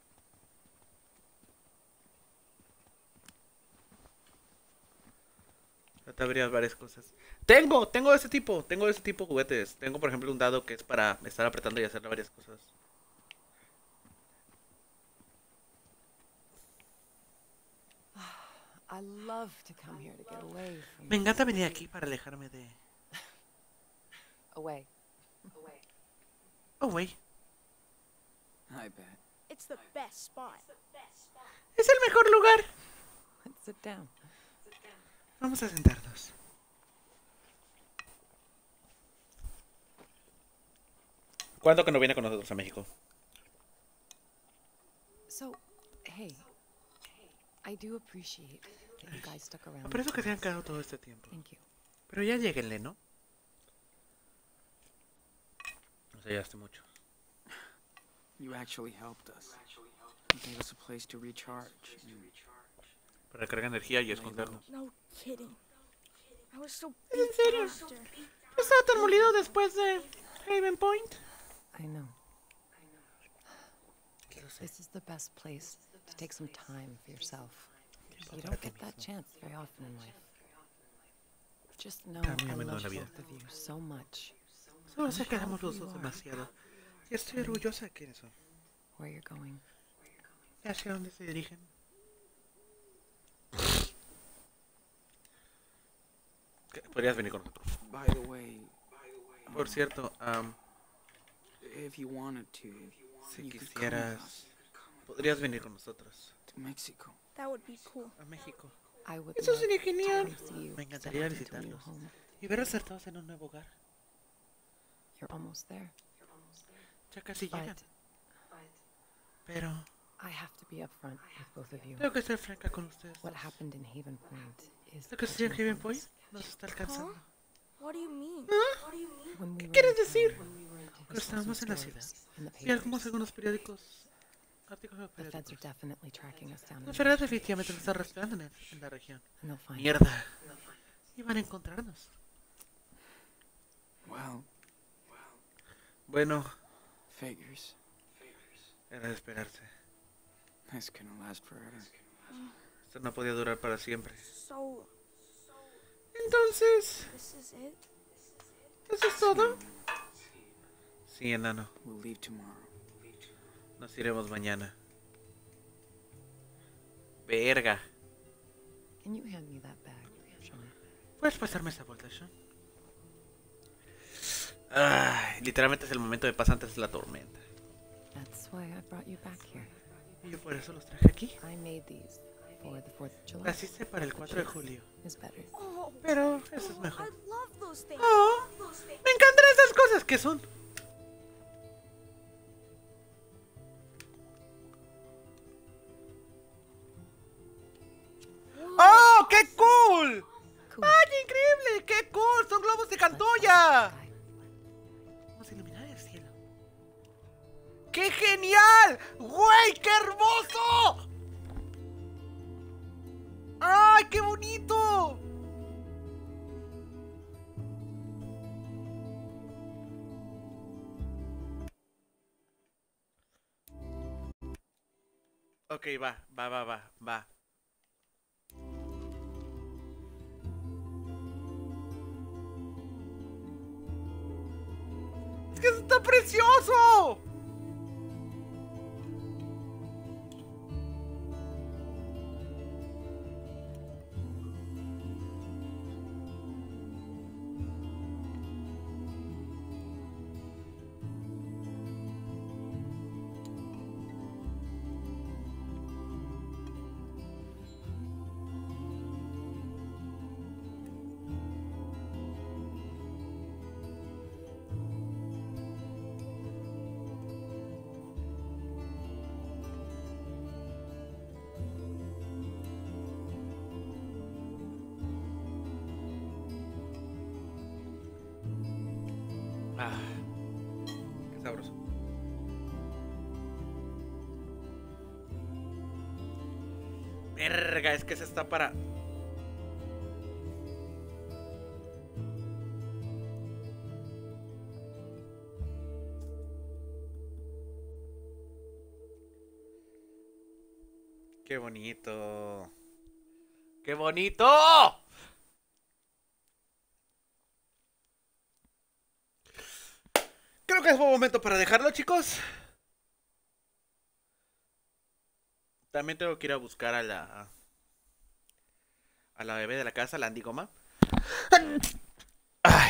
[SPEAKER 1] Te habría varias cosas. Tengo de ese tipo de juguetes. Tengo, por ejemplo, un dado que es para estar apretando y hacerle varias cosas.
[SPEAKER 6] I love to come here to get away from
[SPEAKER 1] Me encanta venir aquí para alejarme de...
[SPEAKER 6] away.
[SPEAKER 1] Oh, güey.
[SPEAKER 3] I bet.
[SPEAKER 2] It's the best spot.
[SPEAKER 1] Es el mejor lugar.
[SPEAKER 6] Let's sit down.
[SPEAKER 1] Vamos a sentarnos. ¿Cuándo que no viene con nosotros a México?
[SPEAKER 6] So, hey, I do appreciate that you guys stuck around.
[SPEAKER 1] Por eso que se han quedado todo este tiempo.
[SPEAKER 6] Thank you.
[SPEAKER 1] Pero ya lleguenle, ¿no? Nos ayudaste mucho.
[SPEAKER 3] You actually helped us. You gave us a place to recharge.
[SPEAKER 1] Para recargar energía y escondernos.
[SPEAKER 2] No kidding. I was so
[SPEAKER 1] ¿En
[SPEAKER 2] beat
[SPEAKER 1] serio?
[SPEAKER 2] after.
[SPEAKER 1] Estaba tan molido después de Haven Point.
[SPEAKER 6] I know.
[SPEAKER 1] Lo sé.
[SPEAKER 6] This is the best place to take some time for yourself. You don't get that chance very often in life. Just know
[SPEAKER 1] Está muy a
[SPEAKER 6] I
[SPEAKER 1] menudo
[SPEAKER 6] love
[SPEAKER 1] en la vida.
[SPEAKER 6] both of you so much.
[SPEAKER 1] Solo sé que éramos los dos demasiado. Y estoy orgullosa de quiénes son.
[SPEAKER 6] Where you're going.
[SPEAKER 1] Ya sé a dónde se dirigen. Podrías venir con nosotros.
[SPEAKER 3] By the way,
[SPEAKER 1] Por cierto,
[SPEAKER 3] if you wanted to,
[SPEAKER 1] si
[SPEAKER 3] you could come with
[SPEAKER 1] quisieras,
[SPEAKER 3] us
[SPEAKER 1] podrías venir con nosotros
[SPEAKER 3] to Mexico.
[SPEAKER 2] That would be cool.
[SPEAKER 1] a México.
[SPEAKER 6] I would
[SPEAKER 1] Eso
[SPEAKER 6] love
[SPEAKER 1] sería
[SPEAKER 6] to
[SPEAKER 1] genial.
[SPEAKER 6] come see you
[SPEAKER 1] Me encantaría
[SPEAKER 6] settled into a new
[SPEAKER 1] visitarlos
[SPEAKER 6] home.
[SPEAKER 1] y ver acertados en un nuevo hogar.
[SPEAKER 6] You're almost there.
[SPEAKER 1] Ya casi llegan,
[SPEAKER 6] But
[SPEAKER 1] pero
[SPEAKER 6] I have to be upfront with both of you.
[SPEAKER 1] tengo que ser franca con ustedes.
[SPEAKER 6] What happened in Haven Point is
[SPEAKER 1] Lo que sucedió en
[SPEAKER 6] touching
[SPEAKER 1] Haven Point
[SPEAKER 6] points.
[SPEAKER 1] nos está alcanzando.
[SPEAKER 2] What do you mean?
[SPEAKER 6] When we
[SPEAKER 1] ¿Qué
[SPEAKER 6] were
[SPEAKER 1] quieres
[SPEAKER 6] in town,
[SPEAKER 1] decir?
[SPEAKER 6] there
[SPEAKER 1] Que
[SPEAKER 6] was some
[SPEAKER 1] estábamos en la
[SPEAKER 6] stories
[SPEAKER 1] ciudad
[SPEAKER 6] in the
[SPEAKER 1] y algunos
[SPEAKER 6] papers.
[SPEAKER 1] algunos periódicos, artículos de
[SPEAKER 6] The feds are
[SPEAKER 1] periódicos.
[SPEAKER 6] definitely tracking us down in
[SPEAKER 1] Los
[SPEAKER 6] the
[SPEAKER 1] federales
[SPEAKER 6] region,
[SPEAKER 1] definitivamente nos están rastreando en la región.
[SPEAKER 6] and they'll find us.
[SPEAKER 1] Mierda. Y van a encontrarnos.
[SPEAKER 3] Well,
[SPEAKER 1] Bueno,
[SPEAKER 3] figures.
[SPEAKER 1] era de esperarse.
[SPEAKER 3] This couldn't last forever.
[SPEAKER 1] Esto no podía durar para siempre.
[SPEAKER 2] So,
[SPEAKER 1] Entonces,
[SPEAKER 2] this is it?
[SPEAKER 1] ¿eso es todo? Sí, enano.
[SPEAKER 3] We'll leave tomorrow.
[SPEAKER 1] Nos iremos mañana. Verga.
[SPEAKER 6] Can you hand me that bag, Sean?
[SPEAKER 1] ¿Puedes pasarme esa vuelta, Sean? Ay, literalmente es el momento de paz antes de la tormenta.
[SPEAKER 6] That's why I brought you back here.
[SPEAKER 1] Y yo por eso los traje aquí.
[SPEAKER 6] I made these for the 4th of July.
[SPEAKER 1] Las hice para el 4 de julio.
[SPEAKER 6] Is better.
[SPEAKER 2] Oh,
[SPEAKER 1] Pero eso es
[SPEAKER 2] I
[SPEAKER 1] mejor.
[SPEAKER 2] love those things.
[SPEAKER 1] Oh, me encantan esas cosas que son. ¡Oh, qué cool!
[SPEAKER 6] Cool.
[SPEAKER 1] ¡Ay, qué increíble! ¡Qué cool! ¡Son globos de Cantoya!
[SPEAKER 6] Sky.
[SPEAKER 1] Vamos a iluminar el cielo. ¡Qué genial! ¡Güey, qué hermoso! ¡Ay, qué bonito! Ok, va. ¡Es que está precioso! Ah, qué sabroso. Verga, es que se está para... Qué bonito. ¡Qué bonito! Creo que es buen momento para dejarlo, chicos. También tengo que ir a buscar a la bebé de la casa, la Andy Goma. Ay.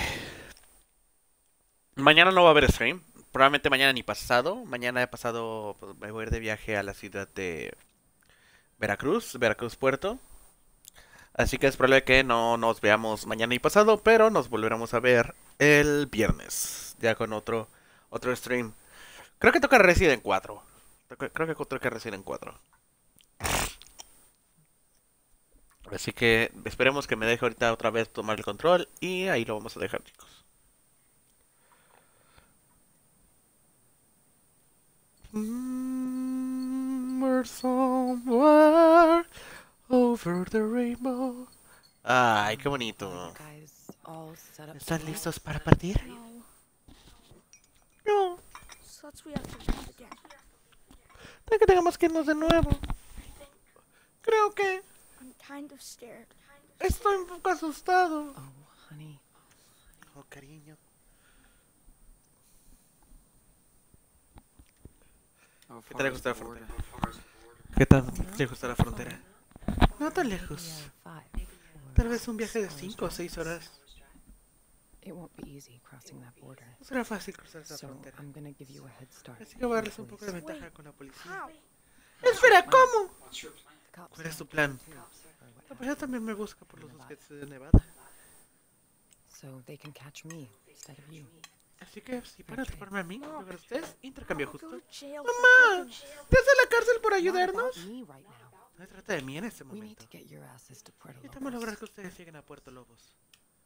[SPEAKER 1] Mañana no va a haber stream. Probablemente mañana ni pasado. Mañana pasado pues, me voy a ir de viaje a la ciudad de Veracruz Puerto. Así que es probable que no nos veamos mañana ni pasado, pero nos volveremos a ver el viernes. Ya con otro stream. Creo que toca Resident 4. Creo que toca Resident 4. Así que esperemos que me deje ahorita otra vez tomar el control y ahí lo vamos a dejar, chicos. We're somewhere over the rainbow. Ay, qué bonito.
[SPEAKER 6] Guys all set up
[SPEAKER 1] ¿Están
[SPEAKER 6] to
[SPEAKER 1] listos para partir?
[SPEAKER 2] No.
[SPEAKER 1] No.
[SPEAKER 2] Sucks we have to leave again.
[SPEAKER 1] De que tengamos que irnos de nuevo. Creo que
[SPEAKER 2] I'm kind of scared.
[SPEAKER 1] estoy un poco asustado.
[SPEAKER 6] Oh, honey.
[SPEAKER 1] Oh, cariño.
[SPEAKER 3] How
[SPEAKER 1] ¿Qué
[SPEAKER 3] far
[SPEAKER 1] tal
[SPEAKER 3] is
[SPEAKER 1] gusta
[SPEAKER 3] the
[SPEAKER 1] la
[SPEAKER 3] border?
[SPEAKER 1] frontera? ¿Qué tan lejos está la frontera? No tan lejos.
[SPEAKER 6] Yeah, 5
[SPEAKER 1] Tal vez un viaje de 5 o 6 horas.
[SPEAKER 6] It won't be easy crossing that border.
[SPEAKER 1] No será fácil cruzar esa
[SPEAKER 6] So
[SPEAKER 1] frontera.
[SPEAKER 6] I'm gonna give you a head start.
[SPEAKER 1] Así que voy a darles un poco de
[SPEAKER 6] Police.
[SPEAKER 1] ventaja con la policía.
[SPEAKER 2] How?
[SPEAKER 1] Espera, ¿cómo?
[SPEAKER 6] The cops
[SPEAKER 1] ¿Cuál es tu
[SPEAKER 6] found
[SPEAKER 1] plan?
[SPEAKER 6] you, too, or what
[SPEAKER 1] La policía también me busca por los
[SPEAKER 6] Nevada.
[SPEAKER 1] bosques de Nevada.
[SPEAKER 6] So they can catch me instead of you.
[SPEAKER 1] Así que si para atraparme a mí, luego a ustedes, intercambio
[SPEAKER 2] I'll
[SPEAKER 1] justo.
[SPEAKER 2] go to jail for
[SPEAKER 1] ¡Mamá!
[SPEAKER 2] helping.
[SPEAKER 1] ¿Te hace la cárcel por
[SPEAKER 6] Not
[SPEAKER 1] ayudarnos?
[SPEAKER 6] about me right now.
[SPEAKER 1] No se trata de mí en este
[SPEAKER 6] We need
[SPEAKER 1] momento.
[SPEAKER 6] to get your asses to Puerto
[SPEAKER 1] Necesitamos lograr
[SPEAKER 6] Lobos.
[SPEAKER 1] que ustedes lleguen a Puerto Lobos.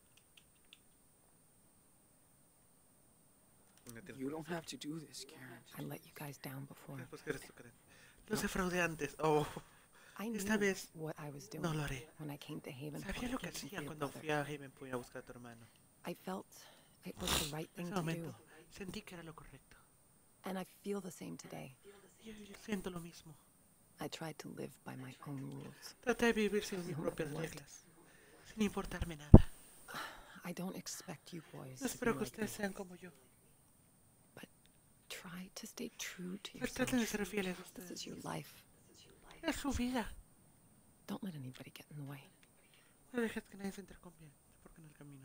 [SPEAKER 3] You don't have to do this, Karen.
[SPEAKER 6] I let you guys down before.
[SPEAKER 1] Después que eres tú, Karen. Los defraudé antes. Oh,
[SPEAKER 6] I
[SPEAKER 1] Esta
[SPEAKER 6] knew
[SPEAKER 1] vez
[SPEAKER 6] what I was doing
[SPEAKER 1] no lo haré.
[SPEAKER 6] when I came to Haven
[SPEAKER 1] Sabía
[SPEAKER 6] Point
[SPEAKER 1] lo que
[SPEAKER 6] looking for
[SPEAKER 1] hacía
[SPEAKER 6] your
[SPEAKER 1] cuando
[SPEAKER 6] brother.
[SPEAKER 1] fui a Haven Point a buscar a tu hermano.
[SPEAKER 6] I felt it was the right
[SPEAKER 1] En
[SPEAKER 6] thing
[SPEAKER 1] ese
[SPEAKER 6] to
[SPEAKER 1] momento
[SPEAKER 6] do,
[SPEAKER 1] sentí que era lo correcto.
[SPEAKER 6] and I feel the same today.
[SPEAKER 1] Yo siento lo mismo.
[SPEAKER 6] I tried to live by my own rules.
[SPEAKER 1] Traté de vivir sin mis
[SPEAKER 6] No
[SPEAKER 1] propias
[SPEAKER 6] matter what.
[SPEAKER 1] reglas. Sin importarme nada.
[SPEAKER 6] I don't expect you boys
[SPEAKER 1] No
[SPEAKER 6] to be
[SPEAKER 1] espero que
[SPEAKER 6] like me,
[SPEAKER 1] ustedes sean como yo.
[SPEAKER 6] but try to stay true to
[SPEAKER 1] Pero traten de
[SPEAKER 6] yourself.
[SPEAKER 1] ser fieles a
[SPEAKER 6] This
[SPEAKER 1] ustedes.
[SPEAKER 6] is your life.
[SPEAKER 1] Es su vida.
[SPEAKER 6] Don't let anybody get in the way.
[SPEAKER 1] No dejes que nadie se intercambie porque en el camino.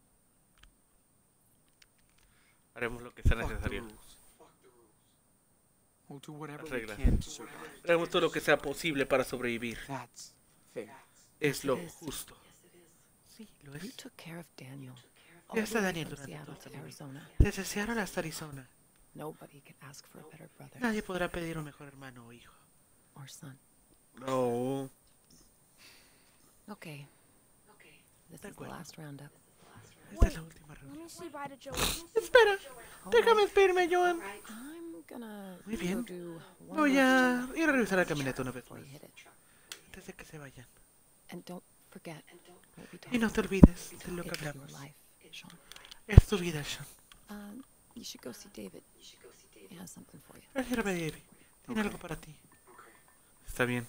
[SPEAKER 1] Haremos lo que sea
[SPEAKER 3] Fuck the
[SPEAKER 1] necesario.
[SPEAKER 3] rules. We'll do whatever
[SPEAKER 1] Las
[SPEAKER 3] we
[SPEAKER 1] reglas.
[SPEAKER 3] can to survive.
[SPEAKER 1] Haremos todo lo que sea posible para sobrevivir.
[SPEAKER 3] That's fair.
[SPEAKER 1] Es lo
[SPEAKER 6] It is.
[SPEAKER 1] justo. Sí, lo
[SPEAKER 6] You
[SPEAKER 1] es.
[SPEAKER 6] took care of Daniel. all
[SPEAKER 1] Cuidaste
[SPEAKER 6] the
[SPEAKER 1] a
[SPEAKER 6] way
[SPEAKER 1] Daniel
[SPEAKER 6] from
[SPEAKER 1] durante
[SPEAKER 6] Seattle
[SPEAKER 1] todo
[SPEAKER 6] to
[SPEAKER 1] este tiempo.
[SPEAKER 6] Arizona.
[SPEAKER 1] Desde Seattle hasta Arizona.
[SPEAKER 6] Nobody could ask for a better brother
[SPEAKER 1] Nadie podrá pedir un mejor hermano o hijo.
[SPEAKER 6] or son.
[SPEAKER 1] No.
[SPEAKER 6] Okay. This
[SPEAKER 1] De
[SPEAKER 6] is the
[SPEAKER 1] acuerdo.
[SPEAKER 6] last roundup.
[SPEAKER 1] Esta es la última
[SPEAKER 2] Let
[SPEAKER 1] reunión.
[SPEAKER 2] me say bye to Joey.
[SPEAKER 1] Espera.
[SPEAKER 6] All
[SPEAKER 1] Déjame
[SPEAKER 6] right.
[SPEAKER 1] despedirme, Joan.
[SPEAKER 6] I'm gonna
[SPEAKER 1] Muy
[SPEAKER 6] go
[SPEAKER 1] bien.
[SPEAKER 6] do one
[SPEAKER 1] Voy
[SPEAKER 6] last
[SPEAKER 1] a
[SPEAKER 6] check
[SPEAKER 1] ir a revisar la camioneta una vez
[SPEAKER 6] before
[SPEAKER 1] más.
[SPEAKER 6] you hit it.
[SPEAKER 1] Antes de que se vayan.
[SPEAKER 6] And don't forget what we
[SPEAKER 1] Y no
[SPEAKER 6] talked
[SPEAKER 1] te
[SPEAKER 6] about.
[SPEAKER 1] olvides de lo que
[SPEAKER 6] It's your
[SPEAKER 1] hablamos.
[SPEAKER 6] life, Sean.
[SPEAKER 1] Es tu vida, Sean.
[SPEAKER 6] You should go see David. He has something for you.
[SPEAKER 1] Espérame, David. Tiene algo para ti. Está bien.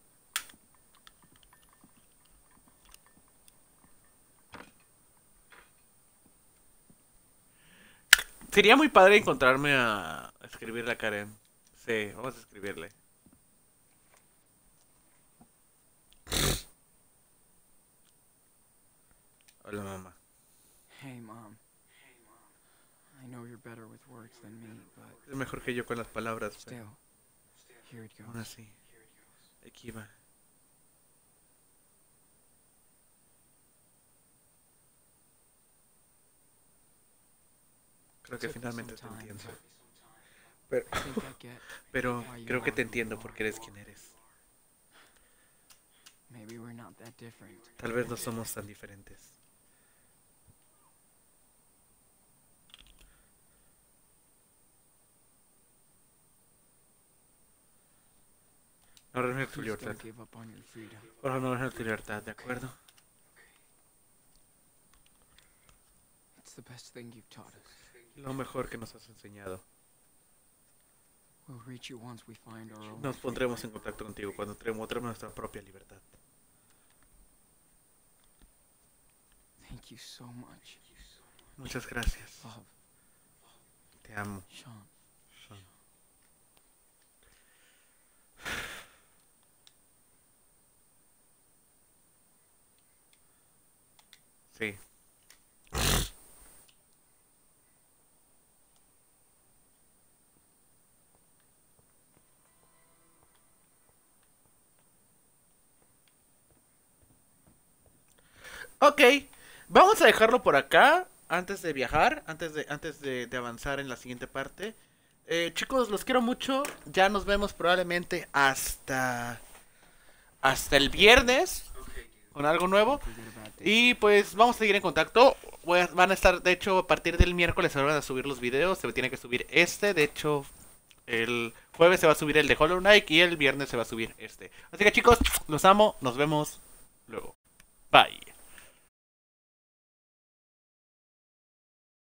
[SPEAKER 1] Sería muy padre encontrarme a escribirle a Karen. Sí, vamos a escribirle. Hola, mamá.
[SPEAKER 3] Hey, Mom. I know you're better with words than me, but
[SPEAKER 1] Es mejor que yo con las palabras, pero
[SPEAKER 3] still, here it
[SPEAKER 1] aún
[SPEAKER 3] goes.
[SPEAKER 1] así. Aquí va. Creo que
[SPEAKER 3] Took me
[SPEAKER 1] finalmente te
[SPEAKER 3] some time,
[SPEAKER 1] entiendo.
[SPEAKER 3] but
[SPEAKER 1] Pero,
[SPEAKER 3] I think I get
[SPEAKER 1] pero
[SPEAKER 3] why you
[SPEAKER 1] creo que
[SPEAKER 3] are
[SPEAKER 1] te
[SPEAKER 3] who you
[SPEAKER 1] entiendo
[SPEAKER 3] are.
[SPEAKER 1] porque eres quien eres.
[SPEAKER 3] Maybe we're not that different.
[SPEAKER 1] Tal vez no somos tan diferentes. No renueves tu
[SPEAKER 3] Please
[SPEAKER 1] libertad.
[SPEAKER 3] don't give up on your freedom.
[SPEAKER 1] Por favor, no renueves tu libertad, ¿de acuerdo?
[SPEAKER 3] It's the best thing you've taught us.
[SPEAKER 1] Lo mejor que nos has enseñado.
[SPEAKER 3] We'll reach you once we find our own.
[SPEAKER 1] Nos pondremos en contacto contigo cuando encontremos nuestra propia libertad.
[SPEAKER 3] Thank you so much.
[SPEAKER 1] Muchas gracias.
[SPEAKER 3] Love,
[SPEAKER 1] Te amo.
[SPEAKER 3] Sean.
[SPEAKER 1] Sean. Sí. Ok, vamos a dejarlo por acá antes de viajar, antes de avanzar en la siguiente parte. Chicos, los quiero mucho. Ya nos vemos probablemente hasta el viernes con algo nuevo.
[SPEAKER 3] Forget about David.
[SPEAKER 1] Y pues vamos a seguir en contacto. Van a estar, de hecho, a partir del miércoles se van a subir los videos. Se tiene que subir este. De hecho, el jueves se va a subir el de Hollow Knight y el viernes se va a subir este. Así que chicos, los amo. Nos vemos luego. Bye.